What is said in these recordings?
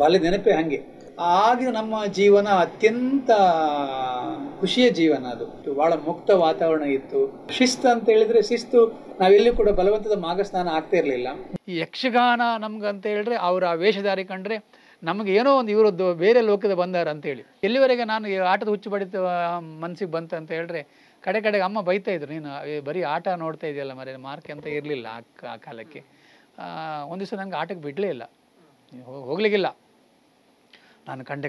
ಬಾಲ್ಯ ನೆನಪೇ ಹಾಗೆ. ಆಗಿನ ನಮ್ಮ ಜೀವನ ಅತ್ಯಂತ ಖುಷಿಯ ಜೀವನ. ಅದು ಬಹಳ ಮುಕ್ತ ವಾತಾವರಣ ಇತ್ತು. ಶಿಸ್ತು ಅಂತ ಹೇಳಿದ್ರೆ ಶಿಸ್ತು, ನಾವೆಲ್ಲೂ ಕೂಡ ಬಲವಂತದ ಮಾಘಸ್ನಾನ ಆಗ್ತಾ ಇರಲಿಲ್ಲ. ಈ ಯಕ್ಷಗಾನ ನಮ್ಗಂತ ಹೇಳಿದ್ರೆ ಅವರ ವೇಷಧಾರಿ ಕಂಡ್ರೆ ನಮಗೆ ಏನೋ ಒಂದು ಇವರದ್ದು ಬೇರೆ ಲೋಕದ ಬಂದಾರ ಅಂತೇಳಿ. ಎಲ್ಲಿವರೆಗೆ ನಾನು ಈ ಆಟದ ಹುಚ್ಚು ಬಡಿತ ಮನಸ್ಸಿಗೆ ಬಂತು ಅಂತ ಹೇಳಿದ್ರೆ ಕಡೆಗೆ ಅಮ್ಮ ಬೈತಾ ಇದ್ರು, ನೀನು ಬರೀ ಆಟ ನೋಡ್ತಾ ಇದೆಯಲ್ಲ ಮರೆ, ಮಾರ್ಕ್ ಅಂತ ಇರಲಿಲ್ಲ ಆ ಕಾಲಕ್ಕೆ. ಒಂದು ದಿವಸ ನನಗೆ ಆಟಕ್ಕೆ ಬಿಡಲೇ ಇಲ್ಲ, ಹೋಗ್ಲಿಕ್ಕಿಲ್ಲ. ನಾನು ಕಂಡೆ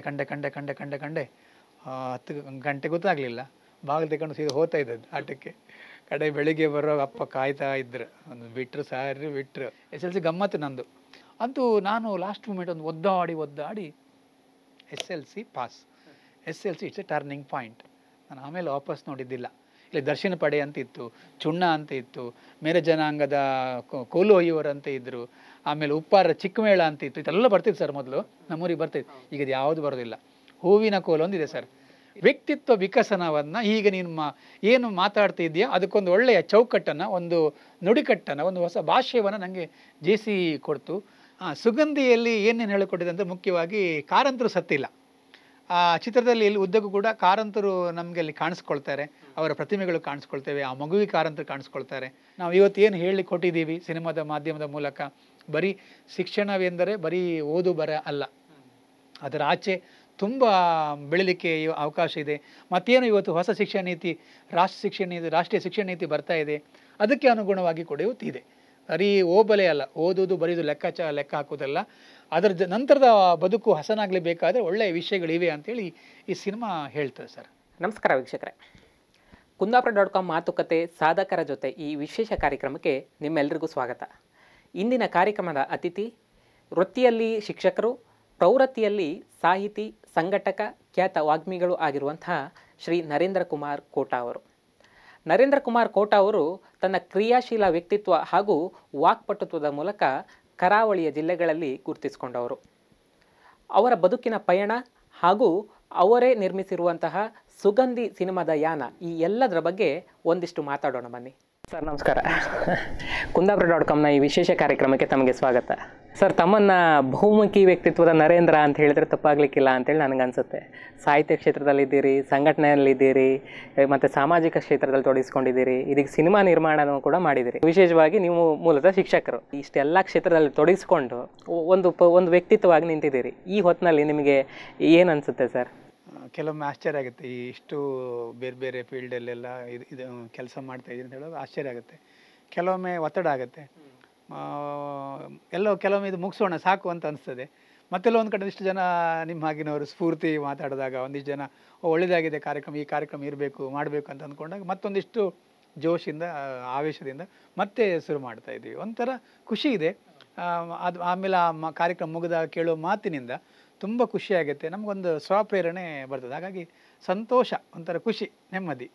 10 ಗಂಟೆ ಗೊತ್ತಾಗಲಿಲ್ಲ, ಬಾಗಿಲು ತಗೊಂಡು ಸೀದಾ ಹೋಗ್ತಾ ಇದ್ದದ್ದು ಆಟಕ್ಕೆ. ಬೆಳಿಗ್ಗೆ ಬರೋ ಅಪ್ಪ ಕಾಯ್ತಾ ಇದ್ರು, ಒಂದು ಬಿಟ್ಟರು ಸಾರಿ ಬಿಟ್ಟರು. SLC ಗಮ್ಮತ್ತು ನಂದು. ಅಂತೂ ನಾನು ಲಾಸ್ಟ್ ಮೂಮೆಂಟ್ ಒಂದು ಒದ್ದಾಡಿ SLC pass. SLC it's a turning point. ನಾನು ಆಮೇಲೆ ವಾಪಸ್ ನೋಡಿದ್ದಿಲ್ಲ. ಇಲ್ಲಿ ದರ್ಶನ ಪಡೆ ಅಂತ ಇತ್ತು, ಚುಣ್ಣ ಅಂತ ಇತ್ತು, ಮೇರೆ ಜನಾಂಗದ ಕೋಲು ಒಯ್ಯುವರು ಅಂತ ಇದ್ದರು, ಆಮೇಲೆ ಉಪ್ಪಾರ ಚಿಕ್ಕಮೇಳ ಅಂತ ಇತ್ತು. ಇದೆಲ್ಲ ಬರ್ತಿತ್ತು ಸರ್ ಮೊದಲು, ನಮ್ಮೂರಿಗೆ ಬರ್ತಿತ್ತು. ಈಗ ಇದು ಯಾವುದು ಬರೋದಿಲ್ಲ. ಹೂವಿನ ಕೋಲು ಒಂದಿದೆ ಸರ್. ವ್ಯಕ್ತಿತ್ವ ವಿಕಸನವನ್ನು ಈಗ ನೀನು ಏನು ಮಾತಾಡ್ತಿದ್ಯಾ ಅದಕ್ಕೊಂದು ಒಳ್ಳೆಯ ಚೌಕಟ್ಟನ್ನು, ಒಂದು ನುಡಿಕಟ್ಟನ್ನು, ಒಂದು ಹೊಸ ಭಾಷೆಯನ್ನು ನನಗೆ JC ಕೊಡ್ತು. ಸುಗಂಧಿಯಲ್ಲಿ ಏನೇನು ಹೇಳಿಕೊಟ್ಟಿದೆ ಅಂದರೆ ಮುಖ್ಯವಾಗಿ ಕಾರಂತರು ಸತ್ತಿಲ್ಲ. ಆ ಚಿತ್ರದಲ್ಲಿ ಇಲ್ಲಿ ಉದ್ದಕ್ಕೂ ಕೂಡ ಕಾರಂತರು ನಮಗೆ ಅಲ್ಲಿ ಕಾಣಿಸ್ಕೊಳ್ತಾರೆ, ಅವರ ಪ್ರತಿಮೆಗಳು ಕಾಣಿಸ್ಕೊಳ್ತೇವೆ, ಆ ಮಗುವಿಗೆ ಕಾರಂತರು ಕಾಣಿಸ್ಕೊಳ್ತಾರೆ. ನಾವು ಇವತ್ತು ಏನು ಹೇಳಿ ಕೊಟ್ಟಿದ್ದೀವಿ ಸಿನಿಮಾದ ಮಾಧ್ಯಮದ ಮೂಲಕ, ಬರೀ ಶಿಕ್ಷಣವೆಂದರೆ ಬರೀ ಓದು ಬರ ಅಲ್ಲ, ಅದರ ಆಚೆ ತುಂಬ ಬೆಳೀಲಿಕ್ಕೆ ಅವಕಾಶ ಇದೆ. ಮತ್ತೇನು ಇವತ್ತು ಹೊಸ ಶಿಕ್ಷಣ ನೀತಿ, ರಾಷ್ಟ್ರೀಯ ಶಿಕ್ಷಣ ನೀತಿ ಬರ್ತಾ ಇದೆ, ಅದಕ್ಕೆ ಅನುಗುಣವಾಗಿ ಕೂಡ ಇವತ್ತಿದೆ. ಬರೀ ಓಬಲೆ ಅಲ್ಲ, ಓದೋದು ಬರೀದು ಲೆಕ್ಕ ಹಾಕೋದಲ್ಲ, ಅದರ ನಂತರದ ಬದುಕು ಹಸನಾಗಲಿ ಬೇಕಾದರೆ ಒಳ್ಳೆಯ ವಿಷಯಗಳಿವೆ ಅಂತೇಳಿ ಈ ಸಿನಿಮಾ ಹೇಳ್ತದೆ ಸರ್. ನಮಸ್ಕಾರ ವೀಕ್ಷಕರೇ, Kundapura.com ಮಾತುಕತೆ ಸಾಧಕರ ಜೊತೆ ಈ ವಿಶೇಷ ಕಾರ್ಯಕ್ರಮಕ್ಕೆ ನಿಮ್ಮೆಲ್ಲರಿಗೂ ಸ್ವಾಗತ. ಇಂದಿನ ಕಾರ್ಯಕ್ರಮದ ಅತಿಥಿ ವೃತ್ತಿಯಲ್ಲಿ ಶಿಕ್ಷಕರು, ಪ್ರವೃತ್ತಿಯಲ್ಲಿ ಸಾಹಿತಿ, ಸಂಘಟಕ, ಖ್ಯಾತ ವಾಗ್ಮಿಗಳು ಆಗಿರುವಂತಹ ಶ್ರೀ ನರೇಂದ್ರ ಕುಮಾರ್ ಕೋಟ ಅವರು. ನರೇಂದ್ರ ಕುಮಾರ್ ಕೋಟ ಅವರು ತನ್ನ ಕ್ರಿಯಾಶೀಲ ವ್ಯಕ್ತಿತ್ವ ಹಾಗೂ ವಾಕ್ಪಟುತ್ವದ ಮೂಲಕ ಕರಾವಳಿಯ ಜಿಲ್ಲೆಗಳಲ್ಲಿ ಗುರುತಿಸಿಕೊಂಡವರು. ಅವರ ಬದುಕಿನ ಪಯಣ ಹಾಗೂ ಅವರೇ ನಿರ್ಮಿಸಿರುವಂತಹ ಸುಗಂಧಿ ಸಿನಿಮಾದ ಯಾನ, ಈ ಎಲ್ಲದರ ಬಗ್ಗೆ ಒಂದಿಷ್ಟು ಮಾತಾಡೋಣ ಬನ್ನಿ. ಸರ್ ನಮಸ್ಕಾರ. Kundapura.comನ ಈ ವಿಶೇಷ ಕಾರ್ಯಕ್ರಮಕ್ಕೆ ತಮಗೆ ಸ್ವಾಗತ. ಸರ್, ತಮ್ಮನ್ನು ಬಹುಮುಖಿ ವ್ಯಕ್ತಿತ್ವದ ನರೇಂದ್ರ ಅಂತ ಹೇಳಿದರೆ ತಪ್ಪಾಗಲಿಕ್ಕಿಲ್ಲ ಅಂತೇಳಿ ನನಗನ್ಸುತ್ತೆ. ಸಾಹಿತ್ಯ ಕ್ಷೇತ್ರದಲ್ಲಿದ್ದೀರಿ, ಸಂಘಟನೆಯಲ್ಲಿದ್ದೀರಿ, ಮತ್ತು ಸಾಮಾಜಿಕ ಕ್ಷೇತ್ರದಲ್ಲಿ ತೊಡಗಿಸ್ಕೊಂಡಿದ್ದೀರಿ, ಇದೀಗ ಸಿನಿಮಾ ನಿರ್ಮಾಣನೂ ಕೂಡ ಮಾಡಿದ್ದೀರಿ. ವಿಶೇಷವಾಗಿ ನೀವು ಮೂಲತಃ ಶಿಕ್ಷಕರು. ಇಷ್ಟೆಲ್ಲ ಕ್ಷೇತ್ರದಲ್ಲಿ ತೊಡಗಿಸ್ಕೊಂಡು ಒಂದು ವ್ಯಕ್ತಿತ್ವವಾಗಿ ನಿಂತಿದ್ದೀರಿ. ಈ ಹೊತ್ತಿನಲ್ಲಿ ನಿಮಗೆ ಏನು ಅನಿಸುತ್ತೆ ಸರ್? ಕೆಲವೊಮ್ಮೆ ಆಶ್ಚರ್ಯ ಆಗುತ್ತೆ, ಇಷ್ಟು ಬೇರೆ ಫೀಲ್ಡಲ್ಲೆಲ್ಲ ಇದು ಕೆಲಸ ಮಾಡ್ತಾ ಇದ್ದೀನಿ ಅಂತ ಹೇಳೋದು ಆಶ್ಚರ್ಯ ಆಗುತ್ತೆ. ಕೆಲವೊಮ್ಮೆ ಒತ್ತಡ ಆಗುತ್ತೆ, ಕೆಲವೊಮ್ಮೆ ಇದು ಮುಗಿಸೋಣ ಸಾಕು ಅಂತ ಅನಿಸ್ತದೆ. ಮತ್ತೆಲ್ಲ ಒಂದು ಕಡೆ ಇಷ್ಟು ಜನ ನಿಮ್ಮ ಹಾಗಿನವರು ಸ್ಫೂರ್ತಿ ಮಾತಾಡಿದಾಗ, ಒಂದಿಷ್ಟು ಜನ ಒಳ್ಳೆಯದಾಗಿದೆ ಕಾರ್ಯಕ್ರಮ, ಈ ಕಾರ್ಯಕ್ರಮ ಇರಬೇಕು ಮಾಡಬೇಕು ಅಂತ ಅಂದ್ಕೊಂಡಾಗ ಮತ್ತೊಂದಿಷ್ಟು ಜೋಶಿಂದ ಆವೇಶದಿಂದ ಮತ್ತೆ ಶುರು ಮಾಡ್ತಾ ಇದ್ದೀವಿ. ಒಂಥರ ಖುಷಿ ಇದೆ. ಅದು ಆಮೇಲೆ ಆ ಕಾರ್ಯಕ್ರಮ ಮುಗಿದ ಕೇಳೋ ಮಾತಿನಿಂದ ತುಂಬ ಖುಷಿಯಾಗುತ್ತೆ, ನಮಗೊಂದು ಸ್ವಪ್ರೇರಣೆ ಬರ್ತದೆ. ಹಾಗಾಗಿ ಸಂತೋಷ, ಒಂಥರ ಖುಷಿ, ನೆಮ್ಮದಿ.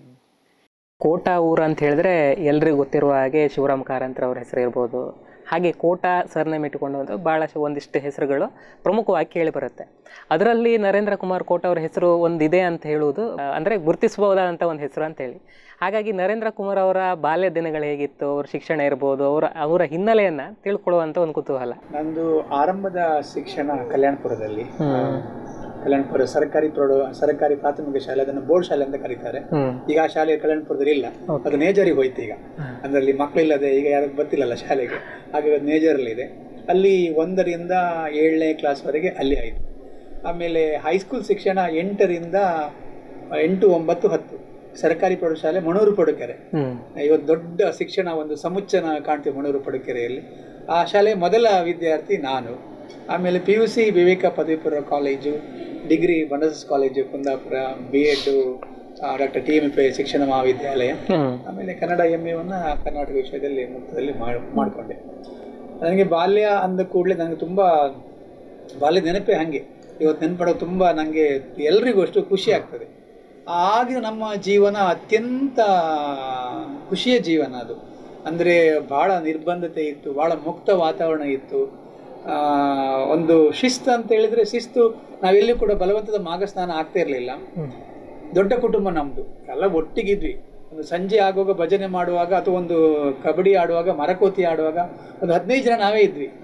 ಕೋಟ ಊರು ಅಂತ ಹೇಳಿದ್ರೆ ಎಲ್ರಿಗೂ ಗೊತ್ತಿರುವ ಹಾಗೆ ಶಿವರಾಮ್ ಕಾರಂತರ ಅವ್ರ ಹೆಸರು ಇರ್ಬೋದು. ಹಾಗೆ ಕೋಟ ಸರ್ನೇಮ್ ಇಟ್ಟುಕೊಂಡು ಭಾಳಷ್ಟು ಒಂದಿಷ್ಟು ಹೆಸರುಗಳು ಪ್ರಮುಖವಾಗಿ ಕೇಳಿ ಬರುತ್ತೆ. ಅದರಲ್ಲಿ ನರೇಂದ್ರ ಕುಮಾರ್ ಕೋಟ ಅವ್ರ ಹೆಸರು ಒಂದಿದೆ ಅಂತ ಹೇಳುವುದು ಅಂದರೆ ಗುರುತಿಸಬಹುದಾದಂಥ ಒಂದು ಹೆಸರು ಅಂತೇಳಿ. ಹಾಗಾಗಿ ನರೇಂದ್ರ ಕುಮಾರ್ ಅವರ ಬಾಲ್ಯ ದಿನಗಳು ಹೇಗಿತ್ತು, ಅವ್ರ ಶಿಕ್ಷಣ ಇರ್ಬೋದು, ಅವರ ಹಿನ್ನೆಲೆಯನ್ನು ತಿಳ್ಕೊಳ್ಳುವಂಥ ಒಂದು ಕುತೂಹಲ. ನಂದು ಆರಂಭದ ಶಿಕ್ಷಣ ಕಲ್ಯಾಣಪುರದಲ್ಲಿ, ಕಲ್ಯಾಣಪುರ ಸರ್ಕಾರಿ ಪ್ರಾಥಮಿಕ ಶಾಲೆ, ಅದನ್ನು ಬೋರ್ಡ್ ಶಾಲೆ ಅಂತ ಕರೀತಾರೆ. ಈಗ ಆ ಶಾಲೆ ಕಲ್ಯಾಣಪುರದಲ್ಲಿ ಇಲ್ಲ, ಅದು ನೇಜರಿಗೆ ಹೋಯ್ತು. ಈಗ ಅದರಲ್ಲಿ ಮಕ್ಕಳಿಲ್ಲದೆ ಈಗ ಯಾರು ಬರ್ತಿಲ್ಲಲ್ಲ ಶಾಲೆಗೆ, ಹಾಗೆ ಅದು ನೇಜರಲ್ಲಿ ಇದೆ. ಅಲ್ಲಿ 1ರಿಂದ 7ನೇ ಕ್ಲಾಸ್ವರೆಗೆ ಅಲ್ಲಿ ಆಯಿತು. ಆಮೇಲೆ ಹೈಸ್ಕೂಲ್ ಶಿಕ್ಷಣ 8ರಿಂದ 8, 9, 10 ಸರ್ಕಾರಿ ಪ್ರೌಢಶಾಲೆ ಮಣೂರು ಪಡುಕೆರೆ. ಇವತ್ತು ದೊಡ್ಡ ಶಿಕ್ಷಣ ಒಂದು ಸಮುಚ್ಚನ ಕಾಣ್ತೀವಿ ಮಣೂರು ಪಡುಕೆರೆಯಲ್ಲಿ. ಆ ಶಾಲೆ ಮೊದಲ ವಿದ್ಯಾರ್ಥಿ ನಾನು. ಆಮೇಲೆ PUC ವಿವೇಕ ಪದವಿ ಪೂರ್ವ ಕಾಲೇಜು, ಡಿಗ್ರಿ ಬಂಡಸ್ college Kundapura, B.Ed doctor TMP ಶಿಕ್ಷಣ ಮಹಾವಿದ್ಯಾಲಯ, ಆಮೇಲೆ ಕನ್ನಡ MA ಕರ್ನಾಟಕ ವಿಷಯದಲ್ಲಿ ಮುಕ್ತದಲ್ಲಿ ಮಾಡಿಕೊಂಡೆ. ನನಗೆ ಬಾಲ್ಯ ಅಂದ ಕೂಡಲೇ ನನಗೆ ತುಂಬ ಬಾಲ್ಯ ನೆನಪೇ ಹಾಗೆ, ಇವತ್ತು ನೆನಪಡೋದು ತುಂಬ ನನಗೆ ಎಲ್ರಿಗೂ ಅಷ್ಟು ಖುಷಿ ಆಗ್ತದೆ. ಆಗಿನ ನಮ್ಮ ಜೀವನ ಅತ್ಯಂತ ಖುಷಿಯ ಜೀವನ. ಅದು ಅಂದರೆ ಭಾಳ ನಿರ್ಬಂಧತೆ ಇತ್ತು, ಭಾಳ ಮುಕ್ತ ವಾತಾವರಣ ಇತ್ತು. ಒಂದು ಶಿಸ್ತು ಅಂತ ಹೇಳಿದರೆ ಶಿಸ್ತು, ನಾವೆಲ್ಲೂ ಕೂಡ ಬಲವಂತದ ಮಾಘಸ್ನಾನ ಆಗ್ತಾ ಇರಲಿಲ್ಲ. ದೊಡ್ಡ ಕುಟುಂಬ ನಮ್ಮದು, ಎಲ್ಲ ಒಟ್ಟಿಗಿದ್ವಿ. ಒಂದು ಸಂಜೆ ಆಗುವಾಗ ಭಜನೆ ಮಾಡುವಾಗ ಅಥವಾ ಒಂದು ಕಬಡ್ಡಿ ಆಡುವಾಗ, ಮರಕೋತಿ ಆಡುವಾಗ ಒಂದು 15 ಜನ ನಾವೇ ಇದ್ವಿ.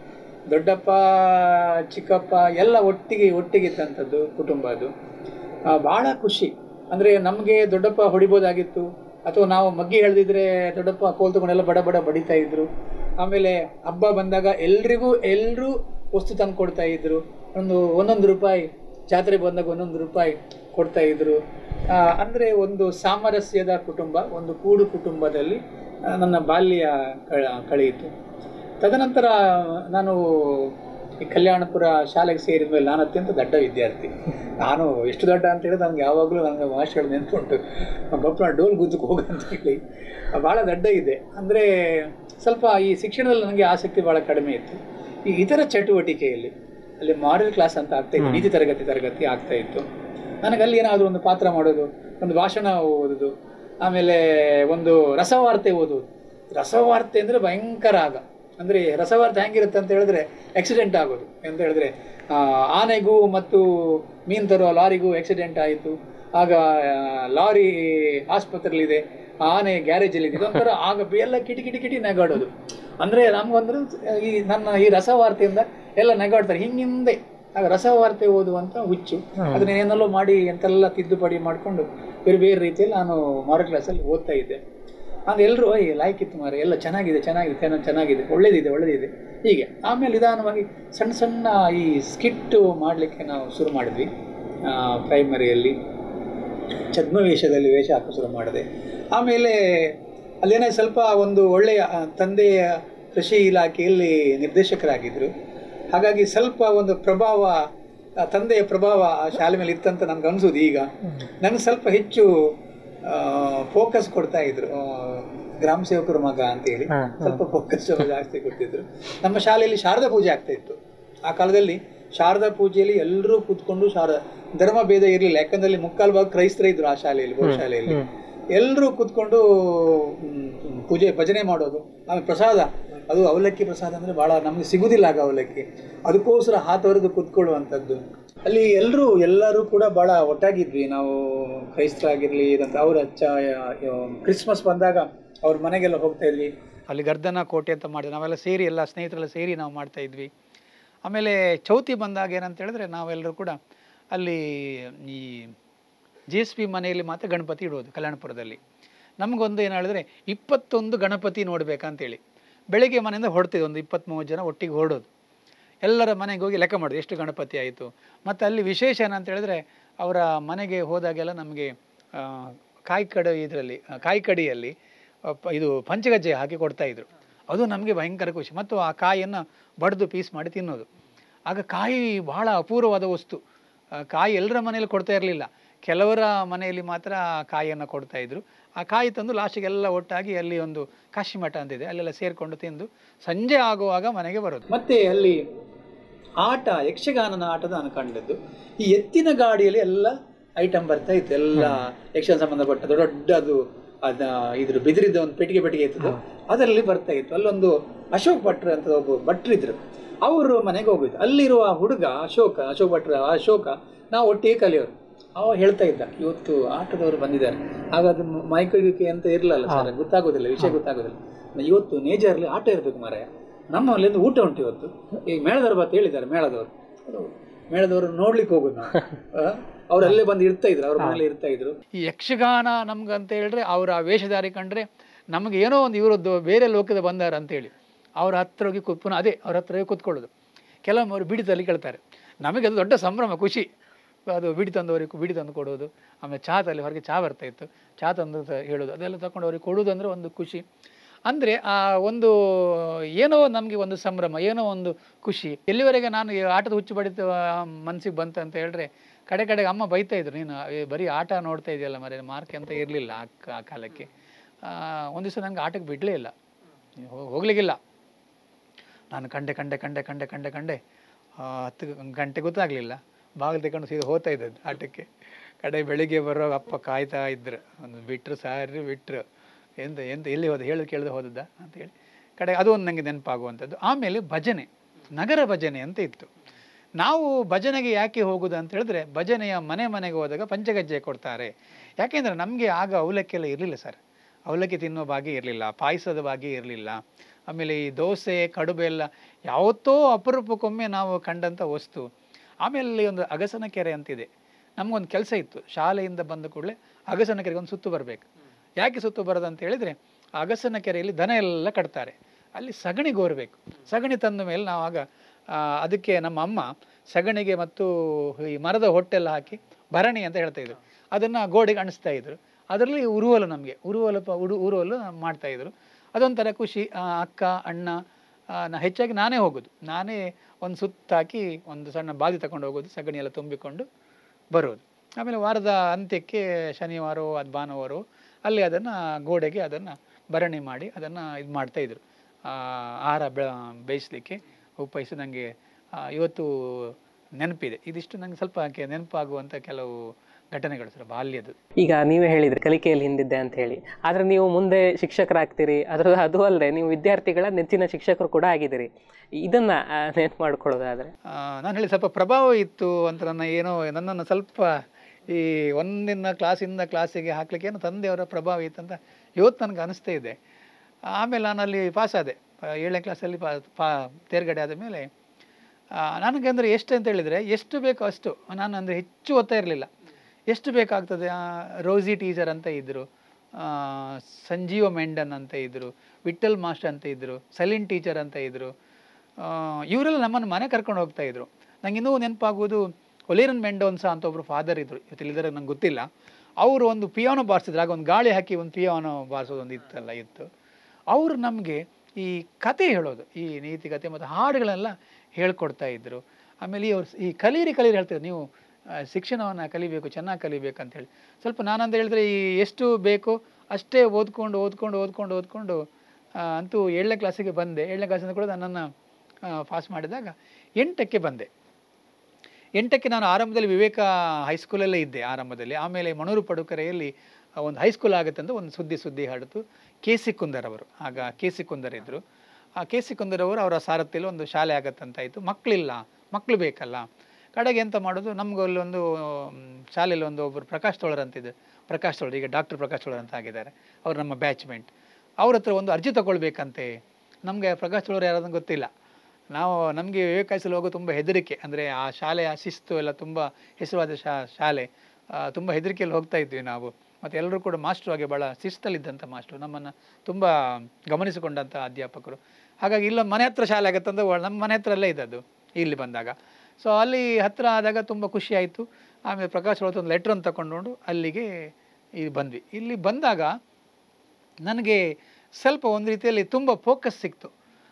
ದೊಡ್ಡಪ್ಪ ಚಿಕ್ಕಪ್ಪ ಎಲ್ಲ ಒಟ್ಟಿಗೆ ಇದ್ದಂಥದ್ದು ಕುಟುಂಬ ಅದು. ಭಾಳ ಖುಷಿ. ಅಂದರೆ ನಮಗೆ ದೊಡ್ಡಪ್ಪ ಹೊಡಿಬೋದಾಗಿತ್ತು, ಅಥವಾ ನಾವು ಮಗ್ಗಿ ಎಳೆದಿದ್ರೆ ದೊಡ್ಡಪ್ಪ ಕೋಲ್ ತಗೊಂಡೆಲ್ಲ ಬಡ ಬಡಿತಾ ಇದ್ರು. ಆಮೇಲೆ ಹಬ್ಬ ಬಂದಾಗ ಎಲ್ಲರೂ ವಸ್ತು ತಂದು ಕೊಡ್ತಾ ಇದ್ರು. ಒಂದೊಂದು ರೂಪಾಯಿ, ಜಾತ್ರೆ ಬಂದಾಗ 1 ರೂಪಾಯಿ ಕೊಡ್ತಾ ಇದ್ರು. ಅಂದರೆ ಒಂದು ಸಾಮರಸ್ಯದ ಕುಟುಂಬ, ಒಂದು ಕೂಡು ಕುಟುಂಬದಲ್ಲಿ ನನ್ನ ಬಾಲ್ಯ ಕಳೆಯಿತು. ತದನಂತರ ನಾನು ಈ ಕಲ್ಯಾಣಪುರ ಶಾಲೆಗೆ ಸೇರಿದ ಮೇಲೆ ನಾನು ಅತ್ಯಂತ ದೊಡ್ಡ ವಿದ್ಯಾರ್ಥಿ. ನಾನು ಎಷ್ಟು ದೊಡ್ಡ ಅಂತ ಹೇಳಿದ್ರೆ ನನಗೆ ಯಾವಾಗಲೂ ನನಗೆ ಭಾಷೆಗಳು ನೆನ್ಪುಂಟು. ಬಪ್ಪನ ಡೋಲ್ ಗುದ್ದಕ್ಕೆ ಹೋಗ ಅಂತ ಹೇಳಿ ಭಾಳ ದೊಡ್ಡ ಇದೆ. ಅಂದರೆ ಸ್ವಲ್ಪ ಈ ಶಿಕ್ಷಣದಲ್ಲಿ ನನಗೆ ಆಸಕ್ತಿ ಭಾಳ ಕಡಿಮೆ ಇತ್ತು. ಈ ಇತರ ಚಟುವಟಿಕೆಯಲ್ಲಿ ಅಲ್ಲಿ ಮಾರಲ್ ಕ್ಲಾಸ್ ಅಂತ ಆಗ್ತಾಯಿತ್ತು, ನೀತಿ ತರಗತಿ ಆಗ್ತಾಯಿತ್ತು. ನನಗಲ್ಲಿ ಏನಾದರೂ ಒಂದು ಪಾತ್ರ ಮಾಡೋದು, ಒಂದು ಭಾಷಣ ಓದೋದು, ಆಮೇಲೆ ಒಂದು ರಸವಾರ್ತೆ ಓದೋದು. ರಸವಾರ್ತೆ ಅಂದರೆ ಭಯಂಕರ ಆಗ. ಅಂದರೆ ರಸವಾರ್ತೆ ಹೆಂಗಿರುತ್ತೆ ಅಂತ ಹೇಳಿದ್ರೆ ಆಕ್ಸಿಡೆಂಟ್ ಆಗೋದು. ಅಂತ ಹೇಳಿದ್ರೆ ಆನೆಗೂ ಮತ್ತು ಮೀನು ತರುವ ಲಾರಿಗೂ ಆಕ್ಸಿಡೆಂಟ್ ಆಯಿತು. ಆಗ ಲಾರಿ ಆಸ್ಪತ್ರೆಯಲ್ಲಿದೆ, ಆನೆ ಗ್ಯಾರೇಜಲ್ಲಿದೆ. ಇದೊಂಥರ ಆಗ ಎಲ್ಲ ಕಿಟಿ ನಗಾಡೋದು. ಅಂದರೆ ನಮಗಂದ್ರೆ ಈ ರಸವಾರ್ತೆಯಿಂದ ಎಲ್ಲ ನಗಾಡ್ತಾರೆ ಹಿಂದೆ. ಆಗ ರಸವಾರ್ತೆ ಓದುವಂಥ ಹುಚ್ಚು. ಅದನ್ನ ಏನೆಲ್ಲೋ ಮಾಡಿ ಎಂತೆಲ್ಲ ತಿದ್ದುಪಡಿ ಮಾಡಿಕೊಂಡು ಬೇರೆ ರೀತಿಯಲ್ಲಿ ನಾನು ಮಾರಲ್ ಕ್ಲಾಸಲ್ಲಿ ಓದ್ತಾ ಇದ್ದೆ. ಅದು ಎಲ್ಲರೂ ಲಾಯ್ಕಿತ್ತು ಮಾರೆ, ಎಲ್ಲ ಚೆನ್ನಾಗಿದೆ, ಒಳ್ಳೇದಿದೆ ಹೀಗೆ. ಆಮೇಲೆ ನಿಧಾನವಾಗಿ ಸಣ್ಣ ಈ ಸ್ಕಿಟ್ಟು ಮಾಡಲಿಕ್ಕೆ ನಾವು ಶುರು ಮಾಡಿದ್ವಿ. ಪ್ರೈಮರಿಯಲ್ಲಿ ಛದ್ಮವೇಷದಲ್ಲಿ ವೇಷ ಹಾಕೋ ಶುರು ಮಾಡಿದೆ. ಆಮೇಲೆ ಅಲ್ಲೇನೇ ಸ್ವಲ್ಪ ಒಂದು ಒಳ್ಳೆಯ ತಂದೆಯ ಕೃಷಿ ಇಲಾಖೆಯಲ್ಲಿ ನಿರ್ದೇಶಕರಾಗಿದ್ದರು. ಹಾಗಾಗಿ ಸ್ವಲ್ಪ ಒಂದು ತಂದೆಯ ಪ್ರಭಾವ ಆ ಶಾಲೆ ಮೇಲೆ ಇತ್ತಂತ ನಮ್ಗೆ ಅನಿಸೋದು. ಈಗ ನನಗೆ ಸ್ವಲ್ಪ ಹೆಚ್ಚು ಫೋಕಸ್ ಕೊಡ್ತಾ ಇದ್ರು. ಗ್ರಾಮ ಸೇವಕರ ಮಗ ಅಂತೇಳಿ ಸ್ವಲ್ಪ ಫೋಕಸ್ ಜಾಸ್ತಿ ಕೊಡ್ತಿದ್ರು. ನಮ್ಮ ಶಾಲೆಯಲ್ಲಿ ಶಾರದಾ ಪೂಜೆ ಆಗ್ತಾ ಇತ್ತು. ಆ ಕಾಲದಲ್ಲಿ ಶಾರದಾ ಪೂಜೆಯಲ್ಲಿ ಎಲ್ಲರೂ ಕೂತ್ಕೊಂಡು ಧರ್ಮ ಭೇದ ಇರಲಿಲ್ಲ. ಯಾಕಂದ್ರೆ ಮುಕ್ಕಾಲು ಭಾಗ ಕ್ರೈಸ್ತರ ಇದ್ರು ಆ ಶಾಲೆಯಲ್ಲಿ, ಬಹುಶಾಲೆಯಲ್ಲಿ. ಎಲ್ಲರೂ ಕೂತ್ಕೊಂಡು ಭಜನೆ ಮಾಡೋದು. ಆಮೇಲೆ ಪ್ರಸಾದ, ಅದು ಅವಲಕ್ಕಿ ಪ್ರಸಾದ ಅಂದರೆ ಭಾಳ ನಮಗೆ ಸಿಗುವುದಿಲ್ಲ ಆಗ ಅವಲಕ್ಕಿ. ಅದಕ್ಕೋಸ್ಕರ ಹಾತವರೆದು ಕೂತ್ಕೊಳ್ಳುವಂಥದ್ದು. ಅಲ್ಲಿ ಎಲ್ಲರೂ ಕೂಡ ಭಾಳ ಒಟ್ಟಾಗಿದ್ವಿ ನಾವು. ಕ್ರೈಸ್ತರಾಗಿರಲಿ ಇದಂತ. ಅವ್ರ ಕ್ರಿಸ್ಮಸ್ ಬಂದಾಗ ಅವ್ರ ಮನೆಗೆಲ್ಲ ಹೋಗ್ತಾ ಇದ್ವಿ. ಅಲ್ಲಿ ಗರ್ದನ ಕೋಟೆ ಅಂತ ಮಾಡಿದ್ವಿ ನಾವೆಲ್ಲ ಸೇರಿ, ಎಲ್ಲ ಸ್ನೇಹಿತರೆಲ್ಲ ಸೇರಿ ನಾವು ಮಾಡ್ತಾ ಇದ್ವಿ. ಆಮೇಲೆ ಚೌತಿ ಬಂದಾಗ ಏನಂತ ಹೇಳಿದ್ರೆ ನಾವೆಲ್ಲರೂ ಕೂಡ ಅಲ್ಲಿ ಈ GSP ಮನೆಯಲ್ಲಿ ಮಾತ್ರ ಗಣಪತಿ ಇಡೋದು ಕಲ್ಯಾಣಪುರದಲ್ಲಿ. ನಮಗೊಂದು ಏನು ಹೇಳಿದ್ರೆ 21 ಗಣಪತಿ ನೋಡಬೇಕಂತೇಳಿ ಬೆಳಿಗ್ಗೆ ಮನೆಯಿಂದ ಹೊರಡ್ತಿದ್ವಿ. ಒಂದು 23 ಜನ ಒಟ್ಟಿಗೆ ಹೊರಡೋದು. ಎಲ್ಲರ ಮನೆಗೆ ಹೋಗಿ ಲೆಕ್ಕ ಮಾಡೋದು ಎಷ್ಟು ಗಣಪತಿ ಆಯಿತು. ಮತ್ತು ಅಲ್ಲಿ ವಿಶೇಷ ಏನಂತ ಹೇಳಿದ್ರೆ ಅವರ ಮನೆಗೆ ಹೋದಾಗೆಲ್ಲ ನಮಗೆ ಕಾಯಿ ಕಡಿಯಲ್ಲಿ ಇದು ಪಂಚಗಜ್ಜೆ ಹಾಕಿ ಕೊಡ್ತಾಯಿದ್ರು. ಅದು ನಮಗೆ ಭಯಂಕರ ಖುಷಿ. ಮತ್ತು ಆ ಕಾಯಿಯನ್ನು ಬಡಿದು ಪೀಸ್ ಮಾಡಿ ತಿನ್ನೋದು. ಆಗ ಕಾಯಿ ಬಹಳ ಅಪೂರ್ವವಾದ ವಸ್ತು. ಕಾಯಿ ಎಲ್ಲರ ಮನೆಯಲ್ಲಿ ಕೊಡ್ತಾ ಇರಲಿಲ್ಲ, ಕೆಲವರ ಮನೆಯಲ್ಲಿ ಮಾತ್ರ ಕಾಯಿಯನ್ನು ಕೊಡ್ತಾಯಿದ್ರು. ಆ ಕಾಯಿ ತಂದು ಲಾಸ್ಟಿಗೆಲ್ಲ ಒಟ್ಟಾಗಿ ಅಲ್ಲಿ ಒಂದು ಕಾಶಿ ಮಠ ಅಂತಿದೆ, ಅಲ್ಲೆಲ್ಲ ಸೇರಿಕೊಂಡು ತಿಂದು ಸಂಜೆ ಆಗುವಾಗ ಮನೆಗೆ ಬರೋದು. ಮತ್ತು ಅಲ್ಲಿ ಯಕ್ಷಗಾನನ ಆಟದ ನಾನು ಕಂಡದ್ದು. ಈ ಎತ್ತಿನ ಗಾಡಿಯಲ್ಲಿ ಎಲ್ಲ ಐಟಮ್ ಬರ್ತಾ ಇತ್ತು. ಎಲ್ಲ ಯಕ್ಷಗಾನ ಸಂಬಂಧಪಟ್ಟ ದೊಡ್ಡದು ಇದ್ರ ಬಿದಿರಿದ್ದ ಒಂದು ಪೆಟ್ಟಿಗೆ ಇತ್ತು, ಅದರಲ್ಲಿ ಬರ್ತಾ ಇತ್ತು. ಅಲ್ಲೊಂದು ಅಶೋಕ್ ಭಟ್ರು ಅಂತ ಒಬ್ಬ ಭಟ್ರಿದ್ರು, ಅವರು ಮನೆಗೆ ಹೋಗಿದ್ದು. ಅಲ್ಲಿರುವ ಹುಡುಗ ಅಶೋಕ ನಾವು ಒಟ್ಟಿಗೆ ಕಲಿಯೋರು. ಅವ ಹೇಳ್ತಾ ಇದ್ದ, ಇವತ್ತು ಆಟದವರು ಬಂದಿದ್ದಾರೆ. ಆಗ ಅದು ಮೈಕೈಗೆ ಅಂತ ಇರಲಿಲ್ಲ ಸರ್, ಗೊತ್ತಾಗೋದಿಲ್ಲ, ವಿಷಯ ಗೊತ್ತಾಗೋದಿಲ್ಲ. ಇವತ್ತು ನೇಜರ್ಲಿ ಆಟ ಇರಬೇಕು ಮಾರಾಯ, ನಮ್ಮಲ್ಲಿಂದ ಊಟ ಉಂಟು ಇವತ್ತು. ಈಗ ಮೇಳದವ್ರು ಬತ್ತ ಹೇಳಿದ್ದಾರೆ. ಮೇಳದವರು ನೋಡ್ಲಿಕ್ಕೆ ಹೋಗೋದು ನಾವು. ಅವರಲ್ಲೇ ಬಂದು ಇರ್ತಾ ಇದ್ರು, ಅವ್ರ ಮನೇಲಿ ಇರ್ತಾ ಇದ್ರು. ಈ ಯಕ್ಷಗಾನ ನಮ್ಗಂತ ಹೇಳಿದ್ರೆ ಅವರ ವೇಷಧಾರಿ ಕಂಡ್ರೆ ನಮಗೆ ಏನೋ ಒಂದು ಇವರದ್ದು ಬೇರೆ ಲೋಕದ ಬಂದಾರ ಅಂತೇಳಿ ಅವ್ರ ಹತ್ರ ಹೋಗಿ ಪುನಃ ಅವ್ರ ಹತ್ರ ಹೋಗಿ ಕೂತ್ಕೊಳ್ಳೋದು. ಕೆಲವೊಮ್ಮೆ ಅವರು ಬಿಡಿದಲ್ಲಿ ಕೇಳ್ತಾರೆ, ನಮಗೆ ಅದು ದೊಡ್ಡ ಸಂಭ್ರಮ, ಖುಷಿ. ಅದು ಬಿಡಿ ತಂದವರಿಗೆ ಬಿಡಿ ತಂದು ಕೊಡೋದು. ಆಮೇಲೆ ಚಹಾದಲ್ಲಿ ಹೊರಗೆ ಚಹಾ ಬರ್ತಾಯಿತ್ತು, ಚಹಾ ತಂದು ಹೇಳೋದು, ಅದೆಲ್ಲ ತಗೊಂಡು ಅವ್ರಿಗೆ ಕೊಡೋದು ಅಂದರೆ ಒಂದು ಖುಷಿ. ಅಂದರೆ ಆ ಒಂದು ಏನೋ ನಮಗೆ ಒಂದು ಸಂಭ್ರಮ, ಏನೋ ಒಂದು ಖುಷಿ. ಎಲ್ಲಿವರೆಗೆ ನಾನು ಆಟದ ಹುಚ್ಚು ಬಡಿತ ಮನಸ್ಸಿಗೆ ಬಂತು ಅಂತ ಹೇಳಿದ್ರೆ ಕಡೆಗೆ ಅಮ್ಮ ಬೈತಾ ಇದ್ರು, ನೀನು ಬರೀ ಆಟ ನೋಡ್ತಾ ಇದೆಯಲ್ಲ ಮರೆ, ಮಾರ್ಕ್ ಅಂತ ಇರಲಿಲ್ಲ ಆ ಕಾಲಕ್ಕೆ. ಒಂದು ದಿವಸ ನನಗೆ ಆಟಕ್ಕೆ ಬಿಡಲೇ ಇಲ್ಲ, ಹೋಗ್ಲಿಕ್ಕಿಲ್ಲ. ನಾನು ಕಂಡೆ 10 ಗಂಟೆ ಗೊತ್ತಾಗಲಿಲ್ಲ, ಬಾಗಿಲು ತಗೊಂಡು ಸೀದಾ ಹೋಗ್ತಾ ಇದ್ದದ್ದು ಆಟಕ್ಕೆ. ಬೆಳಿಗ್ಗೆ ಬರೋ ಅಪ್ಪ ಕಾಯ್ತಾ ಇದ್ರು, ಒಂದು ಬಿಟ್ಟರು ಎಂತ ಎಲ್ಲಿ ಹೋದ ಕೇಳದೆ ಹೋದದ್ದ ಅಂತೇಳಿ ಅದು ಒಂದು ನನಗೆ ನೆನಪಾಗುವಂಥದ್ದು. ಆಮೇಲೆ ಭಜನೆ, ನಗರ ಭಜನೆ ಅಂತ ಇತ್ತು. ನಾವು ಭಜನೆಗೆ ಯಾಕೆ ಹೋಗೋದು ಅಂತ ಹೇಳಿದ್ರೆ, ಭಜನೆಯ ಮನೆಗೆ ಹೋದಾಗ ಪಂಚಗಜ್ಜೆ ಕೊಡ್ತಾರೆ. ಯಾಕೆಂದರೆ ನಮಗೆ ಆಗ ಅವಲಕ್ಕೆಲ್ಲ ಇರಲಿಲ್ಲ ಸರ್. ಅವಲಕ್ಕಿ ತಿನ್ನೋ ಭಾಗ್ಯ ಇರಲಿಲ್ಲ, ಪಾಯಸದ ಭಾಗ್ಯ ಇರಲಿಲ್ಲ. ಆಮೇಲೆ ಈ ದೋಸೆ ಕಡುಬು ಎಲ್ಲ ಯಾವತ್ತೋ ಅಪರೂಪಕ್ಕೊಮ್ಮೆ ನಾವು ಕಂಡಂಥ ವಸ್ತು. ಆಮೇಲೆ ಇಲ್ಲಿ ಒಂದು ಅಗಸನ ಕೆರೆ ಅಂತಿದೆ. ನಮಗೊಂದು ಕೆಲಸ ಇತ್ತು, ಶಾಲೆಯಿಂದ ಬಂದ ಕೂಡಲೇ ಅಗಸನ ಕೆರೆಗೆ ಒಂದು ಸುತ್ತು ಬರಬೇಕು. ಯಾಕೆ ಸುತ್ತು ಬರೋದು ಅಂತ ಹೇಳಿದರೆ, ಅಗಸನ ಕೆರೆಯಲ್ಲಿ ದನ ಎಲ್ಲ ಕಟ್ತಾರೆ, ಅಲ್ಲಿ ಸಗಣಿ ಗೋರಬೇಕು. ಸಗಣಿ ತಂದ ಮೇಲೆ ನಾವು ಆಗ ಅದಕ್ಕೆ ನಮ್ಮ ಅಮ್ಮ ಸಗಣಿಗೆ ಮತ್ತು ಈ ಮರದ ಹೊಟ್ಟೆಲ್ಲ ಹಾಕಿ ಭರಣಿ ಅಂತ ಹೇಳ್ತಾಯಿದ್ರು, ಅದನ್ನು ಗೋಡೆಗೆ ಅಣಿಸ್ತಾ ಇದ್ರು. ಅದರಲ್ಲಿ ಉರುವಲು, ನಮಗೆ ಉರುವಲು ಮಾಡ್ತಾಯಿದ್ರು. ಅದೊಂಥರ ಖುಷಿ. ಅಕ್ಕ ಅಣ್ಣ ಹೆಚ್ಚಾಗಿ ನಾನೇ ಹೋಗೋದು, ನಾನೇ ಒಂದು ಸುತ್ತಾಕಿ ಒಂದು ಸಣ್ಣ ಬಾದಿ ತಗೊಂಡು ಹೋಗೋದು, ಸಗಣಿ ಎಲ್ಲ ತುಂಬಿಕೊಂಡು ಬರೋದು. ಆಮೇಲೆ ವಾರದ ಅಂತ್ಯಕ್ಕೆ ಶನಿವಾರವೋ ಅದು ಭಾನುವಾರವೋ ಅಲ್ಲಿ ಅದನ್ನು ಗೋಡೆಗೆ ಅದನ್ನು ಭರಣಿ ಮಾಡಿ ಅದನ್ನು ಇದು ಮಾಡ್ತಾಯಿದ್ರು, ಆಹಾರ ಬೇಯಿಸಲಿಕ್ಕೆ ಉಪಯೋಗಿಸಿ. ನನಗೆ ಇವತ್ತು ನೆನಪಿದೆ. ಇದಿಷ್ಟು ನನಗೆ ಸ್ವಲ್ಪ ನೆನಪಾಗುವಂಥ ಕೆಲವು ಘಟನೆಗಳು ಸರ್ ಬಾಲ್ಯದ್ದು. ಈಗ ನೀವೇ ಹೇಳಿದ್ರಿ ಕಲಿಕೆಯಲ್ಲಿ ಹಿಂದಿದ್ದೆ ಅಂತ ಹೇಳಿ, ಆದರೆ ನೀವು ಮುಂದೆ ಶಿಕ್ಷಕರಾಗ್ತೀರಿ, ಅದು ಅಲ್ಲದೆ ನೀವು ವಿದ್ಯಾರ್ಥಿಗಳ ನೆಚ್ಚಿನ ಶಿಕ್ಷಕರು ಕೂಡ ಆಗಿದ್ದೀರಿ. ಇದನ್ನು ನೆನಪು ಮಾಡ್ಕೊಳ್ಳೋದಾದರೆ ನಾನು ಹೇಳಿ ಸ್ವಲ್ಪ ಪ್ರಭಾವ ಇತ್ತು ಅಂತ ನನ್ನನ್ನು ಸ್ವಲ್ಪ ಈ ಒಂದಿನ ಕ್ಲಾಸಿಂದ ಕ್ಲಾಸಿಗೆ ಹಾಕ್ಲಿಕ್ಕೆ ಏನೋ ತಂದೆಯವರ ಪ್ರಭಾವ ಇತ್ತು ಅಂತ ಇವತ್ತು ನನಗೆ ಅನಿಸ್ತಾ ಇದೆ. ಆಮೇಲೆ ನಾನು ಅಲ್ಲಿ ಪಾಸಾದೆ, 7ನೇ ಕ್ಲಾಸಲ್ಲಿ ತೇರ್ಗಡೆ ಆದ ಮೇಲೆ ನನಗೆ ಅಂದರೆ ಎಷ್ಟು ಅಂತ ಹೇಳಿದರೆ, ಎಷ್ಟು ಬೇಕೋ ಅಷ್ಟು. ನಾನು ಅಂದರೆ ಹೆಚ್ಚು ಓದ್ತಾ ಇರಲಿಲ್ಲ, ಎಷ್ಟು ಬೇಕಾಗ್ತದೆ. ರೋಸಿ ಟೀಚರ್ ಅಂತ ಇದ್ದರು, ಸಂಜೀವ ಮೆಂಡನ್ ಅಂತ ಇದ್ದರು, ವಿಠಲ್ ಮಾಸ್ಟರ್ ಅಂತ ಇದ್ದರು, ಸಲೀನ್ ಟೀಚರ್ ಅಂತ ಇದ್ದರು. ಇವರೆಲ್ಲ ನಮ್ಮನ್ನು ಮನೆ ಕರ್ಕೊಂಡು ಹೋಗ್ತಾಯಿದ್ರು. ನಂಗೆ ಇನ್ನೂ ನೆನಪಾಗೋದು, ಒಲೇರನ್ ಮೆಂಡೋನ್ಸ ಅಂತ ಒಬ್ಬರು ಫಾದರ್ ಇದ್ದರು, ಇವತ್ತಿಲ್ಲಿದ್ದಾರೆ ನಂಗೆ ಗೊತ್ತಿಲ್ಲ. ಅವರು ಒಂದು ಪಿಯಾನೋ ಬಾರಿಸಿದ್ರು, ಆಗ ಒಂದು ಗಾಳಿ ಹಾಕಿ ಒಂದು ಪಿಯಾನೋ ಬಾರಿಸೋದು ಒಂದು ಇತ್ತು. ಅವರು ನಮಗೆ ಈ ಕತೆ ಹೇಳೋದು, ಈ ನೀತಿ ಕತೆ ಮತ್ತು ಹಾಡುಗಳೆಲ್ಲ ಹೇಳ್ಕೊಡ್ತಾ ಇದ್ದರು. ಆಮೇಲೆ ಈ ಕಲೀರಿ ಹೇಳ್ತಾರೆ, ನೀವು ಶಿಕ್ಷಣವನ್ನು ಕಲಿಬೇಕು, ಚೆನ್ನಾಗಿ ಕಲಿಬೇಕು ಅಂಥೇಳಿ. ಸ್ವಲ್ಪ ನಾನಂತ ಹೇಳಿದ್ರೆ ಈ ಎಷ್ಟು ಬೇಕೋ ಅಷ್ಟೇ ಓದ್ಕೊಂಡು ಅಂತೂ 7ನೇ ಕ್ಲಾಸಿಗೆ ಬಂದೆ. 7ನೇ ಕ್ಲಾಸಿಂದ ಕೂಡ ನನ್ನನ್ನು ಪಾಸ್ ಮಾಡಿದಾಗ 8ಕ್ಕೆ ಬಂದೆ. 8ಕ್ಕೆ ನಾನು ಆರಂಭದಲ್ಲಿ ವಿವೇಕ ಹೈಸ್ಕೂಲಲ್ಲೇ ಇದ್ದೆ ಆರಂಭದಲ್ಲಿ. ಆಮೇಲೆ ಮಣೂರು ಪಡುಕರೆಯಲ್ಲಿ ಒಂದು ಹೈಸ್ಕೂಲ್ ಆಗುತ್ತೆ ಅಂತ ಒಂದು ಸುದ್ದಿ ಹಡಿತು. KC ಕುಂದರ್ ಅವರು, ಆಗ KC ಕುಂದರ್ ಇದ್ದರು. ಆ KC ಕುಂದರ್ ಅವರು ಅವರ ಸಾರಥ್ಯದಲ್ಲಿ ಒಂದು ಶಾಲೆ ಆಗತ್ತಂತಾಯಿತು. ಮಕ್ಕಳು ಬೇಕಲ್ಲ. ಕಡೆಗೆ ಎಂತ ಮಾಡೋದು, ನಮಗೂ ಅಲ್ಲೊಂದು ಶಾಲೆಯಲ್ಲಿ ಒಬ್ಬರು ಪ್ರಕಾಶ್ ತೋಳರ್ ಅಂತಿದ್ದೆ. ಪ್ರಕಾಶ್ ತೋಳರ್ ಈಗ ಡಾಕ್ಟರ್ ಪ್ರಕಾಶ್ ತೋಳರ್ ಅಂತ ಆಗಿದ್ದಾರೆ, ಅವರು ನಮ್ಮ ಬ್ಯಾಚ್ಮೆಂಟ್. ಅವ್ರ ಹತ್ರ ಒಂದು ಅರ್ಜಿ ತಗೊಳ್ಬೇಕಂತೆ. ನಮಗೆ ಪ್ರಕಾಶ್ ತೋಳರ್ ಯಾರಾದ್ರೂ ಗೊತ್ತಿಲ್ಲ. ನಮಗೆ ವಿವೇಕ ಹೈಸ್ಕೂಲ್ ಹೋಗೋ ತುಂಬ ಹೆದರಿಕೆ, ಅಂದರೆ ಆ ಶಾಲೆಯ ಶಿಸ್ತು ಎಲ್ಲ ತುಂಬ ಹೆಸರುವಾದ ಶಾಲೆ, ತುಂಬ ಹೆದರಿಕೆಯಲ್ಲಿ ಹೋಗ್ತಾ ಇದ್ವಿ ನಾವು. ಮತ್ತು ಎಲ್ಲರೂ ಕೂಡ ಮಾಸ್ಟ್ರು ಆಗಿ ಭಾಳ ಶಿಸ್ತಲ್ಲಿದ್ದಂಥ ಮಾಸ್ಟ್ರು, ನಮ್ಮನ್ನು ತುಂಬ ಗಮನಿಸಿಕೊಂಡಂಥ ಅಧ್ಯಾಪಕರು. ಹಾಗಾಗಿ ಇಲ್ಲ ಮನೆ ಹತ್ರ ಶಾಲೆ ಆಗುತ್ತಂದ್ರೆ ನಮ್ಮ ಮನೆ ಹತ್ರಲ್ಲೇ ಇದ್ದದ್ದು ಇಲ್ಲಿ ಬಂದಾಗ. ಸೊ ಅಲ್ಲಿ ಹತ್ತಿರ ಆದಾಗ ತುಂಬ ಖುಷಿ ಆಯಿತು. ಆಮೇಲೆ ಪ್ರಕಾಶ್ ಅವತ್ತು ಒಂದು ಲೆಟ್ರನ್ನು ತಗೊಂಡು ಅಲ್ಲಿಗೆ ಬಂದ್ವಿ. ಇಲ್ಲಿ ಬಂದಾಗ ನನಗೆ ಸ್ವಲ್ಪ ಒಂದು ರೀತಿಯಲ್ಲಿ ತುಂಬ ಫೋಕಸ್ ಸಿಕ್ತು.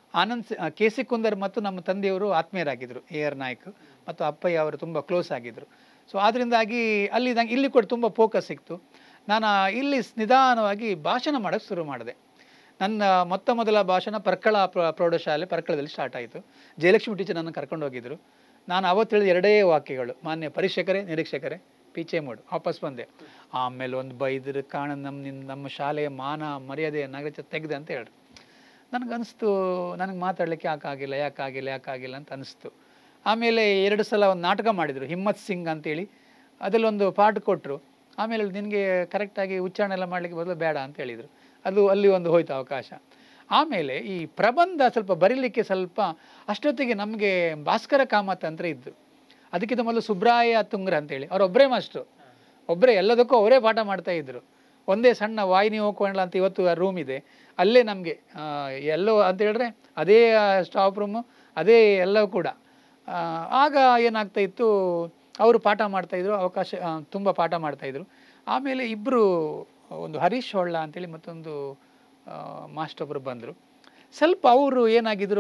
KC ಕುಂದರ್ ಮತ್ತು ನಮ್ಮ ತಂದೆಯವರು ಆತ್ಮೀಯರಾಗಿದ್ದರು, AR ನಾಯ್ಕ್ ಮತ್ತು ಅಪ್ಪಯ್ಯ ಅವರು ತುಂಬ ಕ್ಲೋಸ್ ಆಗಿದ್ದರು. ಸೊ ಅದರಿಂದಾಗಿ ಇಲ್ಲಿ ಕೂಡ ತುಂಬ ಫೋಕಸ್ ಸಿಕ್ತು. ನಾನು ಇಲ್ಲಿ ನಿಧಾನವಾಗಿ ಭಾಷಣ ಮಾಡೋಕ್ಕೆ ಶುರು ಮಾಡಿದೆ. ನನ್ನ ಮೊದಲ ಭಾಷಣ ಪರ್ಕಳ ಪ್ರೌಢಶಾಲೆ ಪರ್ಕಳದಲ್ಲಿ ಸ್ಟಾರ್ಟ್ ಆಯಿತು. ಜಯಲಕ್ಷ್ಮಿ ಟೀಚರ್ ನನ್ನ ಕರ್ಕೊಂಡು ಹೋಗಿದ್ದರು. ನಾನು ಅವತ್ತು ಹೇಳಿದ 2 ವಾಕ್ಯಗಳು, ಮಾನ್ಯ ಪರೀಕ್ಷಕರೇ ನಿರೀಕ್ಷಕರೇ ಪೀಚೆ ಮೂಡು, ವಾಪಸ್ ಬಂದೆ. ಆಮೇಲೆ ಒಂದು ಬೈದ್ರು, ನಮ್ಮ ಶಾಲೆಯ ಮಾನ ಮರ್ಯಾದೆ ನಾಗರಿಕ ತೆಗೆದೆ ಅಂತ ಹೇಳ್ರು. ನನಗನ್ನಿಸ್ತು, ನನಗೆ ಮಾತಾಡಲಿಕ್ಕೆ ಯಾಕಾಗಿಲ್ಲ ಅಂತ ಅನಿಸ್ತು. ಆಮೇಲೆ 2 ಸಲ ಒಂದು ನಾಟಕ ಮಾಡಿದರು, ಹಿಮ್ಮತ್ ಸಿಂಗ್ ಅಂತೇಳಿ. ಅದರಲ್ಲೊಂದು ಪಾಠ ಕೊಟ್ಟರು. ಆಮೇಲೆ ನಿನಗೆ ಕರೆಕ್ಟಾಗಿ ಉಚ್ಚಾರಣೆ ಎಲ್ಲ ಮಾಡಲಿಕ್ಕೆ ಬದಲು ಬೇಡ ಅಂತ ಹೇಳಿದರು. ಅಲ್ಲಿ ಒಂದು ಹೋಯ್ತು ಅವಕಾಶ. ಆಮೇಲೆ ಈ ಪ್ರಬಂಧ ಸ್ವಲ್ಪ ಬರೀಲಿಕ್ಕೆ ಸ್ವಲ್ಪ ಅಷ್ಟೊತ್ತಿಗೆ ನಮಗೆ ಭಾಸ್ಕರ ಕಾಮತ್ ಅಂತ ಇದ್ದು, ಅದಕ್ಕಿಂತ ಮೊದಲು ಸುಬ್ರಾಯ ತುಂಗ್ರ ಅಂತೇಳಿ ಅವರೊಬ್ಬರೇ ಮಾಸ್ಟ್ರು, ಎಲ್ಲದಕ್ಕೂ ಅವರೇ ಪಾಠ ಮಾಡ್ತಾಯಿದ್ರು. ಒಂದೇ ಸಣ್ಣ ವಾಹಿನಿ ಹೋಗೋಣ ಅಂತ ಇವತ್ತು ರೂಮ್ ಇದೆ, ಅಲ್ಲೇ ನಮಗೆ ಎಲ್ಲೋ ಅಂತ ಹೇಳಿದ್ರೆ ಅದೇ ಸ್ಟಾಫ್ ರೂಮು, ಅದೇ ಎಲ್ಲವೂ ಕೂಡ. ಆಗ ಏನಾಗ್ತಾಯಿತ್ತು, ಅವರು ಪಾಠ ಮಾಡ್ತಾಯಿದ್ರು, ತುಂಬ ಪಾಠ ಮಾಡ್ತಾಯಿದ್ರು. ಆಮೇಲೆ ಇಬ್ಬರು, ಒಂದು ಹರೀಶ್ ಹೊಳ್ಳ ಅಂತೇಳಿ ಮತ್ತೊಂದು ಮಾಸ್ಟರ್ ಒಬ್ಬರು ಬಂದರು. ಸ್ವಲ್ಪ ಅವರು ಏನಾಗಿದ್ದರು,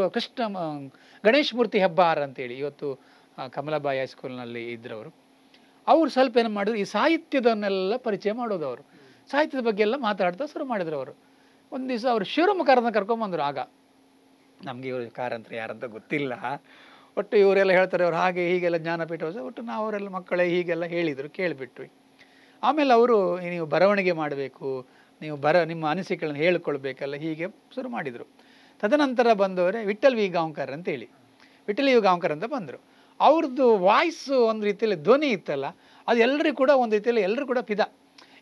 ಗಣೇಶ್ ಮೂರ್ತಿ ಹೆಬ್ಬಾರ್ ಅಂತೇಳಿ ಇವತ್ತು ಕಮಲಾಬಾಯಿ ಹೈಸ್ಕೂಲ್ನಲ್ಲಿ ಇದ್ರವರು. ಅವರು ಸ್ವಲ್ಪ ಏನು ಮಾಡಿದ್ರು, ಈ ಸಾಹಿತ್ಯದನ್ನೆಲ್ಲ ಪರಿಚಯ ಮಾಡೋದು. ಅವರು ಸಾಹಿತ್ಯದ ಬಗ್ಗೆ ಎಲ್ಲ ಮಾತಾಡ್ತಾ ಶುರು ಮಾಡಿದ್ರು. ಅವರು ಒಂದು ದಿವಸ ಅವರು ಶಿವಮೊಗ್ಗರನ್ನ ಕರ್ಕೊಂಬಂದರು. ಆಗ ನಮಗೆ ಇವರು ಕಾರಂತರ ಯಾರಂತ ಗೊತ್ತಿಲ್ಲ, ಒಟ್ಟು ಇವರೆಲ್ಲ ಹೇಳ್ತಾರೆ ಅವ್ರು ಹಾಗೆ ಹೀಗೆಲ್ಲ ಜ್ಞಾನಪೀಠ, ಒಟ್ಟು ನಾವು ಅವರೆಲ್ಲ ಮಕ್ಕಳೇ ಹೀಗೆಲ್ಲ ಹೇಳಿದರು, ಕೇಳಿಬಿಟ್ವಿ. ಆಮೇಲೆ ಅವರು ನೀವು ಬರವಣಿಗೆ ಮಾಡಬೇಕು, ನೀವು ನಿಮ್ಮ ಅನಿಸಿಕೆಗಳನ್ನು ಹೇಳಿಕೊಳ್ಬೇಕಲ್ಲ, ಹೀಗೆ ಶುರು ಮಾಡಿದರು. ತದನಂತರ ಬಂದವರೇ ವಿಠಲ್ ವಿ ಗಾಂವ್ಕರ್ ಅಂತೇಳಿ, ವಿಠಲ್ ವಿ ಗಾಂವ್ಕರ್ ಅಂತ ಬಂದರು. ಅವ್ರದ್ದು ವಾಯ್ಸು ಒಂದು ರೀತಿಯಲ್ಲಿ ಧ್ವನಿ ಇತ್ತಲ್ಲ, ಅದು ಎಲ್ಲರಿಗೂ ಕೂಡ ಒಂದು ರೀತಿಯಲ್ಲಿ ಎಲ್ಲರೂ ಕೂಡ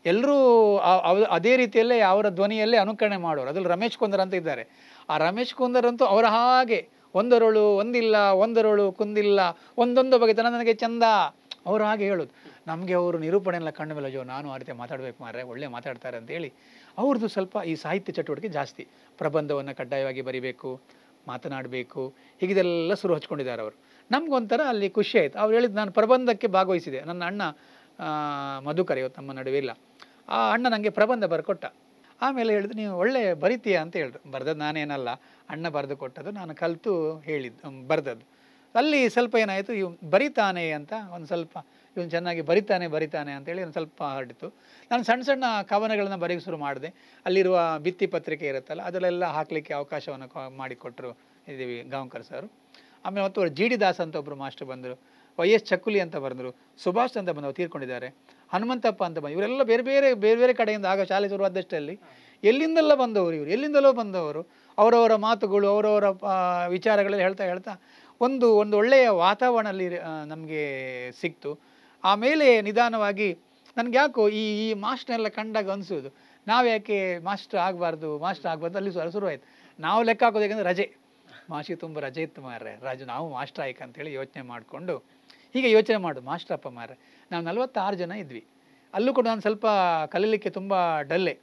ಎಲ್ಲರೂ ಅದೇ ರೀತಿಯಲ್ಲೇ ಅವರ ಧ್ವನಿಯಲ್ಲೇ ಅನುಕರಣೆ ಮಾಡೋರು. ಅದ್ರಲ್ಲಿ ರಮೇಶ್ ಕುಂದರ್ ಅಂತ ಇದ್ದಾರೆ. ಆ ರಮೇಶ್ ಕುಂದರ್ ಅಂತೂ ಅವರ ಹಾಗೆ ಒಂದರಳು ಒಂದಿಲ್ಲ, ಒಂದರಳು ಕುಂದಿಲ್ಲ, ಒಂದೊಂದು ಬಗೆತನ ನನಗೆ ಚಂದ, ಅವರು ಹಾಗೆ ಹೇಳೋದು. ನಮಗೆ ಅವರು ನಿರೂಪಣೆ ಎಲ್ಲ ಕಂಡ ಮೇಲೆ ಅಯ್ಯೋ ನಾನು ಆ ರೀತಿ ಮಾತಾಡಬೇಕು ಮಾರ್ರೆ, ಒಳ್ಳೆ ಮಾತಾಡ್ತಾರೆ ಅಂತೇಳಿ ಅವ್ರದ್ದು ಸ್ವಲ್ಪ ಈ ಸಾಹಿತ್ಯ ಚಟುವಟಿಕೆ ಜಾಸ್ತಿ. ಪ್ರಬಂಧವನ್ನು ಕಡ್ಡಾಯವಾಗಿ ಬರಿಬೇಕು, ಮಾತನಾಡಬೇಕು, ಹೀಗಿದೆಲ್ಲ ಶುರು ಹಚ್ಕೊಂಡಿದ್ದಾರೆ ಅವರು. ನಮಗೊಂಥರ ಅಲ್ಲಿ ಖುಷಿ ಆಯಿತು. ಅವ್ರು ಹೇಳಿದ್ದು ನಾನು ಪ್ರಬಂಧಕ್ಕೆ ಭಾಗವಹಿಸಿದೆ. ನನ್ನ ಅಣ್ಣ ಮಧುಕರ್ ಇವತ್ತು ನಮ್ಮ ನಡುವೆ ಇಲ್ಲ, ಆ ಅಣ್ಣ ನನಗೆ ಪ್ರಬಂಧ ಬರ್ಕೊಟ್ಟ. ಆಮೇಲೆ ಹೇಳಿದ್ರು ನೀವು ಒಳ್ಳೆ ಬರಿತೀಯ ಅಂತ ಹೇಳಿದ್ರು. ಬರೆದದ್ದು ನಾನೇನಲ್ಲ, ಅಣ್ಣ ಬರೆದು ಕೊಟ್ಟದ್ದು, ನಾನು ಕಲಿತು ಹೇಳಿದ್ದು ಬರೆದದ್ದು. ಅಲ್ಲಿ ಸ್ವಲ್ಪ ಏನಾಯಿತು, ಇವ್ ಬರಿತಾನೆ ಅಂತ ಒಂದು ಸ್ವಲ್ಪ ಇವನು ಚೆನ್ನಾಗಿ ಬರಿತಾನೆ ಅಂತೇಳಿ ಒಂದು ಸ್ವಲ್ಪ ಹರಡಿತು. ನಾನು ಸಣ್ಣ ಸಣ್ಣ ಕವನಗಳನ್ನು ಬರೆಯೋಕ್ಕೆ ಶುರು ಮಾಡಿದೆ. ಅಲ್ಲಿರುವ ಭಿತ್ತಿ ಪತ್ರಿಕೆ ಇರುತ್ತಲ್ಲ ಅದರಲ್ಲೆಲ್ಲ ಹಾಕಲಿಕ್ಕೆ ಅವಕಾಶವನ್ನು ಮಾಡಿಕೊಟ್ಟರು ಇದ್ದೀವಿ ಗಾಂವ್ಕರ್ ಸರ್. ಆಮೇಲೆ ಮತ್ತು ಜಿ ಡಿ ದಾಸ್ ಅಂತ ಒಬ್ಬರು ಮಾಸ್ಟರ್ ಬಂದರು, YS ಚಕ್ಕುಲಿ ಅಂತ ಬಂದರು, ಸುಭಾಷ್ ಅಂತ ಬಂದವರು ತೀರ್ಕೊಂಡಿದ್ದಾರೆ, ಹನುಮಂತಪ್ಪ ಅಂತ ಬಂದು, ಇವರೆಲ್ಲ ಬೇರೆ ಬೇರೆ ಕಡೆಯಿಂದ ಆಗ ಶಾಲೆ ಶುರುವಾದಷ್ಟಲ್ಲಿ ಎಲ್ಲಿಂದೆಲ್ಲ ಬಂದವರು, ಎಲ್ಲಿಂದಲೋ ಬಂದವರು, ಅವರವರ ಮಾತುಗಳು ಅವರವರ ವಿಚಾರಗಳೆಲ್ಲ ಹೇಳ್ತಾ ಒಂದು ಒಳ್ಳೆಯ ವಾತಾವರಣ ಅಲ್ಲಿ ನಮಗೆ ಸಿಕ್ತು. ಆಮೇಲೆ ನಿಧಾನವಾಗಿ ನನಗೆ ಯಾಕೋ ಈ ಮಾಸ್ಟರ್ನೆಲ್ಲ ಕಂಡಾಗ ಅನಿಸೋದು, ನಾವು ಯಾಕೆ ಮಾಸ್ಟರ್ ಆಗಬಾರ್ದು ಅಲ್ಲಿ ಶುರುವಾಯಿತು. ನಾವು ಲೆಕ್ಕ ಹಾಕೋದು ಯಾಕಂದರೆ ರಜೆ, ಮಾಸ್ಟ್ರಿಗೆ ತುಂಬ ರಜೆ ಇತ್ತು ಮಾರ್ರೆ, ನಾವು ಮಾಸ್ಟರ್ ಆಯ್ಕೆ ಅಂತೇಳಿ ಯೋಚನೆ ಮಾಡಿಕೊಂಡು ಹೀಗೆ ಯೋಚನೆ ಮಾಡೋದು, ಮಾಸ್ಟರ್ ಅಪ್ಪ ಮಾರ್ರೆ. ನಾವು 46 ಜನ ಇದ್ವಿ. ಅಲ್ಲೂ ಕೂಡ ನಾನು ಸ್ವಲ್ಪ ಕಲೀಲಿಕ್ಕೆ ತುಂಬ ಡಲ್ಲೆ.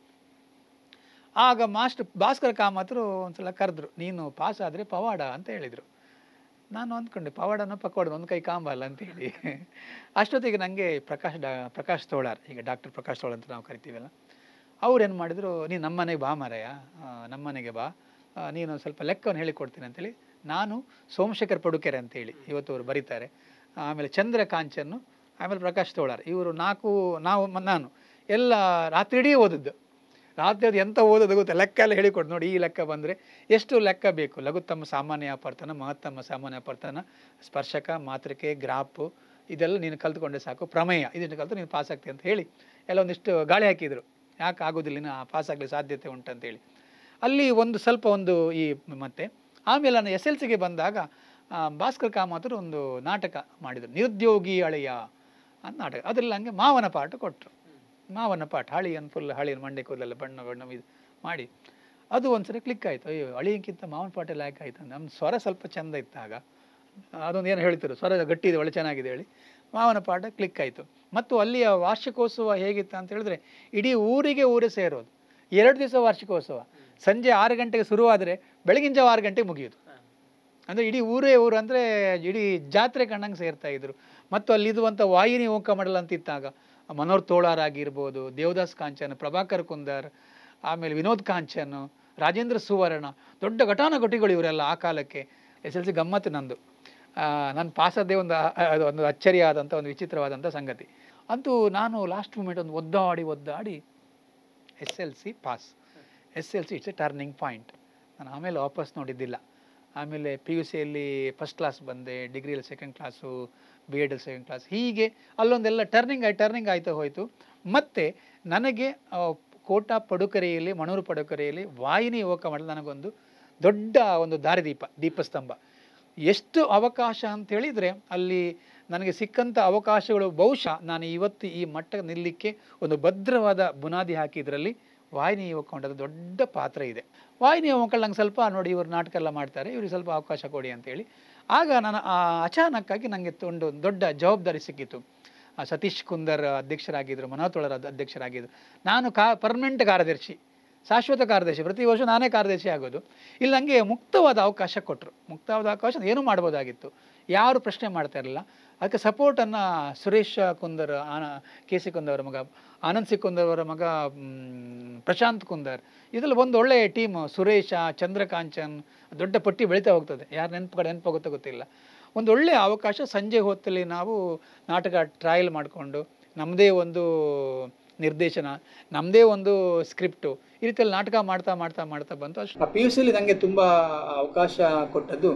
ಆಗ ಮಾಸ್ಟರ್ ಭಾಸ್ಕರ ಕಾಮತ್ರು ಒಂದು ಸಲ ಕರೆದ್ರು, ನೀನು ಪಾಸ್ ಆದರೆ ಪವಾಡ ಅಂತ ಹೇಳಿದರು. ನಾನು ಅಂದ್ಕೊಂಡೆ ಪವಾಡನೋ ಪಕ್ವಾಡನೋ ಒಂದು ಕೈ ಕಾಂಬಲ್ಲ ಅಂತೇಳಿ. ಅಷ್ಟೊತ್ತಿಗೆ ನನಗೆ ಪ್ರಕಾಶ್ ತೋಳಾರ್, ಈಗ ಡಾಕ್ಟರ್ ಪ್ರಕಾಶ್ ತೋಳಾರ್ ಅಂತ ನಾವು ಕರಿತೀವಲ್ಲ, ಅವ್ರು ಏನು ಮಾಡಿದರು, ನೀನು ನಮ್ಮನೆಗೆ ಬಾ ಮಾರಾಯ, ನಮ್ಮನೆಗೆ ಬಾ, ನೀನು ಸ್ವಲ್ಪ ಲೆಕ್ಕವನ್ನು ಹೇಳಿಕೊಡ್ತೀನಿ ಅಂತೇಳಿ. ನಾನು ಸೋಮಶೇಖರ್ ಪಡುಕೆರೆ ಅಂತೇಳಿ ಇವತ್ತು ಅವರು ಬರೀತಾರೆ, ಆಮೇಲೆ ಚಂದ್ರ ಕಾಂಚನ್ನು, ಆಮೇಲೆ ಪ್ರಕಾಶ್ ತೋಳಾರ್, ಇವರು ನಾನು ಎಲ್ಲ ರಾತ್ರಿ ಇಡೀ ಓದಿದ್ದು. ರಾತ್ರಿ ಅದು ಎಂತ ಓದೋದು ಗೊತ್ತಾ, ಲೆಕ್ಕ ಎಲ್ಲ ಹೇಳಿಕೊಡು. ನೋಡಿ, ಈ ಲೆಕ್ಕ ಬಂದರೆ ಎಷ್ಟು ಲೆಕ್ಕ ಬೇಕು, ಲಘುತ್ತಮ ಸಾಮಾನ್ಯ ಅಪರ್ತನ, ಮಹತ್ತಮ ಸಾಮಾನ್ಯ ಅಪರ್ತನ, ಸ್ಪರ್ಶಕ, ಮಾತೃಕೆ, ಗ್ರಾಫು, ಇದೆಲ್ಲ ನೀನು ಕಲ್ತ್ಕೊಂಡೆ ಸಾಕು, ಪ್ರಮೇಯ ಇದನ್ನು ಕಲಿತು ನೀನು ಪಾಸ್ ಆಗ್ತಿ ಅಂತ ಹೇಳಿ ಎಲ್ಲ ಒಂದಿಷ್ಟು ಗಾಳಿ ಹಾಕಿದರು. ಯಾಕೆ ಆಗೋದಿಲ್ಲ, ನೀನು ಪಾಸ್ ಆಗಲಿ ಸಾಧ್ಯತೆ ಉಂಟಂತೇಳಿ ಅಲ್ಲಿ ಸ್ವಲ್ಪ ಈ ಮತ್ತೆ. ಆಮೇಲೆ ನಾನು SLCಗೆ ಬಂದಾಗ ಭಾಸ್ಕರ್ ಕಾಮತ್ರು ಒಂದು ನಾಟಕ ಮಾಡಿದರು, ನಿರುದ್ಯೋಗಿ ಅಳೆಯ ಅಂತ ನಾಟಕ. ಅದರಲ್ಲಿ ನನಗೆ ಮಾವನ ಪಾಠ ಕೊಟ್ಟರು. ಮಾವನ ಪಾಠ ಹಳಿಯನ್ನು ಫುಲ್ ಹಳಿಯನ್ನು ಮಂಡೆ ಕೂದಲೆಲ್ಲ ಬಣ್ಣ ಇದು ಮಾಡಿ ಅದು ಒಂದ್ಸರಿ ಕ್ಲಿಕ್ ಆಯಿತು. ಅಯ್ಯೋ, ಅಳಿಯಕ್ಕಿಂತ ಮಾವನ ಪಾಠ ಲ್ಯಾಕ್ ಆಯಿತು. ನಮ್ಮ ಸ್ವರ ಸ್ವಲ್ಪ ಚೆಂದ ಇತ್ತಾಗ, ಅದೊಂದು ಏನು ಹೇಳ್ತಿರು, ಸ್ವರ ಗಟ್ಟಿ ಇದೆ, ಒಳ್ಳೆ ಚೆನ್ನಾಗಿದೆ ಹೇಳಿ ಮಾವನ ಪಾಠ ಕ್ಲಿಕ್ ಆಯಿತು. ಮತ್ತು ಅಲ್ಲಿಯ ವಾರ್ಷಿಕೋತ್ಸವ ಹೇಗಿತ್ತು ಅಂತ ಹೇಳಿದ್ರೆ, ಇಡೀ ಊರೇ ಸೇರೋದು. 2 ದಿವಸ ವಾರ್ಷಿಕೋತ್ಸವ. ಸಂಜೆ 6 ಗಂಟೆಗೆ ಶುರುವಾದರೆ ಬೆಳಗಿನ ಜಾವ 6 ಗಂಟೆಗೆ ಮುಗಿಯೋದು. ಅಂದರೆ ಇಡೀ ಊರು ಅಂದರೆ ಇಡೀ ಜಾತ್ರೆ ಕಂಡಂಗೆ ಸೇರ್ತಾ ಇದ್ರು. ಮತ್ತು ಅಲ್ಲಿದುವಂಥ ವಾಹಿನಿ ಓಂಕ ಮಾಡಲ್ ಅಂತ ಇತ್ತಾಗ ಮನೋಹರ್ ತೋಳಾರ್ ಆಗಿರ್ಬೋದು, ದೇವದಾಸ್ ಕಾಂಚನ್, ಪ್ರಭಾಕರ್ ಕುಂದರ್, ಆಮೇಲೆ ವಿನೋದ್ ಕಾಂಚನ್, ರಾಜೇಂದ್ರ ಸುವರ್ಣ, ದೊಡ್ಡ ಘಟಾನುಘಟಿಗಳು ಇವರೆಲ್ಲ ಆ ಕಾಲಕ್ಕೆ. SLC ಗಮ್ಮತ್ತು ನಂದು. ನಾನು ಪಾಸದ್ದೇ ಒಂದು ಅಚ್ಚರಿಯಾದಂಥ ಒಂದು ವಿಚಿತ್ರವಾದಂಥ ಸಂಗತಿ. ಅಂತೂ ನಾನು ಲಾಸ್ಟ್ ಮೂಮೆಂಟ್ ಒಂದು ಒದ್ದಾಡಿ SLC pass. SLC it's a turning point. ನಾನು ಆಮೇಲೆ ವಾಪಸ್ ನೋಡಿದ್ದಿಲ್ಲ. ಆಮೇಲೆ PUCಯಲ್ಲಿ ಫಸ್ಟ್ ಕ್ಲಾಸ್ ಬಂದೆ, ಡಿಗ್ರಿಯಲ್ಲಿ second class, B.Ed second class, ಹೀಗೆ ಅಲ್ಲೊಂದೆಲ್ಲ ಟರ್ನಿಂಗ್ ಆಯ್ತಾ ಹೋಯಿತು. ಮತ್ತು ನನಗೆ ಕೋಟ ಪಡುಕರೆಯಲ್ಲಿ, ಮಣೂರು ಪಡುಕರೆಯಲ್ಲಿ ವಾಹಿನಿ ಯುವಕ ಮಾಡಲು ನನಗೊಂದು ದೊಡ್ಡ ಒಂದು ದೀಪಸ್ತಂಭ. ಎಷ್ಟು ಅವಕಾಶ ಅಂತ ಹೇಳಿದರೆ ಅಲ್ಲಿ ನನಗೆ ಸಿಕ್ಕಂಥ ಅವಕಾಶಗಳು, ಬಹುಶಃ ನಾನು ಇವತ್ತು ಈ ಮಟ್ಟ ನಿಲ್ಲಕ್ಕೆ ಒಂದು ಭದ್ರವಾದ ಬುನಾದಿ ಹಾಕಿದ್ರಲ್ಲಿ ವಾಹಿನಿ ಯುವಕ ದೊಡ್ಡ ಪಾತ್ರ ಇದೆ. ವಾಹಿನಿ ಯುವಕಲ್ಲಿ ನಂಗೆ ಸ್ವಲ್ಪ ನೋಡಿ, ಇವರು ನಾಟಕ ಎಲ್ಲ ಮಾಡ್ತಾರೆ, ಇವ್ರಿಗೆ ಸ್ವಲ್ಪ ಅವಕಾಶ ಕೊಡಿ ಅಂತೇಳಿ. ಆಗ ನಾನು ಅಚಾನಕ್ಕಾಗಿ ನನಗೆ ಒಂದು ದೊಡ್ಡ ಜವಾಬ್ದಾರಿ ಸಿಕ್ಕಿತ್ತು. ಸತೀಶ್ ಕುಂದರ್ ಅಧ್ಯಕ್ಷರಾಗಿದ್ದರು, ಮನೋಹರ್ ತೋಳಾರ್ ಅಧ್ಯಕ್ಷರಾಗಿದ್ದರು. ನಾನು ಪರ್ಮನೆಂಟ್ ಕಾರ್ಯದರ್ಶಿ, ಶಾಶ್ವತ ಕಾರ್ಯದರ್ಶಿ, ಪ್ರತಿ ವರ್ಷ ನಾನೇ ಕಾರ್ಯದರ್ಶಿ ಆಗೋದು. ಇಲ್ಲಿ ನನಗೆ ಮುಕ್ತವಾದ ಅವಕಾಶ ಕೊಟ್ಟರು. ಮುಕ್ತವಾದ ಅವಕಾಶ ಏನೂ ಮಾಡ್ಬೋದಾಗಿತ್ತು, ಯಾರು ಪ್ರಶ್ನೆ ಮಾಡ್ತಾ ಇರಲಿಲ್ಲ. ಅದಕ್ಕೆ ಸಪೋರ್ಟನ್ನು ಸುರೇಶ್ ಕುಂದರ್, KC ಕುಂದರ್ ಅವರ ಮಗ, ಆನಂದ್ ಸಿ ಕುಂದರ್ ಅವರ ಮಗ ಪ್ರಶಾಂತ್ ಕುಂದರ್, ಇದರಲ್ಲಿ ಒಂದು ಒಳ್ಳೆಯ ಟೀಮು. ಸುರೇಶ, ಚಂದ್ರಕಾಂಚನ್, ದೊಡ್ಡ ಪಟ್ಟಿ ಬೆಳೀತಾ ಹೋಗ್ತದೆ, ಯಾರು ನೆನಪಾಗುತ್ತೋ ಗೊತ್ತಿಲ್ಲ. ಒಂದು ಒಳ್ಳೆಯ ಅವಕಾಶ. ಸಂಜೆ ಹೊತ್ತಲ್ಲಿ ನಾವು ನಾಟಕ ಟ್ರಯಲ್ ಮಾಡಿಕೊಂಡು ನಮ್ಮದೇ ಒಂದು ನಿರ್ದೇಶನ, ನಮ್ಮದೇ ಒಂದು ಸ್ಕ್ರಿಪ್ಟು, ಈ ರೀತಿಯಲ್ಲಿ ನಾಟಕ ಮಾಡ್ತಾ ಬಂತು. ಅಷ್ಟು PUCಯಲ್ಲಿ ನನಗೆ ತುಂಬ ಅವಕಾಶ ಕೊಟ್ಟದ್ದು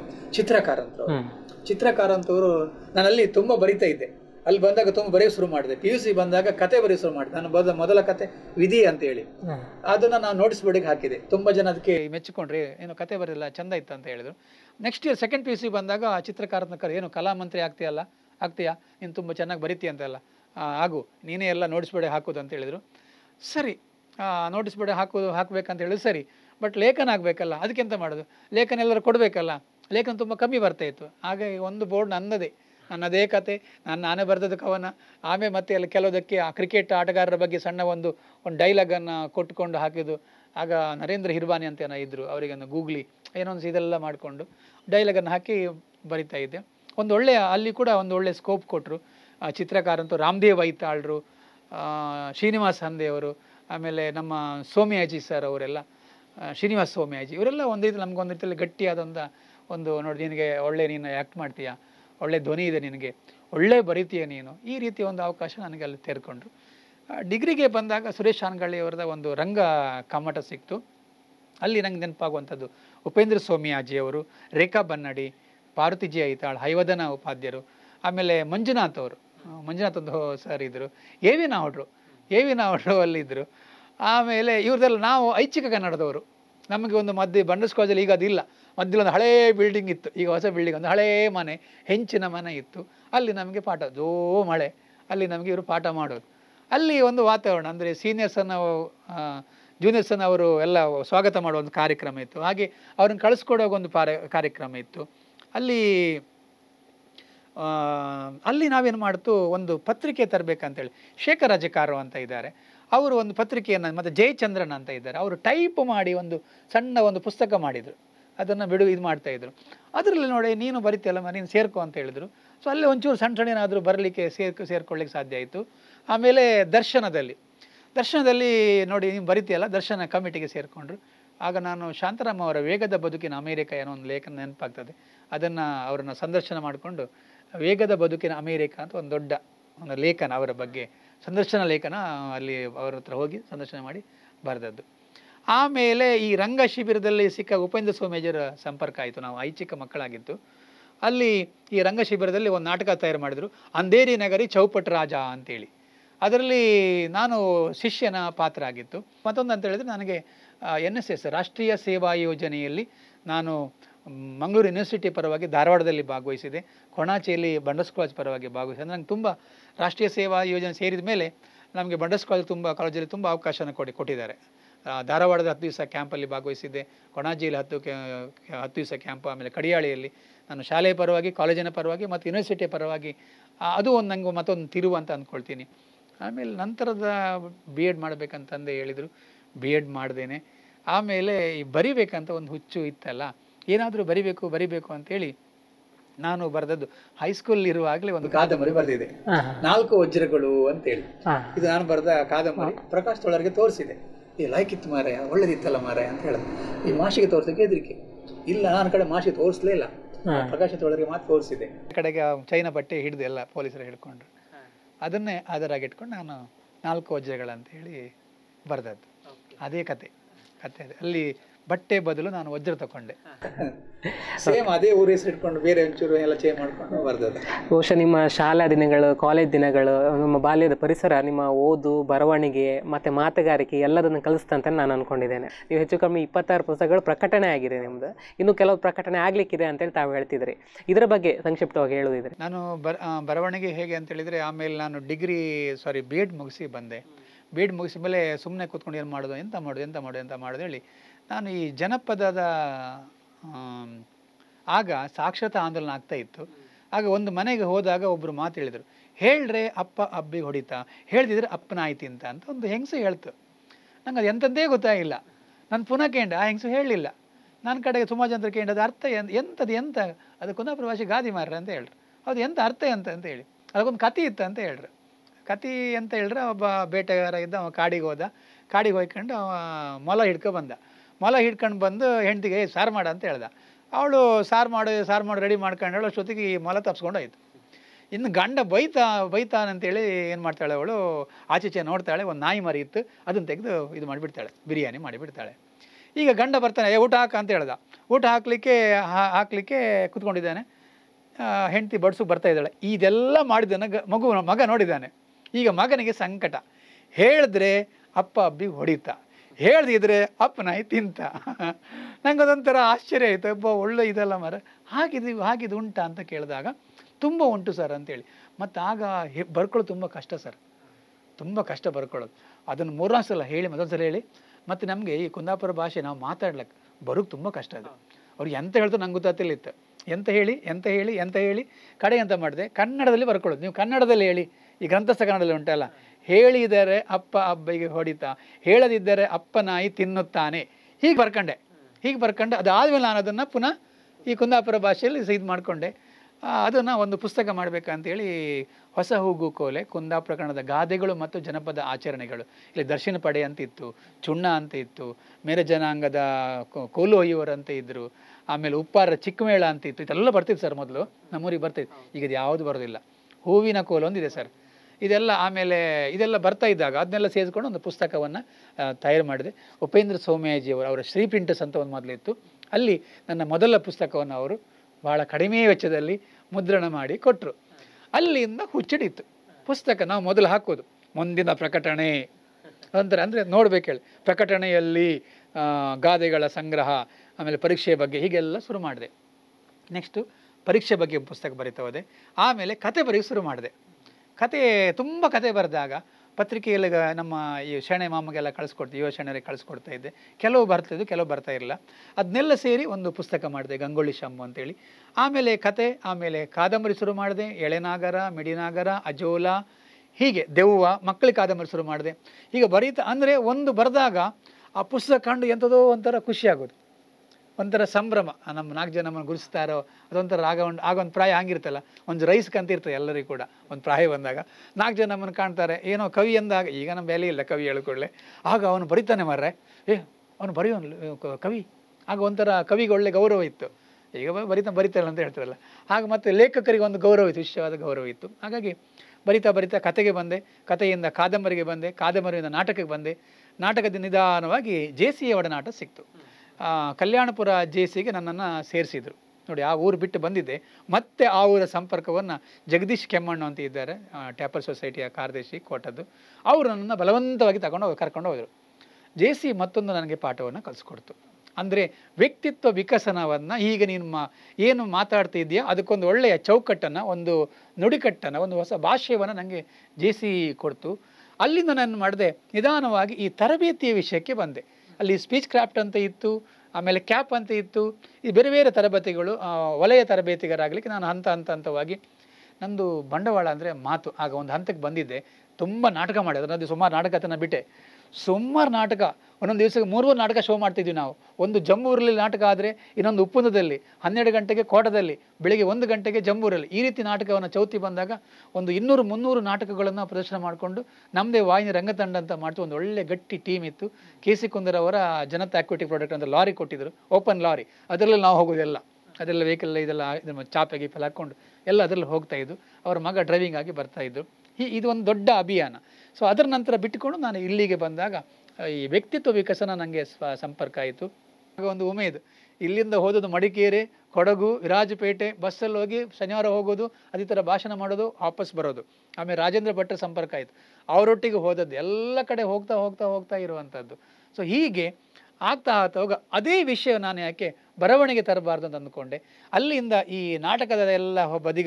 ಚಿತ್ರಕಾರ ಅಂತವರು. ನಾನಲ್ಲಿ ತುಂಬ ಬರಿತಾ ಇದ್ದೆ. ಅಲ್ಲಿ ಬಂದಾಗ ತುಂಬ ಬರೆಯೋಕೆ ಶುರು ಮಾಡಿದೆ. PUC ಬಂದಾಗ ಕತೆ ಬರೆಯೋ ಶುರು ಮಾಡಿದೆ. ನಾನು ಮೊದಲ ಕತೆ ವಿಧಿ ಅಂತೇಳಿ ಅದನ್ನು ನಾನು ನೋಟಿಸ್ ಬೋರ್ಡಿಗೆ ಹಾಕಿದೆ. ತುಂಬ ಜನ ಅದಕ್ಕೆ ಮೆಚ್ಚಿಕೊಂಡ್ರಿ, ಏನು ಕತೆ ಬರೆಯಲ್ಲ, ಚೆಂದ ಇತ್ತು ಅಂತ ಹೇಳಿದ್ರು. ನೆಕ್ಸ್ಟ್ ಇಯರ್ ಸೆಕೆಂಡ್ PUC ಬಂದಾಗ ಚಿತ್ರಕಾರನ ಏನು ಕಲಾಮಂತ್ರಿ ಆಗ್ತೀಯಾ, ನೀನು ತುಂಬ ಚೆನ್ನಾಗಿ ಬರಿತೀಯ ಅಂತೆಲ್ಲ, ಆಗು, ನೀನೇ ಎಲ್ಲ ನೋಟಿಸ್ ಬೋರ್ಡಿಗೆ ಹಾಕೋದು ಅಂತ ಹೇಳಿದರು. ಸರಿ ನೋಟಿಸ್ ಬೋರ್ಡ್ ಹಾಕಬೇಕಂತ ಹೇಳಿದ್ರು ಸರಿ, ಬಟ್ ಲೇಖನ ಆಗಬೇಕಲ್ಲ, ಅದಕ್ಕೆಂತ ಮಾಡೋದು, ಲೇಖನ ಎಲ್ಲರೂ ಕೊಡಬೇಕಲ್ಲ, ಲೇಖನ ತುಂಬ ಕಮ್ಮಿ ಬರ್ತಾಯಿತ್ತು. ಹಾಗೆ ಒಂದು ಬೋರ್ಡ್ ನನ್ನದೇ ಕತೆ, ನಾನೇ ಬರೆದದ್ದು ಕವನ. ಆಮೇಲೆ ಮತ್ತೆ ಅಲ್ಲಿ ಕೆಲವುದಕ್ಕೆ ಆ ಕ್ರಿಕೆಟ್ ಆಟಗಾರರ ಬಗ್ಗೆ ಸಣ್ಣ ಒಂದು ಡೈಲಾಗನ್ನು ಕೊಟ್ಟುಕೊಂಡು ಹಾಕಿದ್ದು. ಆಗ ನರೇಂದ್ರ ಹಿರ್ಬಾನಿ ಅಂತ ಏನೋ ಇದ್ದರು, ಅವರಿಗೊಂದು ಗೂಗ್ಲಿ ಏನೊಂದು ಇದೆಲ್ಲ ಮಾಡಿಕೊಂಡು ಡೈಲಾಗನ್ನು ಹಾಕಿ ಬರಿತಾ ಇದ್ದೆ. ಅಲ್ಲಿ ಕೂಡ ಒಂದು ಒಳ್ಳೆ ಸ್ಕೋಪ್ ಕೊಟ್ಟರು. ಚಿತ್ರಕಾರಂತೂ ರಾಮದೇವ್ ಐತಾಳ್ರು, ಶ್ರೀನಿವಾಸ್ ಹಂದೆಯವರು, ಆಮೇಲೆ ನಮ್ಮ ಸೋಮ್ಯಾಜಿ ಸರ್ ಅವರೆಲ್ಲ, ಶ್ರೀನಿವಾಸ್ ಸೋಮ್ಯಾಜಿ ಇವರೆಲ್ಲ ಒಂದು ರೀತಿ ನಮಗೊಂದು ರೀತಿಯಲ್ಲಿ ಗಟ್ಟಿಯಾದಂಥ ಒಂದು ನೋಡಿ, ನಿನಗೆ ಒಳ್ಳೆ ನೀನು ಆ್ಯಕ್ಟ್ ಮಾಡ್ತೀಯಾ, ಒಳ್ಳೆ ಧ್ವನಿ ಇದೆ ನಿನಗೆ, ಒಳ್ಳೆ ಬರಿತೀಯ ನೀನು, ಈ ರೀತಿಯ ಒಂದು ಅವಕಾಶ ನನಗೆ ಅಲ್ಲಿ ತೆರೆಕೊಂಡ್ರು. ಡಿಗ್ರಿಗೆ ಬಂದಾಗ ಸುರೇಶ್ ಹಾನಗಳ್ಳಿ ಅವರದ ಒಂದು ರಂಗ ಕಮ್ಮಟ ಸಿಕ್ತು. ಅಲ್ಲಿ ನಂಗೆ ನೆನಪಾಗುವಂಥದ್ದು ಉಪೇಂದ್ರ ಸೋಮಿಯಾಜಿಯವರು, ರೇಖಾ ಬನ್ನಡಿ, ಪಾರ್ವತಿಜಿ ಐತಾಳ್, ಹೈವದನ ಉಪಾಧ್ಯರು, ಆಮೇಲೆ ಮಂಜುನಾಥ್ ಒಂದು ಸರ್ ಇದ್ದರು, ಎ ವಿ ನಾವಡ್ರು ಅಲ್ಲಿದ್ದರು. ಆಮೇಲೆ ಇವ್ರದೆಲ್ಲ ನಾವು ಐಚ್ಛಿಕ ಕನ್ನಡದವರು. ನಮಗೆ ಒಂದು ಬಂಡರ್ಸ್ ಕಾಲೇಜಲ್ಲಿ ಈಗ ಅದಿಲ್ಲ, ಮಧ್ಯದಲ್ಲಿ ಒಂದು ಹಳೇ ಬಿಲ್ಡಿಂಗ್ ಇತ್ತು, ಈಗ ಹೊಸ ಬಿಲ್ಡಿಂಗ್, ಒಂದು ಹಳೇ ಮನೆ, ಹೆಂಚಿನ ಮನೆ ಇತ್ತು. ಅಲ್ಲಿ ನಮಗೆ ಪಾಠ, ಮಳೆ, ಅಲ್ಲಿ ನಮಗೆ ಇವರು ಪಾಠ ಮಾಡೋದು. ಅಲ್ಲಿ ಒಂದು ವಾತಾವರಣ ಅಂದರೆ ಜೂನಿಯರ್ಸನ್ನು ಅವರು ಎಲ್ಲ ಸ್ವಾಗತ ಮಾಡುವ ಒಂದು ಕಾರ್ಯಕ್ರಮ ಇತ್ತು. ಹಾಗೆ ಅವ್ರನ್ನ ಕಳಿಸ್ಕೊಡೋ ಒಂದು ಕಾರ್ಯಕ್ರಮ ಇತ್ತು. ಅಲ್ಲಿ ನಾವೇನು ಮಾಡ್ತು, ಒಂದು ಪತ್ರಿಕೆ ತರಬೇಕಂತೇಳಿ ಶೇಖರ್ ರಜಕಾರು ಅಂತ ಇದ್ದಾರೆ, ಅವರು ಒಂದು ಪತ್ರಿಕೆಯನ್ನು, ಮತ್ತು ಜಯಚಂದ್ರನ್ ಅಂತ ಇದ್ದಾರೆ, ಅವರು ಟೈಪ್ ಮಾಡಿ ಒಂದು ಸಣ್ಣ ಒಂದು ಪುಸ್ತಕ ಮಾಡಿದರು, ಅದನ್ನು ಇದು ಮಾಡ್ತಾಯಿದ್ರು. ಅದರಲ್ಲಿ ನೋಡಿ ನೀನು ಬರಿತೀಯಲ್ಲ, ನೀನು ಸೇರ್ಕೊ ಅಂತ ಹೇಳಿದರು. ಸೊ ಅಲ್ಲೇ ಒಂಚೂರು ಸಣ್ಣ ಏನಾದರೂ ಬರಲಿಕ್ಕೆ ಸೇರ್ಕೊಳ್ಳಿಕ್ಕೆ ಸಾಧ್ಯ ಆಯಿತು. ಆಮೇಲೆ ದರ್ಶನದಲ್ಲಿ ನೋಡಿ ನೀನು ಬರಿತೀಯಲ್ಲ, ದರ್ಶನ ಕಮಿಟಿಗೆ ಸೇರಿಕೊಂಡ್ರು. ಆಗ ನಾನು ಶಾಂತರಾಮ್ ಅವರ ವೇಗದ ಬದುಕಿನ ಅಮೇರಿಕ ಏನೋ ಒಂದು ಲೇಖನ ನೆನಪಾಗ್ತದೆ, ಅವರನ್ನು ಸಂದರ್ಶನ ಮಾಡಿಕೊಂಡು ವೇಗದ ಬದುಕಿನ ಅಮೇರಿಕ ಅಂತ ಒಂದು ದೊಡ್ಡ ಒಂದು ಲೇಖನ, ಅವರ ಬಗ್ಗೆ ಸಂದರ್ಶನ ಲೇಖನ ಅಲ್ಲಿ ಅವರ ಹತ್ರ ಹೋಗಿ ಸಂದರ್ಶನ ಮಾಡಿ ಬರೆದದ್ದು. ಆಮೇಲೆ ಈ ರಂಗ ಶಿಬಿರದಲ್ಲಿ ಸಿಕ್ಕ ಉಪೇಂದ್ರ ಸೋಮೇಜರ ಸಂಪರ್ಕ ಆಯಿತು. ನಾವು ಐಚ್ಛಿಕ ಮಕ್ಕಳಾಗಿತ್ತು. ಅಲ್ಲಿ ಈ ರಂಗ ಶಿಬಿರದಲ್ಲಿ ಒಂದು ನಾಟಕ ತಯಾರು ಮಾಡಿದರು, ಅಂಧೇರಿ ನಗರಿ ಚೌಪಟ್ ರಾಜ ಅಂತೇಳಿ. ಅದರಲ್ಲಿ ನಾನು ಶಿಷ್ಯನ ಪಾತ್ರ ಆಗಿತ್ತು. ಮತ್ತೊಂದು ಅಂತ ಹೇಳಿದರೆ, ನನಗೆ NSS ರಾಷ್ಟ್ರೀಯ ಸೇವಾ ಯೋಜನೆಯಲ್ಲಿ ನಾನು ಮಂಗಳೂರು ಯೂನಿವರ್ಸಿಟಿ ಪರವಾಗಿ ಧಾರವಾಡದಲ್ಲಿ ಭಾಗವಹಿಸಿದೆ, ಕೊಣಾಚೆಯಲ್ಲಿ ಬಂಡರ್ಸ್ ಕಾಲೇಜ್ ಪರವಾಗಿ ಭಾಗವಹಿಸಿದೆ. ನನಗೆ ತುಂಬ ರಾಷ್ಟ್ರೀಯ ಸೇವಾ ಯೋಜನೆ ಸೇರಿದ ಮೇಲೆ ನಮಗೆ ಬಂಡರ್ಸ್ ಕಾಲೇಜಲ್ಲಿ ತುಂಬ ಅವಕಾಶನ ಕೊಟ್ಟಿದ್ದಾರೆ. ಧಾರವಾಡದ 10 ದಿವಸ ಕ್ಯಾಂಪಲ್ಲಿ ಭಾಗವಹಿಸಿದ್ದೆ, ಕೊಣಾಜಿಯಲ್ಲಿ 10 ದಿವಸ ಕ್ಯಾಂಪು, ಆಮೇಲೆ ಕಡಿಯಾಳಿಯಲ್ಲಿ ನಾನು ಶಾಲೆಯ ಪರವಾಗಿ, ಕಾಲೇಜಿನ ಪರವಾಗಿ ಮತ್ತು ಯೂನಿವರ್ಸಿಟಿಯ ಪರವಾಗಿ. ಅದು ಒಂದು ನನಗೆ ಮತ್ತೊಂದು ತಿರುವು ಅಂತ ಅಂದ್ಕೊಳ್ತೀನಿ. ಆಮೇಲೆ ನಂತರದ B.Ed ಮಾಡಬೇಕಂತಂದೇ ಹೇಳಿದರು, B.Ed ಮಾಡ್ದೇನೆ. ಆಮೇಲೆ ಈ ಬರಿಬೇಕಂತ ಒಂದು ಹುಚ್ಚು ಇತ್ತಲ್ಲ, ಏನಾದರೂ ಬರಿಬೇಕು ಅಂತೇಳಿ ನಾನು ಬರೆದದ್ದು ಹೈಸ್ಕೂಲ್ ಇರುವಾಗಲೇ ಒಂದು ಕಾದಂಬರಿ ಬರೆದಿದೆ, 4 ವಜ್ರಗಳು ಅಂತೇಳಿ. ಇದು ನಾನು ಬರೆದ ಕಾದಂಬರಿ. ಪ್ರಕಾಶ್ ತೊಳರಿಗೆ ತೋರಿಸಿದೆ, ಲೈಕ್ ಇತ್ತು ಮಾರಾಯ, ಒಳ್ಳೇದಿತ್ತಲ್ಲ ಮಾರಾಯ ಅಂತ ಹೇಳಿದೆ. ಈ ಮಾಷಿಗೆ ತೋರಿಸೋಕೆ ಹೆದರಿಕೆ ಇಲ್ಲ, ನಾನು ಕಡೆ ಮಾಷಿಗೆ ತೋರಿಸಲೇ ಇಲ್ಲ, ಪ್ರಕಾಶ್ ತೊಳರಿಗೆ ಮಾತು ತೋರಿಸಿದೆ. ಕಡೆಗೆ ಚೈನಾ ಬಟ್ಟೆ ಹಿಡಿದು ಎಲ್ಲ ಪೊಲೀಸರು ಹಿಡ್ಕೊಂಡ್ರು. ಅದನ್ನೇ ಆಧಾರಾಗಿ ಇಟ್ಕೊಂಡು ನಾನು 4 ವಜ್ರಗಳಂತ ಹೇಳಿ ಬರೆದದ್ದು. ಅದೇ ಕತೆ ಅಲ್ಲಿ ಬಟ್ಟೆ ಬದಲು ನಾನು ವಜ್ರ ತಗೊಂಡೆ. ಸೇಮ್ ಅದೇ ಊರ ಹೆಸರು ಇಟ್ಕೊಂಡು ಬೇರೆ ಒಂಚೂರು ಎಲ್ಲ ಚೇಂಜ್ ಮಾಡ್ಕೊಂಡು ಬರೆದದ್ದು. ಬಹುಶಃ ನಿಮ್ಮ ಶಾಲಾ ದಿನಗಳು, ಕಾಲೇಜ್ ದಿನಗಳು, ನಿಮ್ಮ ಬಾಲ್ಯದ ಪರಿಸರ, ನಿಮ್ಮ ಓದು, ಬರವಣಿಗೆ ಮತ್ತು ಮಾತುಗಾರಿಕೆ ಎಲ್ಲದನ್ನು ಕಲಿಸ್ತಂತ ನಾನು ಅಂದ್ಕೊಂಡಿದ್ದೇನೆ. ನೀವು ಹೆಚ್ಚು ಕಮ್ಮಿ 26 ಪುಸ್ತಕಗಳು ಪ್ರಕಟಣೆ ಆಗಿದೆ ನಿಮ್ಮದು, ಇನ್ನು ಕೆಲವು ಪ್ರಕಟಣೆ ಆಗಲಿಕ್ಕಿದೆ ಅಂತೇಳಿ ತಾವು ಹೇಳ್ತಿದ್ರಿ. ಇದರ ಬಗ್ಗೆ ಸಂಕ್ಷಿಪ್ತವಾಗಿ ಹೇಳುವುದಿದ್ರೆ. ನಾನು ಬರವಣಿಗೆ ಹೇಗೆ ಅಂತೇಳಿದರೆ, ಆಮೇಲೆ ನಾನು B.Ed ಮುಗಿಸಿ ಬಂದೆ. B.Ed ಮುಗಿಸಿದ ಮೇಲೆ ಸುಮ್ಮನೆ ಕೂತ್ಕೊಂಡು ಏನು ಮಾಡೋದು, ಎಂತ ಮಾಡೋದು ಹೇಳಿ ನಾನು ಈ ಜನಪದದ ಆಗ ಸಾಕ್ಷರತಾ ಆಂದೋಲನ ಆಗ್ತಾ ಇತ್ತು. ಆಗ ಒಂದು ಮನೆಗೆ ಹೋದಾಗ ಒಬ್ಬರು ಮಾತು ಹೇಳಿದರು, ಹೇಳ್ರೆ ಅಪ್ಪ ಅಬ್ಬಿಗೆ ಹೊಡಿತಾ, ಹೇಳ್ದಿದ್ರೆ ಅಪ್ಪನ ಆಯ್ತಿ ಅಂತ ಒಂದು ಹೆಂಗಸು ಹೇಳ್ತು. ನಂಗೆ ಅದು ಎಂಥದ್ದೇ ಗೊತ್ತಾಗಿಲ್ಲ. ನಾನು ಪುನಃ ಕೇಂಡ, ಆ ಹೆಂಗಸು ಹೇಳಲಿಲ್ಲ. ನನ್ನ ಕಡೆಗೆ ಸುಮಾರು ಜನರು ಕೇಂಡ, ಅದು ಅರ್ಥ ಎಂತ ಅದು ಕುಂದಾಪುರ ಭಾಷೆ ಗಾದಿ ಮಾರ್ರೆ ಅಂತ ಹೇಳ್ರು. ಅದು ಎಂತ ಅರ್ಥ ಅಂತ ಹೇಳಿ ಅದಕ್ಕೊಂದು ಕತೆ ಇತ್ತು ಅಂತ ಹೇಳ್ರು. ಕತೆ ಅಂತ ಹೇಳ್ರೆ, ಒಬ್ಬ ಬೇಟೆಗಾರ ಇದ್ದ, ಅವ ಕಾಡಿಗೆ ಹೋಯ್ಕೊಂಡು ಅವ ಮೊಲ ಹಿಡ್ಕೊಂಡು ಬಂದು ಹೆಂಡತಿಗೆ ಸಾರು ಮಾಡ ಅಂತ ಹೇಳ್ದ. ಅವಳು ಸಾರು ಮಾಡಿ ರೆಡಿ ಮಾಡ್ಕೊಂಡಳು. ಅಷ್ಟೊತ್ತಿಗೆ ಈ ಮೊಲ ತಪ್ಸ್ಕೊಂಡು ಆಯಿತು. ಇನ್ನು ಗಂಡ ಬೈತಾನಂತೇಳಿ ಏನು ಮಾಡ್ತಾಳೆ ಅವಳು, ಆಚೆ ನೋಡ್ತಾಳೆ, ಒಂದು ನಾಯಿ ಮರಿ ಇತ್ತು, ಅದನ್ನು ತೆಗೆದು ಇದು ಮಾಡಿಬಿಡ್ತಾಳೆ, ಬಿರಿಯಾನಿ ಮಾಡಿಬಿಡ್ತಾಳೆ. ಈಗ ಗಂಡ ಬರ್ತಾನೆ, ಊಟ ಹಾಕ ಅಂತ ಹೇಳ್ದ. ಊಟ ಹಾಕಲಿಕ್ಕೆ ಕೂತ್ಕೊಂಡಿದ್ದಾನೆ. ಹೆಂಡತಿ ಬಡ್ಸು ಬರ್ತಾ ಇದ್ದಾಳೆ. ಇದೆಲ್ಲ ಮಾಡಿದ್ದಾನೆ ಮಗ ನೋಡಿದ್ದಾನೆ. ಈಗ ಮಗನಿಗೆ ಸಂಕಟ, ಹೇಳಿದ್ರೆ ಅಪ್ಪ ಅಬ್ಬಿಗೆ ಹೊಡಿತಾ, ಹೇಳ್ದಿದ್ರೆ ತಿಂತ. ನಂಗೆ ಅದೊಂಥರ ಆಶ್ಚರ್ಯ ಆಯಿತು. ಒಬ್ಬ ಒಳ್ಳೆ ಇದೆಲ್ಲ ಹಾಗಿದು ಉಂಟಾ ಅಂತ ಕೇಳಿದಾಗ ತುಂಬ ಉಂಟು ಸರ್ ಅಂತೇಳಿ. ಮತ್ತು ಆಗ ಬರ್ಕೊಳ್ಳೋದು ತುಂಬ ಕಷ್ಟ ಸರ್. ತುಂಬ ಕಷ್ಟ ಬರ್ಕೊಳ್ಳೋದು. ಅದನ್ನು 3-4 ಸಲ ಹೇಳಿ ಮತ್ತೊಂದು ಸಲ ಹೇಳಿ. ಮತ್ತು ನಮಗೆ ಈ ಕುಂದಾಪುರ ಭಾಷೆ ನಾವು ಮಾತಾಡ್ಲಿಕ್ಕೆ ಬರೋಕ್ಕೆ ತುಂಬ ಕಷ್ಟ ಅದು. ಅವ್ರು ಎಂತ ಹೇಳ್ತಾರೆ ನಂಗೆ ಗೊತ್ತಾಗ್ತಿಲ್ಲ ಇತ್ತು. ಎಂತ ಹೇಳಿ ಕಡೆ ಎಂತ ಮಾಡಿದೆ, ಕನ್ನಡದಲ್ಲಿ ಬರ್ಕೊಳ್ಳೋದು. ನೀವು ಕನ್ನಡದಲ್ಲಿ ಹೇಳಿ, ಈ ಗ್ರಂಥಸ್ಥ ಕನ್ನಡದಲ್ಲಿ ಉಂಟಲ್ಲ, ಹೇಳಿದರೆ ಅಪ್ಪ ಅಬ್ಬಗೆ ಹೊಡಿತಾ, ಹೇಳದಿದ್ದರೆ ಅಪ್ಪ ನಾಯಿ ತಿನ್ನುತ್ತಾನೆ, ಹೀಗೆ ಬರ್ಕೊಂಡೆ. ಅದಾದಮೇಲೆ ನಾನು ಅದನ್ನು ಪುನಃ ಈ ಕುಂದಾಪುರ ಭಾಷೆಯಲ್ಲಿ ಇದು ಮಾಡಿಕೊಂಡೆ. ಅದನ್ನು ಒಂದು ಪುಸ್ತಕ ಮಾಡಬೇಕಂತೇಳಿ ಹೊಸ ಹೂಗು ಕೋಲೆ ಕುಂದಾಪುರ ಕನ್ನಡದ ಗಾದೆಗಳು ಮತ್ತು ಜನಪದ ಆಚರಣೆಗಳು, ಇಲ್ಲಿ ದರ್ಶನ ಪಡೆ ಅಂತ ಇತ್ತು, ಚುಣ್ಣ ಅಂತ ಇತ್ತು, ಮೇರೆ ಜನಾಂಗದ ಕೋಲು ಒಯ್ಯುವರಂತ ಇದ್ದರು, ಆಮೇಲೆ ಉಪ್ಪಾರ ಚಿಕ್ಕಮೇಳ ಅಂತ ಇತ್ತು. ಇದೆಲ್ಲ ಬರ್ತಿತ್ತು ಸರ್ ಮೊದಲು, ನಮ್ಮೂರಿಗೆ ಬರ್ತಿತ್ತು. ಈಗ ಇದು ಯಾವುದು ಬರೋದಿಲ್ಲ. ಹೂವಿನ ಕೋಲು ಒಂದಿದೆ ಸರ್. ಇದೆಲ್ಲ ಆಮೇಲೆ ಇದೆಲ್ಲ ಬರ್ತಾ ಇದ್ದಾಗ ಅದನ್ನೆಲ್ಲ ಸೇರಿಸ್ಕೊಂಡು ಒಂದು ಪುಸ್ತಕವನ್ನು ತಯಾರು ಮಾಡಿದೆ. ಉಪೇಂದ್ರ ಸೋಮಯಾಜಿಯವರು ಅವರ ಶ್ರೀ ಪ್ರಿಂಟರ್ಸ್ ಅಂತ ಒಂದು ಮೊದಲಿತ್ತು. ಅಲ್ಲಿ ನನ್ನ ಮೊದಲ ಪುಸ್ತಕವನ್ನು ಅವರು ಭಾಳ ಕಡಿಮೆ ವೆಚ್ಚದಲ್ಲಿ ಮುದ್ರಣ ಮಾಡಿ ಕೊಟ್ಟರು. ಅಲ್ಲಿಂದ ಹುಚ್ಚಿಡಿತ್ತು ಪುಸ್ತಕ. ನಾವು ಮೊದಲು ಹಾಕೋದು ಮುಂದಿನ ಪ್ರಕಟಣೆ ಅಂತಾರೆ, ಅಂದರೆ ನೋಡ್ಬೇಕು ಹೇಳಿ, ಪ್ರಕಟಣೆಯಲ್ಲಿ ಗಾದೆಗಳ ಸಂಗ್ರಹ, ಆಮೇಲೆ ಪರೀಕ್ಷೆಯ ಬಗ್ಗೆ, ಹೀಗೆಲ್ಲ ಶುರು ಮಾಡಿದೆ. ನೆಕ್ಸ್ಟು ಪರೀಕ್ಷೆ ಬಗ್ಗೆ ಪುಸ್ತಕ ಬರೀತಾ ಹೋದೆ. ಆಮೇಲೆ ಕತೆ ಬರೆಯೋಕ್ಕೆ ಶುರು ಮಾಡಿದೆ. ತುಂಬ ಕತೆ ಬರೆದಾಗ ಪತ್ರಿಕೆಯಲ್ಲಿ ನಮ್ಮ ಈ ಶೆಣೆ ಮಾಮಗೆಲ್ಲ ಕಳಿಸ್ಕೊಡ್ತೀವಿ, ಯುವ ಶೆಣರಿಗೆ ಕಳಿಸ್ಕೊಡ್ತಾ ಇದ್ದೆ. ಕೆಲವು ಬರ್ತಿದ್ದು, ಕೆಲವು ಬರ್ತಾ ಇರಲಿಲ್ಲ. ಅದನ್ನೆಲ್ಲ ಸೇರಿ ಒಂದು ಪುಸ್ತಕ ಮಾಡಿದೆ, ಗಂಗೊಳ್ಳಿ ಶಂಭು ಅಂತೇಳಿ. ಆಮೇಲೆ ಕತೆ, ಆಮೇಲೆ ಕಾದಂಬರಿ ಶುರು ಮಾಡಿದೆ. ಎಳೆನಾಗರ, ಮಿಡಿನಾಗರ, ಅಜೋಲ, ಹೀಗೆ ದೆವ್ವ, ಮಕ್ಕಳಿಗೆ ಕಾದಂಬರಿ ಶುರು ಮಾಡಿದೆ. ಈಗ ಬರೀತಾ ಅಂದರೆ ಒಂದು ಬರೆದಾಗ ಆ ಪುಸ್ತಕ ಕಂಡು ಎಂಥದೋ ಒಂಥರ ಖುಷಿಯಾಗೋದು, ಒಂಥರ ಸಂಭ್ರಮ. ನಮ್ಮ 4 ಜನ ನಮ್ಮನ್ನು ಗುರುಸ್ತಾರೋ ಅದೊಂಥರ ಆಗೊಂದು ಪ್ರಾಯ ಹಂಗಿರ್ತಲ್ಲ, ಒಂದು ರೈಸ್ ಕಂತಿರ್ತದೆ ಎಲ್ಲರಿಗೂ ಕೂಡ. ಒಂದು ಪ್ರಾಯ ಬಂದಾಗ 4 ಜನ ನಮ್ಮನ್ನು ಕಾಣ್ತಾರೆ, ಏನೋ ಕವಿ ಅಂದಾಗ, ಈಗ ನಮ್ಮ ಬೆಲೆ ಇಲ್ಲ ಕವಿ ಹೇಳ್ಕೊಳ್ಳೆ, ಆಗ ಅವನು ಬರೀತಾನೆ ಮಾರ್ರೆ, ಅವನು ಬರೆಯೋನು ಕವಿ, ಆಗ ಒಂಥರ ಕವಿಗೆ ಒಳ್ಳೆ ಗೌರವ ಇತ್ತು. ಈಗ ಬರಿತಾರಲ್ಲ ಅಂತ ಹೇಳ್ತಾರಲ್ಲ, ಹಾಗೆ ಮತ್ತು ಲೇಖಕರಿಗೆ ಒಂದು ಗೌರವ ಇತ್ತು, ವಿಶೇಷವಾದ ಗೌರವ ಇತ್ತು. ಹಾಗಾಗಿ ಬರಿತಾ ಕತೆಗೆ ಬಂದೆ, ಕತೆಯಿಂದ ಕಾದಂಬರಿಗೆ ಬಂದೆ, ಕಾದಂಬರಿಯಿಂದ ನಾಟಕಕ್ಕೆ ಬಂದೆ. ನಾಟಕದಿಂದ ನಿಧಾನವಾಗಿ JC ಒಡನಾಟ ಸಿಕ್ತು. ಕಲ್ಯಾಣಪುರ JCಗೆ ನನ್ನನ್ನು ಸೇರಿಸಿದರು. ನೋಡಿ, ಆ ಊರು ಬಿಟ್ಟು ಬಂದಿದ್ದೆ, ಮತ್ತೆ ಆ ಊರ ಸಂಪರ್ಕವನ್ನು ಜಗದೀಶ್ ಕೆಮ್ಮಣ್ಣು ಅಂತ ಇದ್ದಾರೆ, ಟ್ಯಾಪರ್ ಸೊಸೈಟಿಯ ಕಾರ್ಯದರ್ಶಿ ಕೋಟದ್ದು, ಅವರು ನನ್ನನ್ನು ಬಲವಂತವಾಗಿ ಕರ್ಕೊಂಡು ಹೋದರು. JC ಮತ್ತೊಂದು ನನಗೆ ಪಾಠವನ್ನು ಕಲಿಸ್ಕೊಡ್ತು. ಅಂದರೆ ವ್ಯಕ್ತಿತ್ವ ವಿಕಸನವನ್ನು, ಈಗ ನೀನು ಏನು ಮಾತಾಡ್ತಿದ್ದೀಯಾ ಅದಕ್ಕೊಂದು ಒಳ್ಳೆಯ ಚೌಕಟ್ಟನ್ನು, ಒಂದು ನುಡಿಕಟ್ಟನ್ನು, ಒಂದು ಹೊಸ ಭಾಷೆಯನ್ನು ನನಗೆ JC ಕೊಡ್ತು. ಅಲ್ಲಿಂದ ನಾನು ಮಾಡಿದೆ, ನಿಧಾನವಾಗಿ ಈ ತರಬೇತಿಯ ವಿಷಯಕ್ಕೆ ಬಂದೆ. ಅಲ್ಲಿ ಸ್ಪೀಚ್ ಕ್ರಾಫ್ಟ್ ಅಂತ ಇತ್ತು, ಆಮೇಲೆ ಕ್ಯಾಪ್ ಅಂತ ಇತ್ತು, ಈ ಬೇರೆ ಬೇರೆ ತರಬೇತಿಗಳು, ವಲಯ ತರಬೇತಿಗರಾಗಲಿಕ್ಕೆ ನಾನು ಹಂತವಾಗಿ ನಂದು ಬಂಡವಾಳ ಅಂದರೆ ಮಾತು. ಆಗ ಒಂದು ಹಂತಕ್ಕೆ ಬಂದಿದ್ದೆ, ತುಂಬ ನಾಟಕ ಮಾಡಿದೆ. ಅದರಲ್ಲಿ ಸುಮಾರು ನಾಟಕತನ ಬಿಟ್ಟೆ, ಸುಮಾರು ನಾಟಕ, ಒಂದೊಂದು ದಿವಸಕ್ಕೆ 3 ನಾಟಕ ಶೋ ಮಾಡ್ತಿದ್ವಿ ನಾವು. ಒಂದು ಜಂಬೂರಲ್ಲಿ ನಾಟಕ ಆದರೆ, ಇನ್ನೊಂದು ಉಪ್ಪುಂದದಲ್ಲಿ, 12 ಗಂಟೆಗೆ ಕೋಟದಲ್ಲಿ, ಬೆಳಿಗ್ಗೆ 1 ಗಂಟೆಗೆ ಜಂಬೂರಲ್ಲಿ. ಈ ರೀತಿ ನಾಟಕವನ್ನು ಚೌತಿ ಬಂದಾಗ ಒಂದು 200-300 ನಾಟಕಗಳನ್ನು ಪ್ರದರ್ಶನ ಮಾಡಿಕೊಂಡು ನಮ್ಮದೇ ವಾಹಿನಿ ರಂಗತಂಡ ಅಂತ ಮಾಡ್ತು. ಒಂದು ಒಳ್ಳೆ ಗಟ್ಟಿ ಟೀಮ್ ಇತ್ತು. KC ಕುಂದರ್ ಅವರ ಜನತಾ ಆಕ್ವಿಟಿ ಪ್ರಾಡಕ್ಟ್ ಅಂತ ಲಾರಿ ಕೊಟ್ಟಿದ್ದರು, ಓಪನ್ ಲಾರಿ. ಅದರಲ್ಲಿ ನಾವು ಹೋಗೋದೆಲ್ಲ, ಅದೆಲ್ಲ ವೆಹಿಕಲ್ ಇದೆಲ್ಲ ಚಾಪೆ ಗೀಪೆಲ್ಲ ಹಾಕ್ಕೊಂಡು ಎಲ್ಲ ಅದರಲ್ಲಿ ಹೋಗ್ತಾಯಿದ್ದು. ಅವರ ಮಗ ಡ್ರೈವಿಂಗ್ ಆಗಿ ಬರ್ತಾಯಿದ್ದು. ಇದು ಒಂದು ದೊಡ್ಡ ಅಭಿಯಾನ. ಸೊ ಅದರ ನಂತರ ಬಿಟ್ಟುಕೊಂಡು ನಾನು ಇಲ್ಲಿಗೆ ಬಂದಾಗ ಈ ವ್ಯಕ್ತಿತ್ವ ವಿಕಸನ ನನಗೆ ಸಂಪರ್ಕ ಆಯಿತು. ಆಗ ಒಂದು ಉಮೇದು, ಇಲ್ಲಿಂದ ಹೋದದ್ದು ಮಡಿಕೇರಿ, ಕೊಡಗು, ವಿರಾಜಪೇಟೆ, ಬಸ್ಸಲ್ಲಿ ಹೋಗಿ ಶನಿವಾರ ಹೋಗೋದು, ಅದೇ ಥರ ಭಾಷಣ ಮಾಡೋದು, ವಾಪಸ್ ಬರೋದು. ಆಮೇಲೆ ರಾಜೇಂದ್ರ ಭಟ್ರ ಸಂಪರ್ಕ ಆಯಿತು, ಅವರೊಟ್ಟಿಗೆ ಹೋದದ್ದು, ಎಲ್ಲ ಕಡೆ ಹೋಗ್ತಾ ಇರುವಂಥದ್ದು. ಸೊ ಹೀಗೆ ಆಗ್ತಾ ಹೋಗ ಅದೇ ವಿಷಯ ನಾನು ಯಾಕೆ ಬರವಣಿಗೆ ತರಬಾರ್ದು ಅಂತ ಅಂದ್ಕೊಂಡೆ. ಅಲ್ಲಿಂದ ಈ ನಾಟಕ ಎಲ್ಲ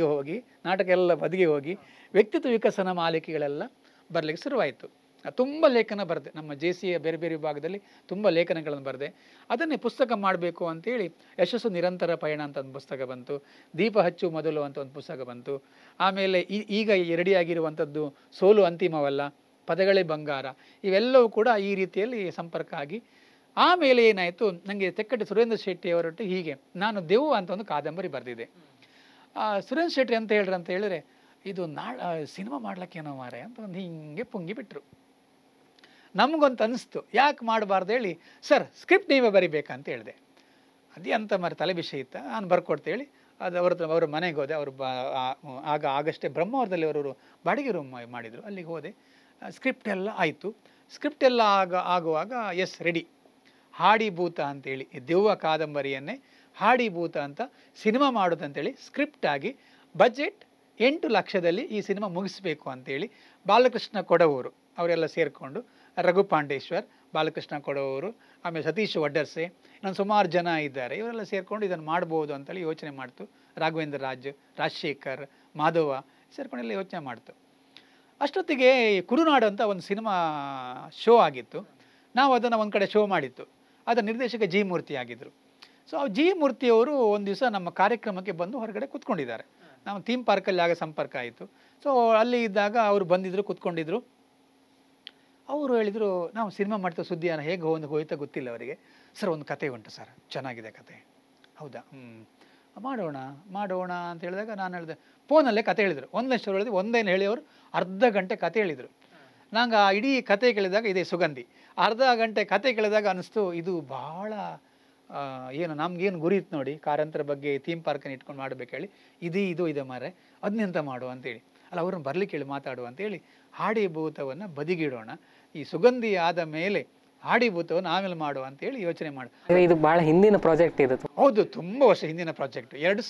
ಬದಿಗೆ ಹೋಗಿ ವ್ಯಕ್ತಿತ್ವ ವಿಕಸನ ಮಾಲಿಕೆಗಳೆಲ್ಲ ಬರಲಿಕ್ಕೆ ಶುರುವಾಯಿತು. ತುಂಬ ಲೇಖನ ಬರೆದೆ, ನಮ್ಮ JCಯ ಬೇರೆ ಬೇರೆ ವಿಭಾಗದಲ್ಲಿ ತುಂಬ ಲೇಖನಗಳನ್ನು ಬರೆದೆ. ಅದನ್ನೇ ಪುಸ್ತಕ ಮಾಡಬೇಕು ಅಂತೇಳಿ ಯಶಸ್ಸು ನಿರಂತರ ಪಯಣ ಅಂತ ಒಂದು ಪುಸ್ತಕ ಬಂತು, ದೀಪ ಹಚ್ಚು ಮೊದಲು ಅಂತ ಒಂದು ಪುಸ್ತಕ ಬಂತು. ಆಮೇಲೆ ಈಗ ರೆಡಿಯಾಗಿರುವಂಥದ್ದು ಸೋಲು ಅಂತಿಮವಲ್ಲ, ಪದಗಳೇ ಬಂಗಾರ, ಇವೆಲ್ಲವೂ ಕೂಡ ಈ ರೀತಿಯಲ್ಲಿ ಸಂಪರ್ಕ ಆಗಿ ಆಮೇಲೆ ಏನಾಯಿತು, ನನಗೆ ತೆಕ್ಕಟ್ಟೆ ಸುರೇಂದ್ರ ಶೆಟ್ಟಿ ಅವರೊಟ್ಟಿಗೆ ಹೀಗೆ ನಾನು ದೆವ್ವ ಅಂತ ಒಂದು ಕಾದಂಬರಿ ಬರೆದಿದ್ದೆ. ಸುರೇಂದ್ರ ಶೆಟ್ಟಿ ಅಂತ ಹೇಳಿದ್ರೆ ಇದು ಸಿನಿಮಾ ಮಾಡ್ಲಿಕ್ಕೇನೋ ಮಾರೆ ಅಂತ ಒಂದು ಹಿಂಗೆ ಪುಂಗಿ ಬಿಟ್ಟರು. ನಮಗೊಂದು ಅನಿಸ್ತು, ಯಾಕೆ ಮಾಡಬಾರ್ದು ಹೇಳಿ, ಸರ್ ಸ್ಕ್ರಿಪ್ಟ್ ನೀವೇ ಬರಿಬೇಕಂತ ಹೇಳಿದೆ. ಅದೇ ಅಂತ ತಲೆ ವಿಷಯ ಇತ್ತು, ನಾನು ಬರ್ಕೊಡ್ತೇಳಿ ಅದು ಅವ್ರ ಮನೆಗೆ ಹೋದೆ. ಅವರು ಆಗಷ್ಟೇ ಬ್ರಹ್ಮಾವರದಲ್ಲಿ ಅವರು ಬಾಡಿಗೆ ರೂಮ್ ಮಾಡಿದರು, ಅಲ್ಲಿಗೆ ಹೋದೆ. ಸ್ಕ್ರಿಪ್ಟ್ ಎಲ್ಲ ಆಯಿತು. ಸ್ಕ್ರಿಪ್ಟ್ ಎಲ್ಲ ಆಗುವಾಗ ರೆಡಿ, ಹಾಡಿಭೂತ ಅಂತೇಳಿ ದೆವ್ವ ಕಾದಂಬರಿಯನ್ನೇ ಹಾಡಿಭೂತ ಅಂತ ಸಿನಿಮಾ ಮಾಡೋದಂತೇಳಿ ಸ್ಕ್ರಿಪ್ಟ್ ಆಗಿ ಬಜೆಟ್ 8 ಲಕ್ಷದಲ್ಲಿ ಈ ಸಿನಿಮಾ ಮುಗಿಸ್ಬೇಕು ಅಂತೇಳಿ ಬಾಲಕೃಷ್ಣ ಕೊಡವೂರು ಅವರೆಲ್ಲ ಸೇರಿಕೊಂಡು, ರಘು ಪಾಂಡೇಶ್ವರ್, ಬಾಲಕೃಷ್ಣ ಕೊಡವೂರು, ಆಮೇಲೆ ಸತೀಶ್ ವಡ್ಡರ್ಸೆ, ಇನ್ನೊಂದು ಸುಮಾರು ಜನ ಇದ್ದಾರೆ, ಇವರೆಲ್ಲ ಸೇರಿಕೊಂಡು ಇದನ್ನು ಮಾಡ್ಬೋದು ಅಂತೇಳಿ ಯೋಚನೆ ಮಾಡ್ತು. ರಾಘವೇಂದ್ರ ರಾಜಶೇಖರ್, ಮಾಧವ ಸೇರ್ಕೊಂಡೆಲ್ಲ ಯೋಚನೆ ಮಾಡ್ತು. ಅಷ್ಟೊತ್ತಿಗೆ ಕುರುನಾಡು ಅಂತ ಒಂದು ಸಿನಿಮಾ ಶೋ ಆಗಿತ್ತು. ನಾವು ಅದನ್ನು ಒಂದು ಕಡೆ ಶೋ ಮಾಡಿತ್ತು. ಅದರ ನಿರ್ದೇಶಕ ಜಿ ಮೂರ್ತಿ ಆಗಿದ್ದರು. ಸೊ ಆ ಜಿ ಮೂರ್ತಿಯವರು ಒಂದು ದಿವಸ ನಮ್ಮ ಕಾರ್ಯಕ್ರಮಕ್ಕೆ ಬಂದು ಹೊರಗಡೆ ಕೂತ್ಕೊಂಡಿದ್ದಾರೆ. ನಾವು ಥೀಮ್ ಪಾರ್ಕಲ್ಲಿ ಆಗ ಸಂಪರ್ಕ ಆಯಿತು. ಸೊ ಅಲ್ಲಿ ಇದ್ದಾಗ ಅವರು ಬಂದಿದ್ದರು, ಕೂತ್ಕೊಂಡಿದ್ರು. ಅವರು ಹೇಳಿದರು, ನಾವು ಸಿನಿಮಾ ಮಾಡ್ತೇವೆ, ಸುದ್ದಿಯನ್ನು ಹೇಗೆ ಹೋಯ್ತಾ ಗೊತ್ತಿಲ್ಲ ಅವರಿಗೆ. ಸರ್ ಒಂದು ಕತೆ ಉಂಟು ಸರ್, ಚೆನ್ನಾಗಿದೆ ಕತೆ. ಹೌದಾ? ಮಾಡೋಣ ಮಾಡೋಣ ಅಂತ ಹೇಳಿದಾಗ ನಾನು ಹೇಳಿದೆ, ಫೋನಲ್ಲೇ ಕತೆ ಹೇಳಿದರು. ಒಂದಷ್ಟು ಹೇಳಿದ್ರು, ಒಂದೇನು ಹೇಳಿ ಅವರು ಅರ್ಧ ಗಂಟೆ ಕತೆ ಹೇಳಿದರು. ನಂಗೆ ಆ ಇಡೀ ಕತೆ ಕೇಳಿದಾಗ ಇದೆ ಸುಗಂಧಿ. ಅರ್ಧ ಗಂಟೆ ಕತೆ ಕೇಳಿದಾಗ ಅನ್ನಿಸ್ತು, ಇದು ಭಾಳ ಏನು ನಮ್ಗೇನು ಗುರಿ ಇತ್ತು ನೋಡಿ, ಕಾರಂತರ ಬಗ್ಗೆ ಥೀಮ್ ಪಾರ್ಕನ್ನು ಇಟ್ಕೊಂಡು ಮಾಡಬೇಕು ಹೇಳಿ, ಇದು ಇದೆ ಮಾರೆ, ಅದನ್ನೆಂತ ಮಾಡುವ ಅಂತೇಳಿ. ಅಲ್ಲ ಅವ್ರನ್ನ ಬರ್ಲಿಕ್ಕೆ ಹೇಳಿ ಮಾತಾಡುವ ಅಂತೇಳಿ ಹಾಡಿಭೂತವನ್ನು ಬದಿಗಿಡೋಣ, ಈ ಸುಗಂಧಿ ಆದ ಮೇಲೆ ಹಾಡಿಭೂತವನ್ನು ಆಮೇಲೆ ಮಾಡುವ ಅಂತೇಳಿ ಯೋಚನೆ ಮಾಡಿ. ಇದು ಭಾಳ ಹಿಂದಿನ ಪ್ರಾಜೆಕ್ಟ್ ಇದು. ಹೌದು, ತುಂಬ ವರ್ಷ ಹಿಂದಿನ ಪ್ರಾಜೆಕ್ಟ್.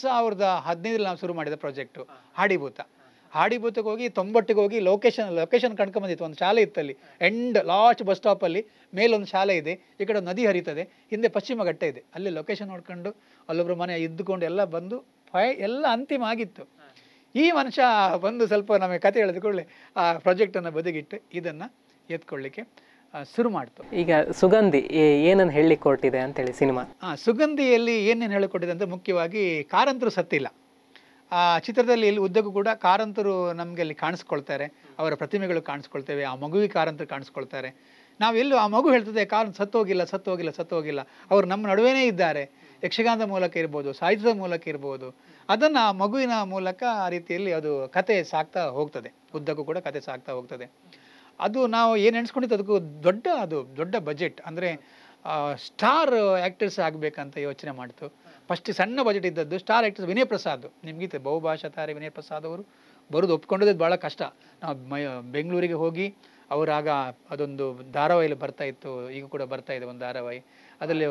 2015 ನಾವು ಶುರು ಮಾಡಿದ ಪ್ರಾಜೆಕ್ಟು ಹಾಡಿಭೂತ. ಹಾಡಿಭೂತಕ್ಕೆ ಹೋಗಿ 90ಗೆ ಹೋಗಿ ಲೊಕೇಶನ್ ಕಂಡ್ಕೊಂಬಂದಿತ್ತು. ಒಂದು ಶಾಲೆ ಇತ್ತಲ್ಲಿ, ಲಾಸ್ಟ್ ಬಸ್ ಸ್ಟಾಪಲ್ಲಿ ಮೇಲೊಂದು ಶಾಲೆ ಇದೆ, ಈ ಕಡೆ ನದಿ ಹರಿತದೆ, ಹಿಂದೆ ಪಶ್ಚಿಮ ಘಟ್ಟ ಇದೆ. ಅಲ್ಲಿ ಲೊಕೇಶನ್ ನೋಡ್ಕೊಂಡು ಅಲ್ಲೊಬ್ರು ಮನೆ ಇದ್ದುಕೊಂಡು ಎಲ್ಲ ಬಂದು ಎಲ್ಲ ಅಂತಿಮ ಆಗಿತ್ತು. ಈ ಮನುಷ್ಯ ಬಂದು ಸ್ವಲ್ಪ ನಮಗೆ ಕತೆ ಹೇಳಿದ ಕೂಡಲೇ ಆ ಪ್ರಾಜೆಕ್ಟನ್ನು ಬದಿಗಿಟ್ಟು ಇದನ್ನು ಎತ್ಕೊಳ್ಳಿಕ್ಕೆ ಶುರು ಮಾಡ್ತು. ಈಗ ಸುಗಂಧಿ ಏನನ್ನು ಹೇಳಲಿಕ್ಕೆ ಕೊಟ್ಟಿದೆ ಅಂತೇಳಿ ಸಿನಿಮಾ. ಸುಗಂಧಿಯಲ್ಲಿ ಏನೇನು ಹೇಳಿಕೊಟ್ಟಿದೆ ಅಂತ, ಮುಖ್ಯವಾಗಿ ಕಾರಂತರು ಸತ್ತಿಲ್ಲ. ಆ ಚಿತ್ರದಲ್ಲಿ ಇಲ್ಲಿ ಉದ್ದಕ್ಕೂ ಕೂಡ ಕಾರಂತರು ನಮಗೆ ಅಲ್ಲಿ ಕಾಣಿಸ್ಕೊಳ್ತಾರೆ, ಅವರ ಪ್ರತಿಮೆಗಳು ಕಾಣಿಸ್ಕೊಳ್ತೇವೆ, ಆ ಮಗುವಿಗೆ ಕಾರಂತರು ಕಾಣಿಸ್ಕೊಳ್ತಾರೆ. ನಾವೆಲ್ಲೂ ಆ ಮಗು ಹೇಳ್ತದೆ ಕಾರಂತ ಸತ್ತೋಗಿಲ್ಲ, ಅವರು ನಮ್ಮ ನಡುವೆನೇ ಇದ್ದಾರೆ. ಯಕ್ಷಗಾನದ ಮೂಲಕ ಇರ್ಬೋದು, ಸಾಹಿತ್ಯದ ಮೂಲಕ ಇರ್ಬೋದು, ಅದನ್ನು ಆ ಮಗುವಿನ ಮೂಲಕ ಆ ರೀತಿಯಲ್ಲಿ ಅದು ಕತೆ ಸಾಗ್ತಾ ಹೋಗ್ತದೆ, ಉದ್ದಕ್ಕೂ ಕೂಡ ಕತೆ ಸಾಗ್ತಾ ಹೋಗ್ತದೆ. ಅದು ನಾವು ಏನು ಎಣಿಸ್ಕೊಂಡಿದ್ದು ಅದಕ್ಕೂ ದೊಡ್ಡ ಬಜೆಟ್, ಅಂದರೆ ಸ್ಟಾರ್ ಆ್ಯಕ್ಟರ್ಸ್ ಆಗಬೇಕಂತ ಯೋಚನೆ ಮಾಡ್ತು. ಫಸ್ಟ್ ಸಣ್ಣ ಬಜೆಟ್ ಇದ್ದದ್ದು ಸ್ಟಾರ್ ಆ್ಯಕ್ಟರ್ಸ್. ವಿನಯ್ ಪ್ರಸಾದ್ ನಿಮಗಿತ್ತು, ಬಹುಭಾಷಾ ತಾರೆ ವಿನಯ್ ಪ್ರಸಾದ್ ಅವರು ಬರೋದು ಒಪ್ಕೊಂಡಿದ್ದು ಭಾಳ ಕಷ್ಟ. ನಾವು ಬೆಂಗಳೂರಿಗೆ ಹೋಗಿ ಅವರಾಗ ಅದೊಂದು ಧಾರಾವಾಹಿಯಲ್ಲಿ ಬರ್ತಾಯಿತ್ತು, ಈಗ ಕೂಡ ಬರ್ತಾ ಇದೆ ಒಂದು ಧಾರಾವಾಹಿ, ಅದರಲ್ಲಿ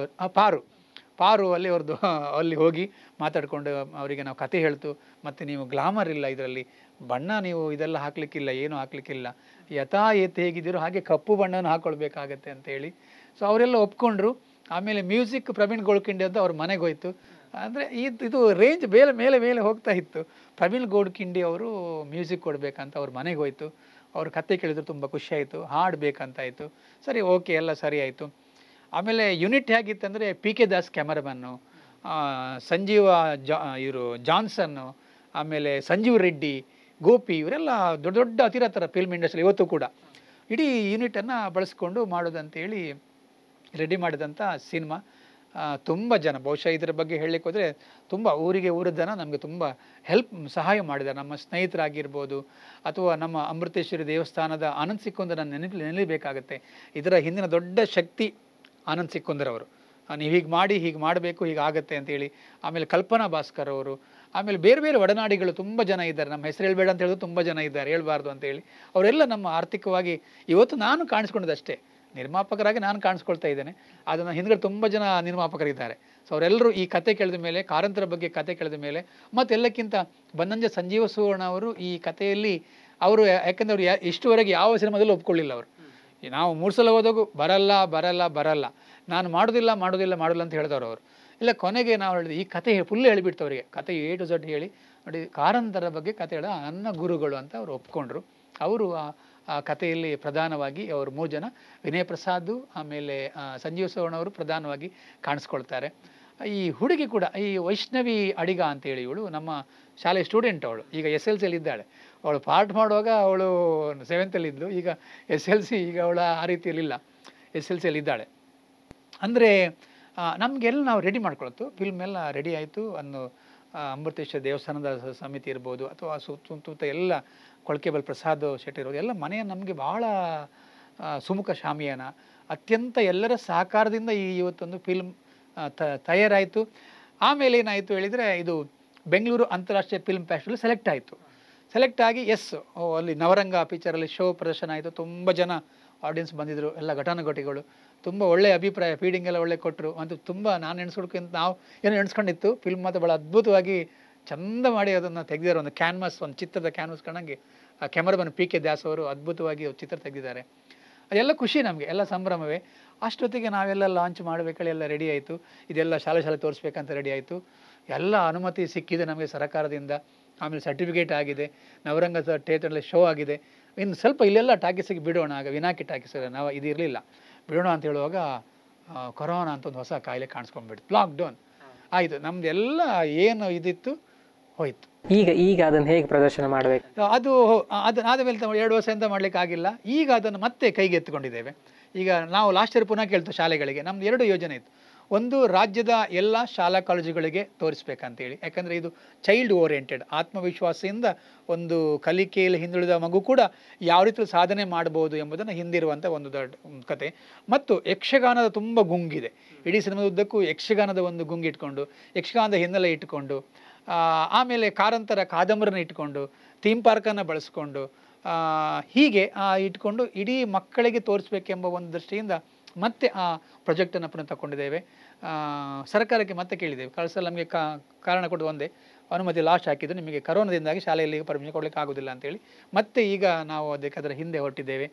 ಪಾರು ಅಲ್ಲಿ ಅವ್ರದ್ದು ಅಲ್ಲಿ ಹೋಗಿ ಮಾತಾಡಿಕೊಂಡು ಅವರಿಗೆ ನಾವು ಕತೆ ಹೇಳ್ತು. ಮತ್ತು ನೀವು ಗ್ಲಾಮರ್ ಇಲ್ಲ ಇದರಲ್ಲಿ, ಬಣ್ಣ ನೀವು ಇದೆಲ್ಲ ಹಾಕ್ಲಿಕ್ಕಿಲ್ಲ, ಏನೂ ಹಾಕ್ಲಿಕ್ಕಿಲ್ಲ, ಯಥಾಯಥ್ ಹೇಗಿದ್ದೀರೋ ಹಾಗೆ ಕಪ್ಪು ಬಣ್ಣವನ್ನು ಹಾಕ್ಕೊಳ್ಬೇಕಾಗತ್ತೆ ಅಂತೇಳಿ. ಸೊ ಅವರೆಲ್ಲ ಒಪ್ಕೊಂಡ್ರು. ಆಮೇಲೆ ಮ್ಯೂಸಿಕ್ ಪ್ರವೀಣ್ ಗೋಡ್ಖಿಂಡಿ ಅಂತ ಅವ್ರ ಮನೆಗೆ ಹೋಯ್ತು. ಅಂದರೆ ಇದು ರೇಂಜ್ ಮೇಲೆ ಹೋಗ್ತಾ ಇತ್ತು. ಪ್ರವೀಣ್ ಗೋಡ್ಖಿಂಡಿ ಅವರು ಮ್ಯೂಸಿಕ್ ಕೊಡಬೇಕಂತ ಅವ್ರ ಮನೆಗೆ ಹೋಯ್ತು. ಅವ್ರ ಕತೆ ಕೇಳಿದ್ರು, ತುಂಬ ಖುಷಿಯಾಯಿತು, ಹಾಡಬೇಕಂತಾಯಿತು. ಸರಿ, ಓಕೆ, ಎಲ್ಲ ಸರಿ ಆಯಿತು. ಆಮೇಲೆ ಯೂನಿಟ್ ಹೇಗಿತ್ತಂದರೆ PK ದಾಸ್ ಕ್ಯಾಮರಾಮನ್ನು, ಸಂಜೀವ ಇವರು ಜಾನ್ಸನ್ನು, ಆಮೇಲೆ ಸಂಜೀವ್ ರೆಡ್ಡಿ, ಗೋಪಿ, ಇವರೆಲ್ಲ ದೊಡ್ಡ ಅತಿರಥರ ಫಿಲ್ಮ್ ಇಂಡಸ್ಟ್ರಿ ಇವತ್ತು ಕೂಡ. ಇಡೀ ಯೂನಿಟನ್ನು ಬಳಸ್ಕೊಂಡು ಮಾಡೋದಂತೇಳಿ ರೆಡಿ ಮಾಡಿದಂಥ ಸಿನಿಮಾ. ತುಂಬ ಜನ, ಬಹುಶಃ ಇದರ ಬಗ್ಗೆ ಹೇಳಲಿಕ್ಕೆ ಹೋದರೆ ತುಂಬ ಊರ ಜನ ನಮಗೆ ತುಂಬ ಸಹಾಯ ಮಾಡಿದ್ದಾರೆ. ನಮ್ಮ ಸ್ನೇಹಿತರಾಗಿರ್ಬೋದು, ಅಥವಾ ನಮ್ಮ ಅಮೃತೇಶ್ವರಿ ದೇವಸ್ಥಾನದ ಆನಂದ್ ಸಿಕ್ಕುಂದರ್ ನೆನಲೇಬೇಕಾಗತ್ತೆ. ಇದರ ಹಿಂದಿನ ದೊಡ್ಡ ಶಕ್ತಿ ಆನಂದ್ ಸಿಕ್ಕುಂದರ್ ಅವರು. ನೀವು ಹೀಗೆ ಮಾಡಬೇಕು, ಹೀಗಾಗತ್ತೆ ಅಂತೇಳಿ. ಆಮೇಲೆ ಕಲ್ಪನಾ ಭಾಸ್ಕರ್ ಅವರು, ಆಮೇಲೆ ಬೇರೆ ಒಡನಾಡಿಗಳು ತುಂಬ ಜನ ಇದ್ದಾರೆ. ನಮ್ಮ ಹೆಸರು ಹೇಳ್ಬೇಡ ಅಂತ ಹೇಳಿದ್ರು ತುಂಬ ಜನ ಇದ್ದಾರೆ, ಹೇಳ್ಬಾರ್ದು ಅಂತೇಳಿ. ಅವರೆಲ್ಲ ನಮ್ಮ ಆರ್ಥಿಕವಾಗಿ ಇವತ್ತು ನಾನು ಕಾಣಿಸ್ಕೊಂಡದಷ್ಟೇ, ನಿರ್ಮಾಪಕರಾಗಿ ನಾನು ಕಾಣಿಸ್ಕೊಳ್ತಾ ಇದ್ದೇನೆ, ಅದನ್ನು ಹಿಂದ್ಗಡೆ ತುಂಬ ಜನ ನಿರ್ಮಾಪಕರಿದ್ದಾರೆ. ಸೊ ಅವರೆಲ್ಲರೂ ಈ ಕತೆ ಕೇಳಿದ ಮೇಲೆ, ಕಾರಂತರ ಬಗ್ಗೆ ಕತೆ ಕೇಳಿದ ಮೇಲೆ, ಮತ್ತು ಎಲ್ಲಕ್ಕಿಂತ ಬನ್ನಂಜ ಸಂಜೀವ ಸುವರ್ಣ ಅವರು ಈ ಕಥೆಯಲ್ಲಿ ಅವರು, ಯಾಕಂದ್ರೆ ಅವರು ಇಷ್ಟುವರೆಗೆ ಯಾವ ಸಿನಿಮಾದಲ್ಲೂ ಒಪ್ಕೊಳ್ಳಿಲ್ಲ. ಅವರು ನಾವು 3 ಸಲ ಹೋದಾಗೂ ಬರಲ್ಲ, ನಾನು ಮಾಡೋದಿಲ್ಲ ಅಂತ ಹೇಳಿದವರು ಅವರು. ಇಲ್ಲ, ಕೊನೆಗೆ ನಾವು ಹೇಳಿದ್ವಿ, ಈ ಕತೆ ಫುಲ್ ಹೇಳಿಬಿಡ್ತು ಅವರಿಗೆ, ಕತೆ A to Z ಹೇಳಿ, ನೋಡಿ ಕಾರಂತರ ಬಗ್ಗೆ ಕತೆ ಹೇಳ ನನ್ನ ಗುರುಗಳು ಅಂತ ಅವರು ಒಪ್ಕೊಂಡ್ರು. ಅವರು ಆ ಕಥೆಯಲ್ಲಿ ಪ್ರಧಾನವಾಗಿ ಅವರು 3 ಜನ, ವಿನಯ್ ಪ್ರಸಾದ್, ಆಮೇಲೆ ಸಂಜೀವ್ ಸುವರ್ಣ ಅವರು ಪ್ರಧಾನವಾಗಿ ಕಾಣಿಸ್ಕೊಳ್ತಾರೆ. ಈ ಹುಡುಗಿ ಕೂಡ, ಈ ವೈಷ್ಣವಿ ಅಡಿಗ ಅಂತೇಳಿ, ಇವಳು ನಮ್ಮ ಶಾಲೆ ಸ್ಟೂಡೆಂಟ್. ಅವಳು ಈಗ SLC ಇದ್ದಾಳೆ. ಅವಳು ಪಾರ್ಟ್ ಮಾಡುವಾಗ ಅವಳು 7th ಇದ್ಲು, ಈಗ SLC, ಈಗ ಅವಳ ಆ ರೀತಿಯಲ್ಲಿಲ್ಲ, SLC ಇದ್ದಾಳೆ. ಅಂದರೆ ನಮಗೆಲ್ಲ ನಾವು ರೆಡಿ ಮಾಡ್ಕೊಳ್ತು, ಫಿಲ್ಮ್ ಎಲ್ಲ ರೆಡಿ ಆಯಿತು. ಅನ್ನು ಅಮೃತೇಶ್ವರ ದೇವಸ್ಥಾನದ ಸಮಿತಿ ಇರ್ಬೋದು, ಅಥವಾ ಸುತ್ತ ಎಲ್ಲ ಕೊಳಕೆಬಲ್ ಪ್ರಸಾದ್ ಶೆಟ್ಟಿ ಇರ್ಬೋದು, ಎಲ್ಲ ಮನೆಯ ನಮಗೆ ಭಾಳ ಸುಮುಖ ಶಾಮಿಯಾನ, ಅತ್ಯಂತ ಎಲ್ಲರ ಸಹಕಾರದಿಂದ ಇವತ್ತೊಂದು ಫಿಲ್ಮ್ ತಯಾರಾಯಿತು. ಆಮೇಲೆ ಏನಾಯಿತು ಹೇಳಿದರೆ, ಇದು ಬೆಂಗಳೂರು ಅಂತಾರಾಷ್ಟ್ರೀಯ ಫಿಲ್ಮ್ ಫೆಸ್ಟಿವಲ್ ಸೆಲೆಕ್ಟ್ ಆಗಿ ಅಲ್ಲಿ ನವರಂಗ ಪಿಕ್ಚರಲ್ಲಿ ಶೋ ಪ್ರದರ್ಶನ ಆಯಿತು. ತುಂಬ ಜನ ಆಡಿಯನ್ಸ್ ಬಂದಿದ್ದರು, ಎಲ್ಲ ಘಟಾನುಘಟಿಗಳು, ತುಂಬ ಒಳ್ಳೆಯ ಅಭಿಪ್ರಾಯ, ಫೀಡಿಂಗ್ ಎಲ್ಲ ಒಳ್ಳೆ ಕೊಟ್ಟರು. ಮತ್ತು ತುಂಬ ನಾನು ಎಣಿಸ್ಕೊಡ್ಕಿಂತ ನಾವು ಏನೋ ಎಣಿಸ್ಕೊಂಡಿತ್ತು, ಫಿಲ್ಮ್ ಮಾತ್ರ ಭಾಳ ಅದ್ಭುತವಾಗಿ ಚಂದ ಮಾಡಿ ಅದನ್ನು ತೆಗೆದಿದ್ದಾರೆ. ಒಂದು ಕ್ಯಾನ್ವಾಸ್, ಒಂದು ಚಿತ್ರದ ಕ್ಯಾನ್ವಾಸ್ ಕಂಡಂಗೆ ಆ ಕ್ಯಾಮರಾಮನ್ PK ದಾಸ್ ಅವರು ಅದ್ಭುತವಾಗಿ ಚಿತ್ರ ತೆಗೆದಿದ್ದಾರೆ. ಅದೆಲ್ಲ ಖುಷಿ ನಮಗೆ, ಎಲ್ಲ ಸಂಭ್ರಮವೇ. ಅಷ್ಟೊತ್ತಿಗೆ ನಾವೆಲ್ಲ ಲಾಂಚ್ ಮಾಡಬೇಕಲ್ಲಿ ಎಲ್ಲ ರೆಡಿ ಆಯಿತು. ಇದೆಲ್ಲ ಶಾಲೆ ತೋರಿಸ್ಬೇಕಂತ ರೆಡಿ ಆಯಿತು. ಎಲ್ಲ ಅನುಮತಿ ಸಿಕ್ಕಿದೆ ನಮಗೆ ಸರ್ಕಾರದಿಂದ. ಆಮೇಲೆ ಸರ್ಟಿಫಿಕೇಟ್ ಆಗಿದೆ, ನವರಂಗ ಥಿಯೇಟರಲ್ಲಿ ಶೋ ಆಗಿದೆ. ಇನ್ನು ಸ್ವಲ್ಪ ಇಲ್ಲೆಲ್ಲ ಟಾಕೀಸಿಗೆ ಬಿಡೋಣ, ಆಗ ವಿನಾಕಿ ಟಾಕೀಸ್ ನಾವು ಇದು ಇರಲಿಲ್ಲ, ಬಿಡೋಣ ಅಂತ ಹೇಳುವಾಗ ಕೊರೋನಾ ಅಂತ ಒಂದು ಹೊಸ ಕಾಯಿಲೆ ಕಾಣಿಸ್ಕೊಂಡ್ಬಿಡ್ತು, ಲಾಕ್ಡೌನ್ ಆಯಿತು, ನಮ್ಮದೆಲ್ಲ ಏನು ಇದಿತ್ತು ಹೋಯ್ತು. ಈಗ ಅದನ್ನು ಹೇಗೆ ಪ್ರದರ್ಶನ ಮಾಡಬೇಕು? ಅದನ್ನು ಆದಮೇಲೆ 2 ವರ್ಷ ಅಂತ ಮಾಡಲಿಕ್ಕೆ ಆಗಿಲ್ಲ. ಈಗ ಅದನ್ನು ಮತ್ತೆ ಕೈಗೆತ್ತಿಕೊಂಡಿದ್ದೇವೆ. ಈಗ ನಾವು ಲಾಸ್ಟ್ ಇಯರ್ ಪುನಃ ಕೇಳ್ತು ಶಾಲೆಗಳಿಗೆ, ನಮ್ದು 2 ಯೋಜನೆ ಇತ್ತು. ಒಂದು, ರಾಜ್ಯದ ಎಲ್ಲ ಶಾಲಾ ಕಾಲೇಜುಗಳಿಗೆ ತೋರಿಸ್ಬೇಕಂತೇಳಿ, ಯಾಕಂದರೆ ಇದು ಚೈಲ್ಡ್ ಓರಿಯೆಂಟೆಡ್, ಆತ್ಮವಿಶ್ವಾಸದಿಂದ ಒಂದು ಕಲಿಕೆಯಲ್ಲಿ ಹಿಂದುಳಿದ ಮಗು ಕೂಡ ಯಾವ ರೀತಿ ಸಾಧನೆ ಮಾಡ್ಬೋದು ಎಂಬುದನ್ನು ಹಿಂದಿರುವಂಥ ಒಂದು ದೊಡ್ಡ ಕತೆ. ಮತ್ತು ಯಕ್ಷಗಾನದ ತುಂಬ ಗುಂಗಿದೆ, ಇಡೀ ಸಿನಿಮಾದ ಉದ್ದಕ್ಕೂ ಯಕ್ಷಗಾನದ ಒಂದು ಗುಂಗು ಇಟ್ಕೊಂಡು, ಯಕ್ಷಗಾನದ ಹಿನ್ನೆಲೆ ಇಟ್ಕೊಂಡು, ಆಮೇಲೆ ಕಾರಂತರ ಕಾದಂಬರಿನ ಇಟ್ಕೊಂಡು, ಥೀಮ್ ಪಾರ್ಕನ್ನು ಬಳಸ್ಕೊಂಡು, ಹೀಗೆ ಇಟ್ಕೊಂಡು ಇಡೀ ಮಕ್ಕಳಿಗೆ ತೋರಿಸ್ಬೇಕೆಂಬ ಒಂದು ದೃಷ್ಟಿಯಿಂದ ಮತ್ತೆ ಆ ಪ್ರಾಜೆಕ್ಟನ್ನು ಪುನಃ ತಗೊಂಡಿದ್ದೇವೆ. ಸರ್ಕಾರಕ್ಕೆ ಮತ್ತೆ ಕೇಳಿದ್ದೇವೆ, ಕಳಿಸಲು ನಮಗೆ ಕಾರಣ ಕೊಟ್ಟು ಒಂದೇ, ಅನುಮತಿ ಲಾಸ್ಟ್ ಹಾಕಿದ್ದು, ನಿಮಗೆ ಕರೋನಾದಿಂದಾಗಿ ಶಾಲೆಯಲ್ಲಿ ಪರ್ಮಿಷನ್ ಕೊಡಲಿಕ್ಕೆ ಆಗೋದಿಲ್ಲ ಅಂತೇಳಿ ಮತ್ತೆ ಈಗ ನಾವು ಅದಕ್ಕೆ ಅದರ ಹಿಂದೆ ಹೊರಟಿದ್ದೇವೆ.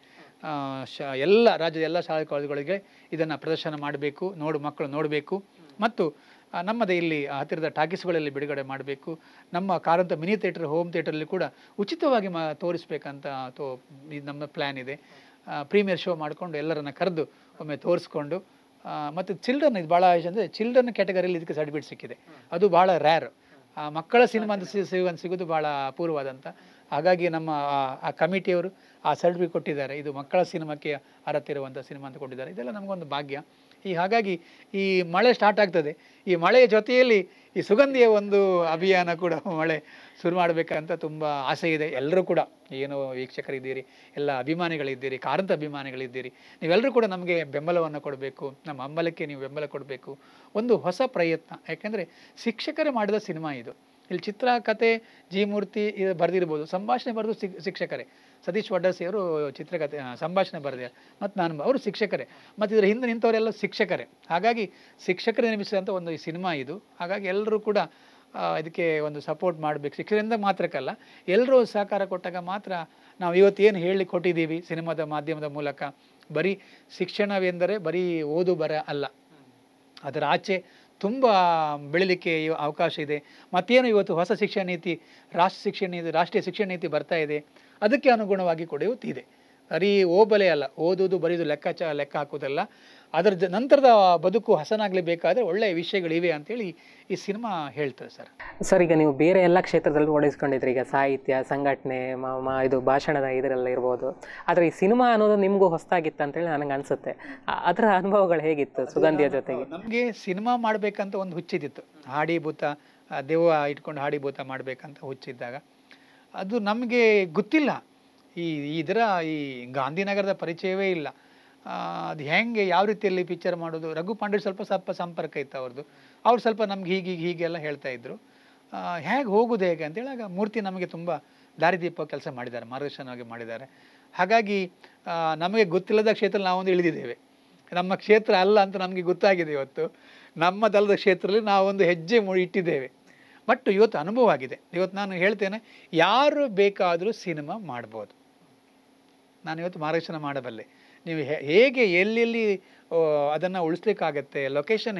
ಎಲ್ಲ ರಾಜ್ಯದ ಎಲ್ಲ ಶಾಲಾ ಕಾಲೇಜುಗಳಿಗೆ ಇದನ್ನು ಪ್ರದರ್ಶನ ಮಾಡಬೇಕು, ಮಕ್ಕಳು ನೋಡಬೇಕು. ಮತ್ತು ನಮ್ಮದೇ ಇಲ್ಲಿ ಹತ್ತಿರದ ಟಾಕೀಸ್ಗಳಲ್ಲಿ ಬಿಡುಗಡೆ ಮಾಡಬೇಕು. ನಮ್ಮ ಕಾರಂತ ಮಿನಿ ಥಿಯೇಟರ್, ಹೋಮ್ ಥಿಯೇಟರಲ್ಲಿ ಕೂಡ ಉಚಿತವಾಗಿ ತೋರಿಸ್ಬೇಕಂತ ಇದು ನಮ್ಮ ಪ್ಲ್ಯಾನ್ ಇದೆ. ಪ್ರೀಮಿಯರ್ ಶೋ ಮಾಡಿಕೊಂಡು ಎಲ್ಲರನ್ನ ಕರೆದು ಒಮ್ಮೆ ತೋರಿಸ್ಕೊಂಡು, ಮತ್ತು ಚಿಲ್ಡ್ರನ್, ಇದು ಭಾಳ ಅಂದರೆ ಚಿಲ್ಡ್ರನ್ ಕ್ಯಾಟಗರಿಯಲ್ಲಿ ಇದಕ್ಕೆ ಸರ್ಟಿಫಿಕೇಟ್ ಸಿಕ್ಕಿದೆ, ಅದು ಭಾಳ ರ್ಯಾರ್. ಮಕ್ಕಳ ಸಿನಿಮಾ ಅಂತ ಸಿಗೋದು ಭಾಳ ಅಪೂರ್ವವಾದಂಥ. ಹಾಗಾಗಿ ನಮ್ಮ ಆ ಕಮಿಟಿಯವರು ಆ ಸರ್ಟಿಫಿಕೇಟ್ ಕೊಟ್ಟಿದ್ದಾರೆ, ಇದು ಮಕ್ಕಳ ಸಿನಿಮಾಕ್ಕೆ ಅರ್ಹತೆ ಇರುವಂಥ ಸಿನಿಮಾ ಅಂತ ಕೊಟ್ಟಿದ್ದಾರೆ. ಇದೆಲ್ಲ ನಮಗೊಂದು ಭಾಗ್ಯ. ಹಾಗಾಗಿ ಈ ಮಳೆ ಸ್ಟಾರ್ಟ್ ಆಗ್ತದೆ, ಈ ಮಳೆಯ ಜೊತೆಯಲ್ಲಿ ಈ ಸುಗಂಧಿಯ ಒಂದು ಅಭಿಯಾನ ಕೂಡ ಮಳೆ ಶುರು ಮಾಡಬೇಕಂತ ತುಂಬ ಆಸೆ ಇದೆ. ಎಲ್ಲರೂ ಕೂಡ ಏನು ವೀಕ್ಷಕರಿದ್ದೀರಿ, ಎಲ್ಲ ಅಭಿಮಾನಿಗಳಿದ್ದೀರಿ, ಕಾರಂತ ಅಭಿಮಾನಿಗಳಿದ್ದೀರಿ, ನೀವೆಲ್ಲರೂ ಕೂಡ ನಮಗೆ ಬೆಂಬಲವನ್ನು ಕೊಡಬೇಕು, ನಮ್ಮ ಹಂಬಲಕ್ಕೆ ನೀವು ಬೆಂಬಲ ಕೊಡಬೇಕು. ಒಂದು ಹೊಸ ಪ್ರಯತ್ನ, ಯಾಕೆಂದರೆ ಶಿಕ್ಷಕರೇ ಮಾಡಿದ ಸಿನಿಮಾ ಇದು. ಇಲ್ಲಿ ಚಿತ್ರ, ಕತೆ ಜಿ ಮೂರ್ತಿ ಇದು ಬರೆದಿರ್ಬೋದು, ಸಂಭಾಷಣೆ ಬರೆದು ಶಿಕ್ಷಕರೇ. ಸತೀಶ್ ವಡ್ಡಸಿ ಅವರು ಚಿತ್ರಕಥೆ ಸಂಭಾಷಣೆ ಬರೆದಿದ್ದಾರೆ, ಮತ್ತು ಅವರು ಶಿಕ್ಷಕರೇ, ಮತ್ತು ಇದರ ಹಿಂದೆ ನಿಂತವರೆಲ್ಲ ಶಿಕ್ಷಕರೇ. ಹಾಗಾಗಿ ಶಿಕ್ಷಕರೇ ನಿರ್ಮಿಸಿದಂಥ ಒಂದು ಈ ಸಿನಿಮಾ ಇದು. ಹಾಗಾಗಿ ಎಲ್ಲರೂ ಕೂಡ ಇದಕ್ಕೆ ಒಂದು ಸಪೋರ್ಟ್ ಮಾಡಬೇಕು. ಶಿಕ್ಷಕರಿಂದ ಮಾತ್ರಕ್ಕಲ್ಲ, ಎಲ್ಲರೂ ಸಹಕಾರ ಕೊಟ್ಟಾಗ ಮಾತ್ರ ನಾವು ಇವತ್ತೇನು ಹೇಳಿ ಕೊಟ್ಟಿದ್ದೀವಿ ಸಿನಿಮಾದ ಮಾಧ್ಯಮದ ಮೂಲಕ. ಬರೀ ಶಿಕ್ಷಣವೆಂದರೆ ಬರೀ ಓದು ಬರ ಅಲ್ಲ, ಅದರ ಆಚೆ ತುಂಬ ಬೆಳೀಲಿಕ್ಕೆ ಅವಕಾಶ ಇದೆ. ಮತ್ತೇನು ಇವತ್ತು ಹೊಸ ಶಿಕ್ಷಣ ನೀತಿ, ರಾಷ್ಟ್ರೀಯ ಶಿಕ್ಷಣ ನೀತಿ ಬರ್ತಾ ಇದೆ, ಅದಕ್ಕೆ ಅನುಗುಣವಾಗಿ ಕೂಡ ಇದೆ. ಬರೀ ಓಬಲೆ ಅಲ್ಲ, ಓದೋದು ಬರೀದು ಲೆಕ್ಕ ಹಾಕೋದಲ್ಲ, ಅದರ ನಂತರದ ಬದುಕು ಹಸನಾಗಲೇಬೇಕಾದ್ರೆ ಒಳ್ಳೆಯ ವಿಷಯಗಳಿವೆ ಅಂತೇಳಿ ಈ ಸಿನಿಮಾ ಹೇಳ್ತಾರೆ ಸರ್. ಈಗ ನೀವು ಬೇರೆ ಎಲ್ಲ ಕ್ಷೇತ್ರದಲ್ಲೂ ತೊಡಗಿಸ್ಕೊಂಡಿದ್ರಿ, ಈಗ ಸಾಹಿತ್ಯ, ಸಂಘಟನೆ, ಇದು ಭಾಷಣದ ಇದರೆಲ್ಲ ಇರ್ಬೋದು. ಆದರೆ ಈ ಸಿನಿಮಾ ಅನ್ನೋದು ನಿಮಗೂ ಹೊಸದಾಗಿತ್ತು ಅಂತೇಳಿ ನನಗೆ ಅನಿಸುತ್ತೆ. ಅದರ ಅನುಭವಗಳು ಹೇಗಿತ್ತು ಸುಗಂಧಿಯ ಜೊತೆಗೆ? ನಮಗೆ ಸಿನಿಮಾ ಮಾಡಬೇಕಂತ ಒಂದು ಹುಚ್ಚಿದ್ದಿತ್ತು, ಹಾಡಿಭೂತ ದೆವ್ವ ಇಟ್ಕೊಂಡು ಹಾಡಿಭೂತ ಮಾಡಬೇಕಂತ ಹುಚ್ಚಿದ್ದಾಗ ಅದು ನಮಗೆ ಗೊತ್ತಿಲ್ಲ. ಈ ಗಾಂಧಿನಗರದ ಪರಿಚಯವೇ ಇಲ್ಲ. ಅದು ಹೆಂಗೆ ಯಾವ ರೀತಿಯಲ್ಲಿ ಪಿಕ್ಚರ್ ಮಾಡೋದು. ರಘು ಪಾಂಡೆ ಸ್ವಲ್ಪ ಸಂಪರ್ಕ ಇತ್ತು ಅವ್ರದ್ದು, ಅವ್ರು ಸ್ವಲ್ಪ ನಮ್ಗೆ ಹೀಗೆಲ್ಲ ಹೇಳ್ತಾ ಇದ್ರು, ಹೇಗೆ ಹೋಗೋದು ಹೇಗೆ ಅಂತೇಳಿ. ಆಗ ಮೂರ್ತಿ ನಮಗೆ ತುಂಬ ದಾರಿದೀಪ ಕೆಲಸ ಮಾಡಿದ್ದಾರೆ, ಮಾರ್ಗದರ್ಶನವಾಗಿ ಮಾಡಿದ್ದಾರೆ. ಹಾಗಾಗಿ ನಮಗೆ ಗೊತ್ತಿಲ್ಲದ ಕ್ಷೇತ್ರ ನಾವೊಂದು ಇಳಿದಿದ್ದೇವೆ. ನಮ್ಮ ಕ್ಷೇತ್ರ ಅಲ್ಲ ಅಂತ ನಮಗೆ ಗೊತ್ತಾಗಿದೆ. ಇವತ್ತು ನಮ್ಮದಲ್ಲದ ಕ್ಷೇತ್ರದಲ್ಲಿ ನಾವೊಂದು ಹೆಜ್ಜೆ ಇಟ್ಟಿದ್ದೇವೆ. ಬಟ್ ಇವತ್ತು ಅನುಭವ ಆಗಿದೆ. ಇವತ್ತು ನಾನು ಹೇಳ್ತೇನೆ, ಯಾರು ಬೇಕಾದರೂ ಸಿನಿಮಾ ಮಾಡ್ಬೋದು. ನಾನು ಇವತ್ತು ಮಾರ್ಗದರ್ಶನ ಮಾಡಬಲ್ಲೆ. ನೀವು ಹೇಗೆ ಎಲ್ಲೆಲ್ಲಿ ಅದನ್ನು ಉಳಿಸ್ಲಿಕ್ಕಾಗತ್ತೆ, ಲೊಕೇಶನ್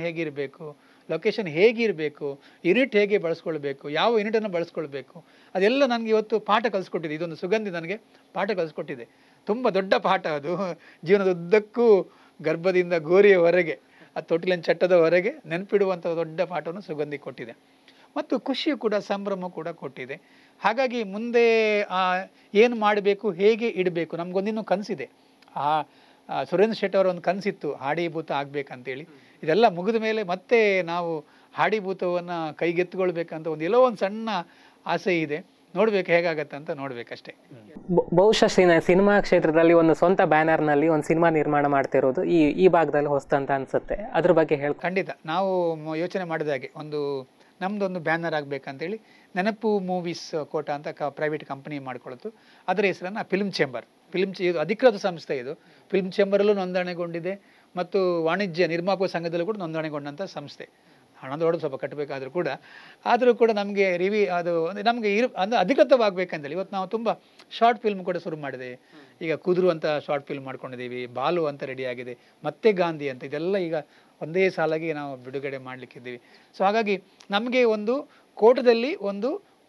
ಹೇಗಿರಬೇಕು, ಯೂನಿಟ್ ಹೇಗೆ ಬಳಸ್ಕೊಳ್ಬೇಕು, ಯಾವ ಯೂನಿಟನ್ನು ಬಳಸ್ಕೊಳ್ಬೇಕು, ಅದೆಲ್ಲ ನನಗೆ ಇವತ್ತು ಪಾಠ ಕಲಿಸ್ಕೊಟ್ಟಿದೆ. ಇದೊಂದು ಸುಗಂಧಿ ನನಗೆ ಪಾಠ ಕಲಿಸ್ಕೊಟ್ಟಿದೆ, ತುಂಬ ದೊಡ್ಡ ಪಾಠ ಅದು. ಜೀವನದುದ್ದಕ್ಕೂ ಗರ್ಭದಿಂದ ಗೋರಿಯವರೆಗೆ, ಆ ತೊಟ್ಟಿಲಿನ ಚಟ್ಟದವರೆಗೆ ನೆನಪಿಡುವಂಥ ದೊಡ್ಡ ಪಾಠವನ್ನು ಸುಗಂಧಿ ಕೊಟ್ಟಿದೆ. ಮತ್ತು ಖುಷಿಯು ಕೂಡ, ಸಂಭ್ರಮ ಕೂಡ ಕೊಟ್ಟಿದೆ. ಹಾಗಾಗಿ ಮುಂದೆ ಏನು ಮಾಡಬೇಕು, ಹೇಗೆ ಇಡಬೇಕು, ನಮಗೊಂದಿನ್ನೂ ಕನಸಿದೆ. ಸುರೇಂದ್ರ ಶೆಟ್ಟಿ ಅವರ ಒಂದು ಕನಸಿತ್ತು, ಹಾಡಿಭೂತ ಆಗಬೇಕಂತೇಳಿ. ಇದೆಲ್ಲ ಮುಗಿದ ಮೇಲೆ ಮತ್ತೆ ನಾವು ಹಾಡಿಭೂತವನ್ನು ಕೈಗೆತ್ತಿಕೊಳ್ಬೇಕಂತ ಎಲ್ಲೋ ಒಂದು ಸಣ್ಣ ಆಸೆ ಇದೆ. ನೋಡ್ಬೇಕು ಹೇಗಾಗತ್ತೆ ಅಂತ ನೋಡ್ಬೇಕಷ್ಟೇ. ಬಹುಶಃ ಸಿನಿಮಾ ಕ್ಷೇತ್ರದಲ್ಲಿ ಒಂದು ಸ್ವಂತ ಬ್ಯಾನರ್ನಲ್ಲಿ ಒಂದು ಸಿನಿಮಾ ನಿರ್ಮಾಣ ಮಾಡ್ತಿರೋದು ಈ ಭಾಗದಲ್ಲಿ ಹೊಸ್ತಂತ ಅನ್ಸುತ್ತೆ. ಅದ್ರ ಬಗ್ಗೆ ಹೇಳಿ. ಖಂಡಿತ ನಾವು ಯೋಚನೆ ಮಾಡಿದ ಹಾಗೆ ನಮ್ಮದೊಂದು ಬ್ಯಾನರ್ ಆಗಬೇಕಂತೇಳಿ ನೆನಪು ಮೂವೀಸ್ ಕೋಟಾ ಅಂತ ಪ್ರೈವೇಟ್ ಕಂಪನಿ ಮಾಡ್ಕೊಳ್ತು. ಅದರ ಹೆಸರನ್ನು ಫಿಲ್ಮ್ ಚೇಂಬರ್, ಇದು ಅಧಿಕೃತ ಸಂಸ್ಥೆ. ಇದು ಫಿಲ್ಮ್ ಚೇಂಬರಲ್ಲೂ ನೋಂದಣಿಗೊಂಡಿದೆ ಮತ್ತು ವಾಣಿಜ್ಯ ನಿರ್ಮಾಪಕ ಸಂಘದಲ್ಲೂ ಕೂಡ ನೋಂದಣಿಗೊಂಡಂಥ ಸಂಸ್ಥೆ. ಹಣದ ಹೊಡೆದು ಸ್ವಲ್ಪ ಕಟ್ಟಬೇಕಾದರೂ ಕೂಡ ನಮಗೆ ಅದು ನಮಗೆ ಅಂದರೆ ಅಧಿಕೃತವಾಗಬೇಕಂತೇಳಿ ಇವತ್ತು ನಾವು ತುಂಬ ಶಾರ್ಟ್ ಫಿಲ್ಮ್ ಕೂಡ ಶುರು ಮಾಡಿದೆ. ಈಗ ಕುದುರು ಅಂತ ಶಾರ್ಟ್ ಫಿಲ್ಮ್ ಮಾಡ್ಕೊಂಡಿದ್ದೀವಿ, ಬಾಲು ಅಂತ ರೆಡಿಯಾಗಿದೆ, ಮತ್ತೆ ಗಾಂಧಿ ಅಂತ, ಇದೆಲ್ಲ ಈಗ ಒಂದೇ ಸಾಲಾಗಿ ನಾವು ಬಿಡುಗಡೆ ಮಾಡಲಿಕ್ಕಿದ್ದೀವಿ. ಸೊ ಹಾಗಾಗಿ ನಮಗೆ ಒಂದು ಕೋಟದಲ್ಲಿ ಒಂದು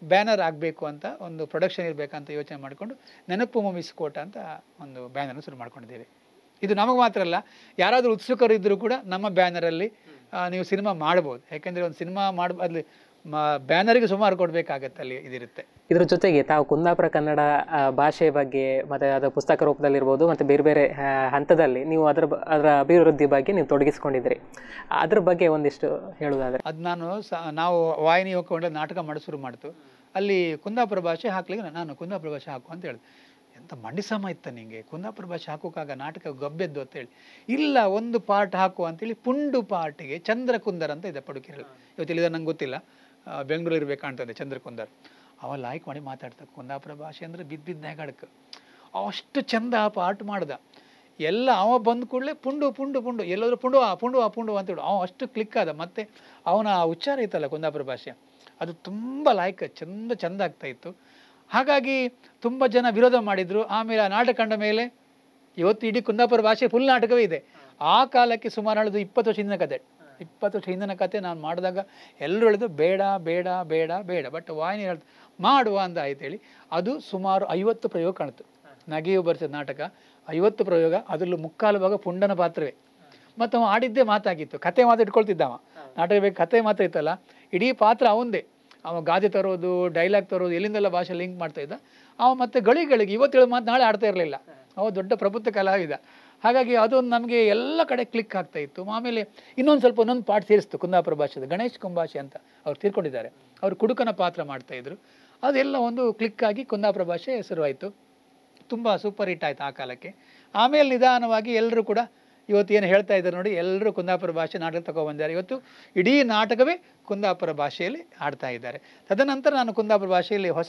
ಬ್ಯಾನರ್ ಆಗಬೇಕು ಅಂತ, ಒಂದು ಪ್ರೊಡಕ್ಷನ್ ಇರಬೇಕಂತ ಯೋಚನೆ ಮಾಡಿಕೊಂಡು ನೆನಪು ಮೂವೀಸ್ ಕೋಟ ಅಂತ ಒಂದು ಬ್ಯಾನರ್ನ ಶುರು ಮಾಡ್ಕೊಂಡಿದ್ದೇವೆ. ಇದು ನಮಗೆ ಮಾತ್ರ ಅಲ್ಲ, ಯಾರಾದರೂ ಉತ್ಸುಕರು ಇದ್ದರೂ ಕೂಡ ನಮ್ಮ ಬ್ಯಾನರಲ್ಲಿ ನೀವು ಸಿನಿಮಾ ಮಾಡ್ಬೋದು. ಯಾಕೆಂದರೆ ಒಂದು ಸಿನಿಮಾ ಅಲ್ಲಿ ಬ್ಯಾನರಿಗೆ ಸುಮಾರು ಕೊಡಬೇಕಾಗತ್ತೆ, ಅಲ್ಲಿ ಇದಿರುತ್ತೆ. ಇದ್ರ ಜೊತೆಗೆ ತಾವು ಕುಂದಾಪುರ ಕನ್ನಡ ಭಾಷೆ ಬಗ್ಗೆ ಮತ್ತು ಅದರ ಪುಸ್ತಕ ರೂಪದಲ್ಲಿರ್ಬೋದು ಮತ್ತು ಬೇರೆ ಬೇರೆ ಹಂತದಲ್ಲಿ ನೀವು ಅದರ ಅಭಿವೃದ್ಧಿ ಬಗ್ಗೆ ನೀವು ತೊಡಗಿಸ್ಕೊಂಡಿದ್ರಿ. ಅದ್ರ ಬಗ್ಗೆ ಒಂದಿಷ್ಟು ಹೇಳೋದಾದರೆ ಅದು ನಾವು ವಾಹಿನಿ ಹೋಗ್ಕೊಂಡು ನಾಟಕ ಮಾಡಿ ಶುರು ಮಾಡ್ತು. ಅಲ್ಲಿ ಕುಂದಾಪುರ ಭಾಷೆ ಹಾಕ್ಲಿಕ್ಕೆ ನಾನು ಕುಂದಾಪುರ ಭಾಷೆ ಹಾಕು ಅಂತ ಹೇಳಿದೆ. ಎಂಥ ಮಂಡಿಸಮ ಇತ್ತ ನಿಂಗೆ, ಕುಂದಾಪುರ ಭಾಷೆ ಹಾಕೋಕ್ಕಾಗ ನಾಟಕ ಗಬ್ಬೆದ್ದು ಅಂತೇಳಿ. ಇಲ್ಲ, ಒಂದು ಪಾರ್ಟ್ ಹಾಕು ಅಂತೇಳಿ ಪುಂಡು ಪಾರ್ಟಿಗೆ ಚಂದ್ರಕುಂದರ್ ಅಂತ ಇದೆ ಪಡುಕೆರೆ. ಇವತ್ತಿಲ್ಲ ನಂಗೆ ಗೊತ್ತಿಲ್ಲ, ಬೆಂಗಳೂರು ಇರಬೇಕು ಕಾಣ್ತದೆ ಚಂದ್ರಕುಂದರ್. ಅವ ಲಾಯ್ಕ್ ಮಾಡಿ ಮಾತಾಡ್ತಾರೆ. ಕುಂದಾಪುರ ಭಾಷೆ ಅಂದರೆ ಬಿದ್ದ ಹೆಗಡಕ್ಕೆ ಅಷ್ಟು ಚಂದ ಪಾರ್ಟ್ ಮಾಡ್ದ. ಎಲ್ಲ ಅವ ಬಂದ ಕೂಡಲೇ ಪುಂಡು ಪುಂಡು ಪುಂಡು ಎಲ್ಲಾದರೂ ಪುಂಡು ಪುಂಡು ಪುಂಡು ಅಂತೇಳಿ ಅವ ಅಷ್ಟು ಕ್ಲಿಕ್ ಆದ. ಮತ್ತು ಅವನ ಉಚ್ಚಾರ ಇತ್ತಲ್ಲ ಕುಂದಾಪುರ ಭಾಷೆ, ಅದು ತುಂಬ ಲಾಯ್ಕ್ ಚಂದ ಆಗ್ತಾಯಿತ್ತು. ಹಾಗಾಗಿ ತುಂಬ ಜನ ವಿರೋಧ ಮಾಡಿದರು. ಆಮೇಲೆ ಆ ನಾಟಕ ಕಂಡ ಮೇಲೆ ಇವತ್ತು ಇಡೀ ಕುಂದಾಪುರ ಭಾಷೆ ಫುಲ್ ನಾಟಕವೇ ಇದೆ. ಆ ಕಾಲಕ್ಕೆ ಸುಮಾರು ಹೇಳಿದ್ರು 20 ವರ್ಷ ಹಿಂದಿನ ಕತೆ. 20 ವರ್ಷ ಹಿಂದಿನ ಕತೆ ನಾನು ಮಾಡಿದಾಗ ಎಲ್ಲರೂ ಹೇಳಿದ್ರು ಬೇಡ ಬೇಡ ಬೇಡ ಬೇಡ, ಬಟ್ ವಾಹಿನಿ ಹೇಳ್ತು ಮಾಡುವ ಅಂತ ಆಯ್ತೇಳಿ ಅದು ಸುಮಾರು 50 ಪ್ರಯೋಗ ಕಾಣ್ತು. ನಗೆಯು ಬರ್ಸದ ನಾಟಕ 50 ಪ್ರಯೋಗ, ಅದರಲ್ಲೂ ಮುಕ್ಕಾಲು ಭಾಗ ಪುಂಡನ ಪಾತ್ರವೇ. ಮತ್ತು ಅವ ಆಡಿದ್ದೇ ಮಾತಾಗಿತ್ತು, ಕತೆ ಮಾತು ಇಟ್ಕೊಳ್ತಿದ್ದವ. ನಾಟಕ ಬೇಕು ಕತೆ ಮಾತ್ರ ಇತ್ತಲ್ಲ, ಇಡೀ ಪಾತ್ರ ಅವಂದೇ. ಅವ ಗಾದೆ ತರೋದು, ಡೈಲಾಗ್ ತರೋದು, ಎಲ್ಲಿಂದೆಲ್ಲ ಭಾಷೆ ಲಿಂಕ್ ಮಾಡ್ತಾ ಇದ್ದ ಅವ. ಮತ್ತು ಗಳಿಗೆ ಇವತ್ತೇಳು ಮಾತು ನಾಳೆ ಆಡ್ತಾ ಇರಲಿಲ್ಲ. ಅವ ದೊಡ್ಡ ಪ್ರಬುದ್ಧ ಕಲಾವಿದ. ಹಾಗಾಗಿ ಅದೊಂದು ನಮಗೆ ಎಲ್ಲ ಕಡೆ ಕ್ಲಿಕ್ ಆಗ್ತಾ ಇತ್ತು. ಆಮೇಲೆ ಇನ್ನೊಂದು ಪಾಠ ಸೇರಿಸ್ತು ಕುಂದಾಪುರ ಭಾಷೆದು. ಗಣೇಶ್ ಕುಂಬಾಶೆ ಅಂತ ಅವ್ರು ತೀರ್ಕೊಂಡಿದ್ದಾರೆ, ಅವರು ಕುಡುಕನ ಪಾತ್ರ ಮಾಡ್ತಾಯಿದ್ರು. ಅದೆಲ್ಲ ಒಂದು ಕ್ಲಿಕ್ ಆಗಿ ಕುಂದಾಪುರ ಭಾಷೆ ಹೆಸರುವಾಯಿತು. ತುಂಬ ಸೂಪರ್ ಹಿಟ್ ಆಯಿತು ಆ ಕಾಲಕ್ಕೆ. ಆಮೇಲೆ ನಿಧಾನವಾಗಿ ಎಲ್ಲರೂ ಕೂಡ ಇವತ್ತು ಏನು ಹೇಳ್ತಾ ಇದ್ದಾರೆ ನೋಡಿ, ಎಲ್ಲರೂ ಕುಂದಾಪುರ ಭಾಷೆ ನಾಟಕ ತಗೊಬಂದಿದ್ದಾರೆ. ಇವತ್ತು ಇಡೀ ನಾಟಕವೇ ಕುಂದಾಪುರ ಭಾಷೆಯಲ್ಲಿ ಆಡ್ತಾ ಇದ್ದಾರೆ. ತದನಂತರ ನಾನು ಕುಂದಾಪುರ ಭಾಷೆಯಲ್ಲಿ ಹೊಸ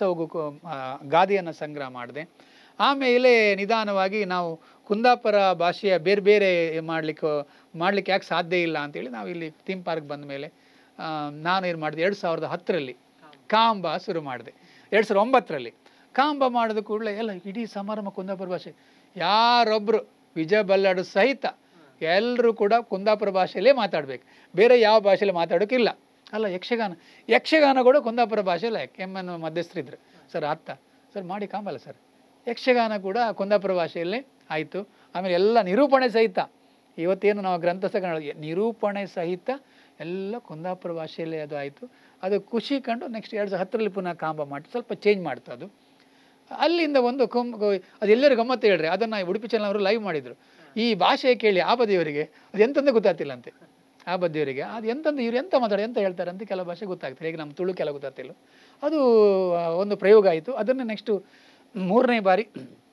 ಗಾದೆಯನ್ನು ಸಂಗ್ರಹ ಮಾಡಿದೆ. ಆಮೇಲೆ ನಿಧಾನವಾಗಿ ನಾವು ಕುಂದಾಪುರ ಭಾಷೆಯ ಬೇರೆ ಬೇರೆ ಮಾಡಲಿಕ್ಕೆ ಯಾಕೆ ಸಾಧ್ಯ ಇಲ್ಲ ಅಂತೇಳಿ ನಾವು ಇಲ್ಲಿ ಥೀಮ್ ಪಾರ್ಕ್ ಬಂದ ಮೇಲೆ ನಾನು ಏನು ಮಾಡಿದೆ, 2010ರಲ್ಲಿ ಕಾಂಬ ಶುರು ಮಾಡಿದೆ. 2009ರಲ್ಲಿ ಕಾಂಬ ಮಾಡಿದ ಕೂಡಲೇ ಎಲ್ಲ ಇಡೀ ಸಮಾರಂಭ ಕುಂದಾಪುರ ಭಾಷೆ, ಯಾರೊಬ್ಬರು ವಿಜಯ ಬಲ್ಲಾಡು ಸಹಿತ ಎಲ್ಲರೂ ಕೂಡ ಕುಂದಾಪುರ ಭಾಷೆಯಲ್ಲೇ ಮಾತಾಡಬೇಕು, ಬೇರೆ ಯಾವ ಭಾಷೆಯಲ್ಲಿ ಮಾತಾಡೋಕ್ಕಿಲ್ಲ. ಅಲ್ಲ, ಯಕ್ಷಗಾನ ಕೂಡ ಕುಂದಾಪುರ ಭಾಷೆಯಲ್ಲ. ಎಮ್ಮನ ಮಧ್ಯಸ್ಥರಿದ್ರು ಸರ್, ಸರ್ ಮಾಡಿ ಕಾಂಬಲ್ಲ ಸರ್, ಯಕ್ಷಗಾನ ಕೂಡ ಕುಂದಾಪುರ ಭಾಷೆಯಲ್ಲೇ ಆಯಿತು. ಆಮೇಲೆ ಎಲ್ಲ ನಿರೂಪಣೆ ಸಹಿತ, ಇವತ್ತೇನು ನಾವು ಗ್ರಂಥಸ್ಥಳ ನಿರೂಪಣೆ ಸಹಿತ ಎಲ್ಲ ಕುಂದಾಪುರ ಭಾಷೆಯಲ್ಲೇ ಅದು ಆಯಿತು. ಅದು ಖುಷಿ ಕಂಡು ನೆಕ್ಸ್ಟ್ 2010ರಲ್ಲಿ ಪುನಃ ಕಾಂಬ ಮಾಡಿ ಸ್ವಲ್ಪ ಚೇಂಜ್ ಮಾಡ್ತು. ಅದು ಅಲ್ಲಿಂದ ಒಂದು ಅದೆಲ್ಲರೂ ಗಮ್ಮತ್ತು ಹೇಳ್ರಿ. ಅದನ್ನು ಉಡುಪಿ ಚಾನಲ್ ಅವರು ಲೈವ್ ಮಾಡಿದರು. ಈ ಭಾಷೆ ಕೇಳಿ ಆ ಬದಿಯವರಿಗೆ ಅದು ಎಂತಂದೇ ಗೊತ್ತಾಗ್ತಿಲ್ಲಂತೆ. ಆ ಬದಿಯವರಿಗೆ ಅದು ಇವ್ರು ಎಂತ ಎಂತ ಹೇಳ್ತಾರೆ ಅಂತ ಕೆಲವು ಭಾಷೆ ಗೊತ್ತಾಗ್ತದೆ. ಈಗ ನಮ್ಮ ತುಳು ಕೆಲವು ಗೊತ್ತಾಗ್ತಿಲ್ಲ. ಅದು ಒಂದು ಪ್ರಯೋಗ ಆಯಿತು. ಅದನ್ನು ನೆಕ್ಸ್ಟು 3ನೇ ಬಾರಿ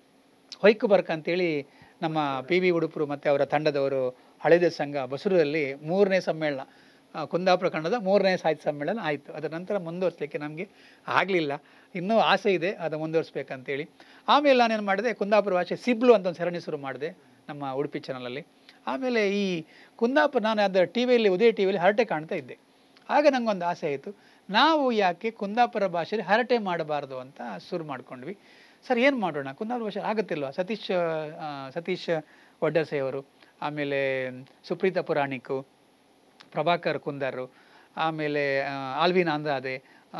ಹೊಯ್ಕು ಬರ್ಕ ಅಂತೇಳಿ ನಮ್ಮ PB ಉಡುಪರು ಮತ್ತು ಅವರ ತಂಡದವರು ಹಳೆದ ಸಂಘ ಬಸೂರಲ್ಲಿ 3ನೇ ಸಮ್ಮೇಳನ, ಕುಂದಾಪುರ ಕನ್ನಡದ 3ನೇ ಸಾಹಿತ್ಯ ಸಮ್ಮೇಳನ ಆಯಿತು. ಅದರ ನಂತರ ಮುಂದುವರಿಸಲಿಕ್ಕೆ ನಮಗೆ ಆಗಲಿಲ್ಲ. ಇನ್ನೂ ಆಸೆ ಇದೆ ಅದು ಮುಂದುವರಿಸ್ಬೇಕಂತೇಳಿ. ಆಮೇಲೆ ನಾನೇನು ಮಾಡಿದೆ, ಕುಂದಾಪುರ ಭಾಷೆ ಸಿಬ್ಲು ಅಂತ ಒಂದು ಸರಣಿ ಶುರು ಮಾಡಿದೆ ನಮ್ಮ ಉಡುಪಿ ಚಾನಲಲ್ಲಿ. ಆಮೇಲೆ ಈ ಕುಂದಾಪುರ ನಾನು ಅದರ ಟಿವಿಯಲ್ಲಿ ಉದಯ ಟಿವಿಯಲ್ಲಿ ಹರಟೆ ಕಾಣ್ತಾ ಇದ್ದೆ. ಆಗ ನನಗೊಂದು ಆಸೆ ಆಯಿತು, ನಾವು ಯಾಕೆ ಕುಂದಾಪುರ ಭಾಷೆಯಲ್ಲಿ ಹರಟೆ ಮಾಡಬಾರ್ದು ಅಂತ ಶುರು ಮಾಡ್ಕೊಂಡ್ವಿ. ಸರ್ ಏನು ಮಾಡೋಣ, ಕುಂದಾಪುರ ಭಾಷೆ ಆಗುತ್ತಿಲ್ವ? ಸತೀಶ್ ಒಡ್ಡಸೆಯವರು, ಆಮೇಲೆ ಸುಪ್ರೀತ ಪುರಾಣಿಕು, ಪ್ರಭಾಕರ್ ಕುಂದರು, ಆಮೇಲೆ ಆಲ್ವಿನ್ ಅಂದಾದೆ,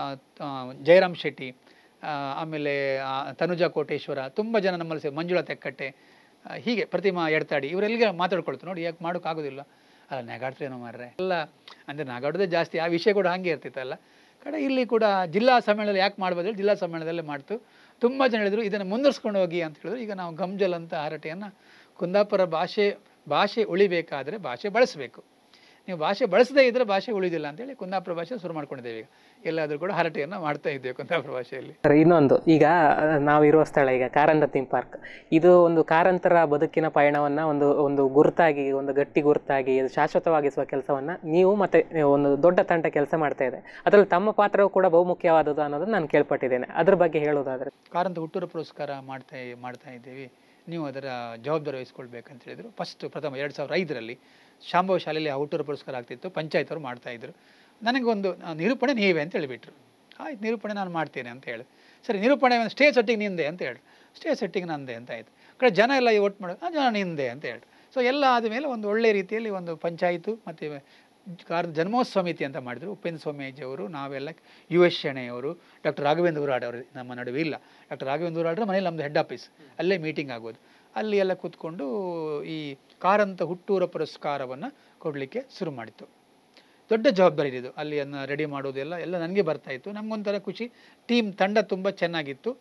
ಜಯರಾಮ್ ಶೆಟ್ಟಿ, ಆಮೇಲೆ ತನುಜಾ ಕೋಟೇಶ್ವರ, ತುಂಬ ಜನ ನಮ್ಮಲ್ಲಿ ಮಂಜುಳಾ ತೆಕ್ಕಟ್ಟೆ, ಹೀಗೆ ಪ್ರತಿಮಾ ಎಡ್ತಾಡಿ, ಇವರೆಲ್ಲಿಗೆ ಮಾತಾಡ್ಕೊಳ್ತು ನೋಡಿ. ಯಾಕೆ ಮಾಡೋಕ್ಕಾಗೋದಿಲ್ಲ? ಅಲ್ಲ, ನಗಾಡ್ತೇನೋ ಮಾರ್ರೆ ಎಲ್ಲ ಅಂದರೆ ನಗಾಡೋದೇ ಜಾಸ್ತಿ. ಆ ವಿಷಯ ಕೂಡ ಹಾಗೆ ಇರ್ತಿತ್ತಲ್ಲ ಕಡೆ. ಇಲ್ಲಿ ಕೂಡ ಜಿಲ್ಲಾ ಸಮ್ಮೇಳನದಲ್ಲಿ ಯಾಕೆ ಮಾಡ್ಬೋದು, ಜಿಲ್ಲಾ ಸಮ್ಮೇಳನದಲ್ಲೇ ಮಾಡ್ತು. ತುಂಬ ಜನ ಹೇಳಿದರು ಇದನ್ನು ಮುಂದುವರ್ಸ್ಕೊಂಡು ಹೋಗಿ ಅಂತ ಹೇಳಿದ್ರು. ಈಗ ನಾವು ಗಮ್ಜಲ್ ಅಂತ ಹರಟೆಯನ್ನು ಕುಂದಾಪುರ ಭಾಷೆ ಉಳಿಬೇಕಾದರೆ ಭಾಷೆ ಬಳಸಬೇಕು. ನೀವು ಭಾಷೆ ಬಳಸದೇ ಇದ್ದರೆ ಭಾಷೆ ಉಳಿದಿಲ್ಲ ಅಂತೇಳಿ ಕುಂದಾಪುರ ಭಾಷೆ ಶುರು ಮಾಡ್ಕೊಂಡಿದ್ದೇವೆ. ಈಗ ಎಲ್ಲಾದರೂ ಕೂಡ ಹರಟೆಯನ್ನು ಮಾಡ್ತಾ ಇದ್ದೇವೆ ಕುಂದಾಪುರ ಭಾಷೆಯಲ್ಲಿ. ಇನ್ನೊಂದು, ಈಗ ನಾವಿರುವ ಸ್ಥಳ ಈಗ ಕಾರಂತ ಥೀಮ್ ಪಾರ್ಕ್, ಇದು ಒಂದು ಕಾರಂತರ ಬದುಕಿನ ಪಯಣವನ್ನು ಒಂದು ಗುರುತಾಗಿ, ಒಂದು ಗಟ್ಟಿ ಗುರುತಾಗಿ ಶಾಶ್ವತವಾಗಿಸುವ ಕೆಲಸವನ್ನು ನೀವು ಮತ್ತು ಒಂದು ದೊಡ್ಡ ತಂಡ ಕೆಲಸ ಮಾಡ್ತಾ ಇದೆ. ಅದರಲ್ಲಿ ತಮ್ಮ ಪಾತ್ರವು ಕೂಡ ಬಹುಮುಖ್ಯವಾದದ್ದು ಅನ್ನೋದನ್ನು ನಾನು ಕೇಳ್ಪಟ್ಟಿದ್ದೇನೆ. ಅದ್ರ ಬಗ್ಗೆ ಹೇಳೋದಾದರೆ, ಕಾರಂತ ಹುಟ್ಟೂರು ಪುರಸ್ಕಾರ ಮಾಡ್ತಾ ಇದ್ದೀವಿ, ನೀವು ಅದರ ಜವಾಬ್ದಾರಿ ವಹಿಸ್ಕೊಳ್ಬೇಕಂತ ಹೇಳಿದರು. ಪ್ರಥಮ 2005ರಲ್ಲಿ ಶಾಂಭವ ಶಾಲೆಯಲ್ಲಿ ಆ ಹುಟ್ಟೂರು ಪುರಸ್ಕಾರ ಆಗ್ತಿತ್ತು, ಪಂಚಾಯತ್ ಅವರು ಮಾಡ್ತಾಯಿದ್ರು. ನನಗೊಂದು ನಿರೂಪಣೆ ನೀವೇ ಅಂತ ಹೇಳಿಬಿಟ್ರು. ಆಯ್ತು, ನಿರೂಪಣೆ ನಾನು ಮಾಡ್ತೇನೆ ಅಂತ ಹೇಳಿ. ಸರಿ, ನಿರೂಪಣೆ ಒಂದು ಸ್ಟೇಜ್ ಸೆಟ್ಟಿಂಗ್ ನಿಂದೆ ಅಂತ ಹೇಳಿ, ಸ್ಟೇಜ್ ಸೆಟ್ಟಿಂಗ್ ನಂದೆ ಅಂತ ಆಯಿತು. ಕಡೆ ಜನ ಎಲ್ಲ ಒಟ್ಟು ಮಾಡೋದು, ಜನ ನಿಂದೆ ಅಂತ ಹೇಳಿ. ಸೊ ಎಲ್ಲ ಆದಮೇಲೆ ಒಂದು ಒಳ್ಳೆ ರೀತಿಯಲ್ಲಿ ಒಂದು ಪಂಚಾಯಿತು ಮತ್ತು ಜನ್ಮೋತ್ಸವ ಸಮಿತಿ ಅಂತ ಮಾಡಿದರು. ಉಪೇಂದ್ರ ಸ್ವಾಮೀಜಿಯವರು, ನಾವೆಲ್ಲ US ಶೆಣೆಯವರು, ಡಾಕ್ಟರ್ ರಾಘವೇಂದ್ರ ಊರಾಡ್ ಅವರು ನಮ್ಮ ನಡುವೆ ಇಲ್ಲ. ಡಾಕ್ಟರ್ ರಾಘವೇಂದ್ರ ಊರಾಡ್ರ ಮನೇಲಿ ನಮ್ಮದು ಹೆಡ್ ಆಫೀಸ್, ಅಲ್ಲೇ ಮೀಟಿಂಗ್ ಆಗೋದು. ಅಲ್ಲಿ ಎಲ್ಲ ಕೂತ್ಕೊಂಡು ಈ ಕಾರಂತ ಹುಟ್ಟೂರ ಪುರಸ್ಕಾರವನ್ನು ಕೊಡಲಿಕ್ಕೆ ಶುರು ಮಾಡಿತ್ತು. ದೊಡ್ಡ ಜವಾಬ್ದಾರಿ ಇದು. ಅಲ್ಲಿಯನ್ನು ರೆಡಿ ಮಾಡೋದೆಲ್ಲ ನನಗೆ ಬರ್ತಾಯಿತ್ತು. ನಮಗೊಂಥರ ಖುಷಿ. ತಂಡ ತುಂಬ ಚೆನ್ನಾಗಿತ್ತು.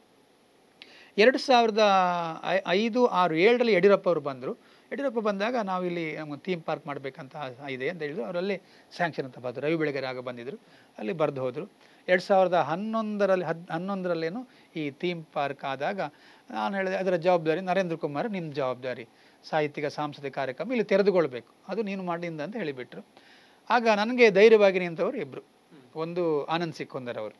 2005, 6, 7ರಲ್ಲಿ ಯಡಿಯೂರಪ್ಪ ಅವರು ಬಂದರು. ಯಡಿಯೂರಪ್ಪ ಬಂದಾಗ ನಾವಿಲ್ಲಿ ನಮ್ಮ ಥೀಮ್ ಪಾರ್ಕ್ ಮಾಡಬೇಕಂತ ಇದೆ ಅಂತ ಹೇಳಿದ್ರು. ಅವರಲ್ಲಿ ಸ್ಯಾಂಕ್ಷನ್ ಅಂತ ಬಂದರು. ರವಿ ಬೆಳಗೆರೆ ಆಗ ಬಂದಿದ್ದರು, ಅಲ್ಲಿ ಬರೆದು ಹೋದರು. 2011ರಲ್ಲಿ ಈ ಥೀಮ್ ಪಾರ್ಕ್ ಆದಾಗ ನಾನು ಹೇಳಿದೆ, ಅದರ ಜವಾಬ್ದಾರಿ ನರೇಂದ್ರ ಕುಮಾರ್, ನಿಮ್ಮ ಜವಾಬ್ದಾರಿ, ಸಾಹಿತ್ಯಿಕ ಸಾಂಸ್ಕೃತಿಕ ಕಾರ್ಯಕ್ರಮ ಇಲ್ಲಿ ತೆರೆದುಕೊಳ್ಬೇಕು, ಅದು ನೀನು ಮಾಡಿಂದ ಅಂತ ಹೇಳಿಬಿಟ್ರು. ಆಗ ನನಗೆ ಧೈರ್ಯವಾಗಿ ನಿಂತವರು ಇಬ್ಬರು. ಒಂದು ಆನಂದ್ ಸಿಕ್ಕಂದರ್ ಅವರು,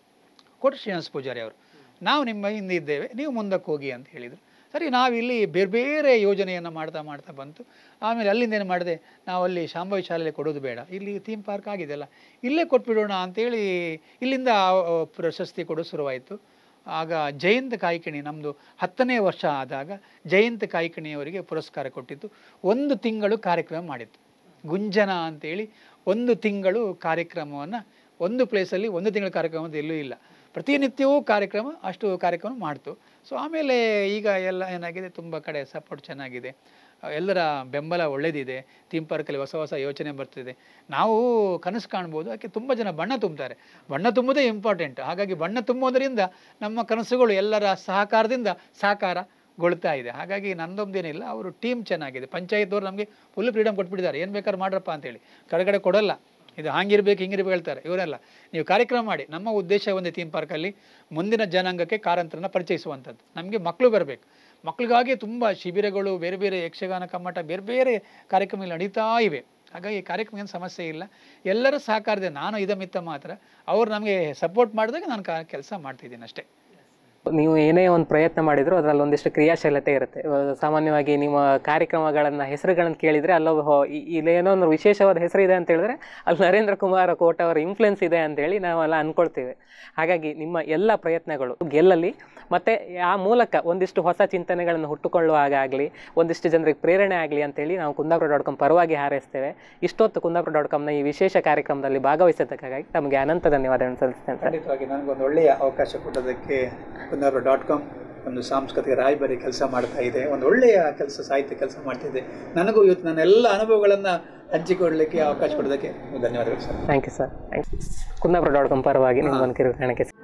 ಕೋಟ ಶ್ರೀನಿವಾಸ ಪೂಜಾರಿ ಅವರು. ನಾವು ನಿಮ್ಮ ಹಿಂದೆ ಇದ್ದೇವೆ, ನೀವು ಮುಂದಕ್ಕೆ ಹೋಗಿ ಅಂತ ಹೇಳಿದರು. ಸರಿ, ನಾವಿಲ್ಲಿ ಬೇರೆ ಬೇರೆ ಯೋಜನೆಯನ್ನು ಮಾಡ್ತಾ ಬಂತು. ಆಮೇಲೆ ಅಲ್ಲಿಂದ ಏನು ಮಾಡಿದೆ, ನಾವು ಅಲ್ಲಿ ಶಾಂಭವಿ ಶಾಲೆಯಲ್ಲಿ ಕೊಡೋದು ಬೇಡ, ಇಲ್ಲಿ ಥೀಮ್ ಪಾರ್ಕ್ ಆಗಿದೆಯಲ್ಲ ಇಲ್ಲೇ ಕೊಟ್ಬಿಡೋಣ ಅಂಥೇಳಿ ಇಲ್ಲಿಂದ ಪ್ರಶಸ್ತಿ ಕೊಡೋದು ಶುರುವಾಯಿತು. ಆಗ ಜಯಂತ್ ಕಾಯ್ಕಿಣಿ, ನಮ್ಮದು 10ನೇ ವರ್ಷ ಆದಾಗ ಜಯಂತ್ ಕಾಯ್ಕಿಣಿಯವರಿಗೆ ಪುರಸ್ಕಾರ ಕೊಟ್ಟಿತ್ತು. 1 ತಿಂಗಳು ಕಾರ್ಯಕ್ರಮ ಮಾಡಿತ್ತು. ಗುಂಜನ ಅಂತೇಳಿ 1 ತಿಂಗಳು ಕಾರ್ಯಕ್ರಮವನ್ನು ಒಂದು ಪ್ಲೇಸಲ್ಲಿ 1 ತಿಂಗಳ ಕಾರ್ಯಕ್ರಮದ ಎಲ್ಲೂ ಇಲ್ಲ. ಪ್ರತಿನಿತ್ಯವೂ ಕಾರ್ಯಕ್ರಮ, ಅಷ್ಟು ಕಾರ್ಯಕ್ರಮ ಮಾಡ್ತು. ಸೊ ಆಮೇಲೆ ಈಗ ಎಲ್ಲ ಏನಾಗಿದೆ, ತುಂಬ ಕಡೆ ಸಪೋರ್ಟ್ ಚೆನ್ನಾಗಿದೆ, ಎಲ್ಲರ ಬೆಂಬಲ ಒಳ್ಳೆಯದಿದೆ. ಥೀಮ್ ಪಾರ್ಕಲ್ಲಿ ಹೊಸ ಹೊಸ ಯೋಚನೆ ಬರ್ತಿದೆ. ನಾವು ಕನಸು ಕಾಣ್ಬೋದು, ಅದಕ್ಕೆ ತುಂಬ ಜನ ಬಣ್ಣ ತುಂಬ್ತಾರೆ. ಬಣ್ಣ ತುಂಬುವುದೇ ಇಂಪಾರ್ಟೆಂಟ್. ಹಾಗಾಗಿ ಬಣ್ಣ ತುಂಬುವುದರಿಂದ ನಮ್ಮ ಕನಸುಗಳು ಎಲ್ಲರ ಸಹಕಾರದಿಂದ ಸಾಕಾರಗೊಳ್ತಾ ಇದೆ. ಹಾಗಾಗಿ ನಂದೊಂದೇನಿಲ್ಲ, ಅವರು ಟೀಮ್ ಚೆನ್ನಾಗಿದೆ. ಪಂಚಾಯತ್ದವ್ರು ನಮಗೆ ಫುಲ್ ಫ್ರೀಡಮ್ ಕೊಟ್ಬಿಟ್ಟಿದ್ದಾರೆ, ಏನು ಬೇಕಾದ್ರೂ ಮಾಡ್ರಪ್ಪ ಅಂತೇಳಿ. ಕಡೆಗಡೆ ಕೊಡಲ್ಲ, ಇದು ಹಾಗಿರ್ಬೇಕು ಹಿಂಗಿರ್ಬೇಕು ಹೇಳ್ತಾರೆ. ಇವರೆಲ್ಲ ನೀವು ಕಾರ್ಯಕ್ರಮ ಮಾಡಿ. ನಮ್ಮ ಉದ್ದೇಶ ಒಂದೇ, ಥೀಮ್ ಪಾರ್ಕಲ್ಲಿ ಮುಂದಿನ ಜನಾಂಗಕ್ಕೆ ಕಾರಂತರನ್ನ ಪರಿಚಯಿಸುವಂಥದ್ದು. ನಮಗೆ ಮಕ್ಕಳು ಬರಬೇಕು. ಮಕ್ಕಳಿಗಾಗಿ ತುಂಬ ಶಿಬಿರಗಳು, ಬೇರೆ ಬೇರೆ ಯಕ್ಷಗಾನ, ಕಮ್ಮಟ, ಬೇರೆ ಬೇರೆ ಕಾರ್ಯಕ್ರಮಗಳು ನಡೀತಾ ಇವೆ. ಹಾಗಾಗಿ ಕಾರ್ಯಕ್ರಮ ಏನು ಸಮಸ್ಯೆ ಇಲ್ಲ, ಎಲ್ಲರ ಸಹಕಾರದೆ. ನಾನು ಇದಮಿತ್ತ ಮಾತ್ರ, ಅವ್ರು ನಮಗೆ ಸಪೋರ್ಟ್ ಮಾಡಿದಾಗ ನಾನು ಕೆಲಸ ಮಾಡ್ತಿದ್ದೀನಿ ಅಷ್ಟೇ. ನೀವು ಏನೇ ಒಂದು ಪ್ರಯತ್ನ ಮಾಡಿದ್ರು ಅದರಲ್ಲಿ ಒಂದಿಷ್ಟು ಕ್ರಿಯಾಶೀಲತೆ ಇರುತ್ತೆ. ಸಾಮಾನ್ಯವಾಗಿ ನಿಮ್ಮ ಕಾರ್ಯಕ್ರಮಗಳನ್ನು ಹೆಸರುಗಳನ್ನು ಕೇಳಿದರೆ ಅಲ್ಲೋ ಇಲ್ಲೇನೋ ಒಂದು ವಿಶೇಷವಾದ ಹೆಸರಿದೆ ಅಂತ ಹೇಳಿದ್ರೆ ಅಲ್ಲಿ ನರೇಂದ್ರ ಕುಮಾರ್ ಕೋಟ ಅವರ ಇನ್ಫ್ಲುಯೆನ್ಸ್ ಇದೆ ಅಂತೇಳಿ ನಾವೆಲ್ಲ ಅಂದ್ಕೊಳ್ತೀವಿ. ಹಾಗಾಗಿ ನಿಮ್ಮ ಎಲ್ಲ ಪ್ರಯತ್ನಗಳು ಗೆಲ್ಲಲಿ, ಮತ್ತು ಆ ಮೂಲಕ ಒಂದಿಷ್ಟು ಹೊಸ ಚಿಂತನೆಗಳನ್ನು ಹುಟ್ಟುಕೊಳ್ಳುವಾಗಲಿ, ಒಂದಿಷ್ಟು ಜನರಿಗೆ ಪ್ರೇರಣೆ ಆಗಲಿ ಅಂತೇಳಿ ನಾವು ಕುಂದಾಪುರ.com ಪರವಾಗಿ ಹಾರೈಸ್ತೇವೆ. ಇಷ್ಟೊತ್ತು ಕುಂದಾಪುರ.comನ ಈ ವಿಶೇಷ ಕಾರ್ಯಕ್ರಮದಲ್ಲಿ ಭಾಗವಹಿಸಿದ್ದಕ್ಕಾಗಿ ತಮಗೆ ಅನಂತ ಧನ್ಯವಾದಗಳನ್ನು ಸಲ್ಲಿಸ್ತೇನೆ. ಖಂಡಿತವಾಗಿ ನನಗೊಂದು ಒಳ್ಳೆಯ ಅವಕಾಶ ಕೊಟ್ಟದಕ್ಕೆ. ಕುಂದಾಪುರ.com ಒಂದು ಸಾಂಸ್ಕೃತಿಕ ರಾಯಭಾರಿ ಕೆಲಸ ಮಾಡ್ತಾ ಇದೆ, ಒಂದು ಒಳ್ಳೆಯ ಕೆಲಸ, ಸಾಹಿತ್ಯ ಕೆಲಸ ಮಾಡ್ತಿದೆ. ನನಗೂ ಇವತ್ತು ನನ್ನ ಎಲ್ಲ ಅನುಭವಗಳನ್ನು ಹಂಚಿಕೊಳ್ಳಲಿಕ್ಕೆ ಅವಕಾಶ ಕೊಡೋದಕ್ಕೆ ಧನ್ಯವಾದಗಳು ಸರ್. Thank you sir. ಕುಂದಾಪುರ.com ಪರವಾಗಿ ನಿಮ್ಮೊಂದು ಕಿರುಕಾಣಿಕೆ.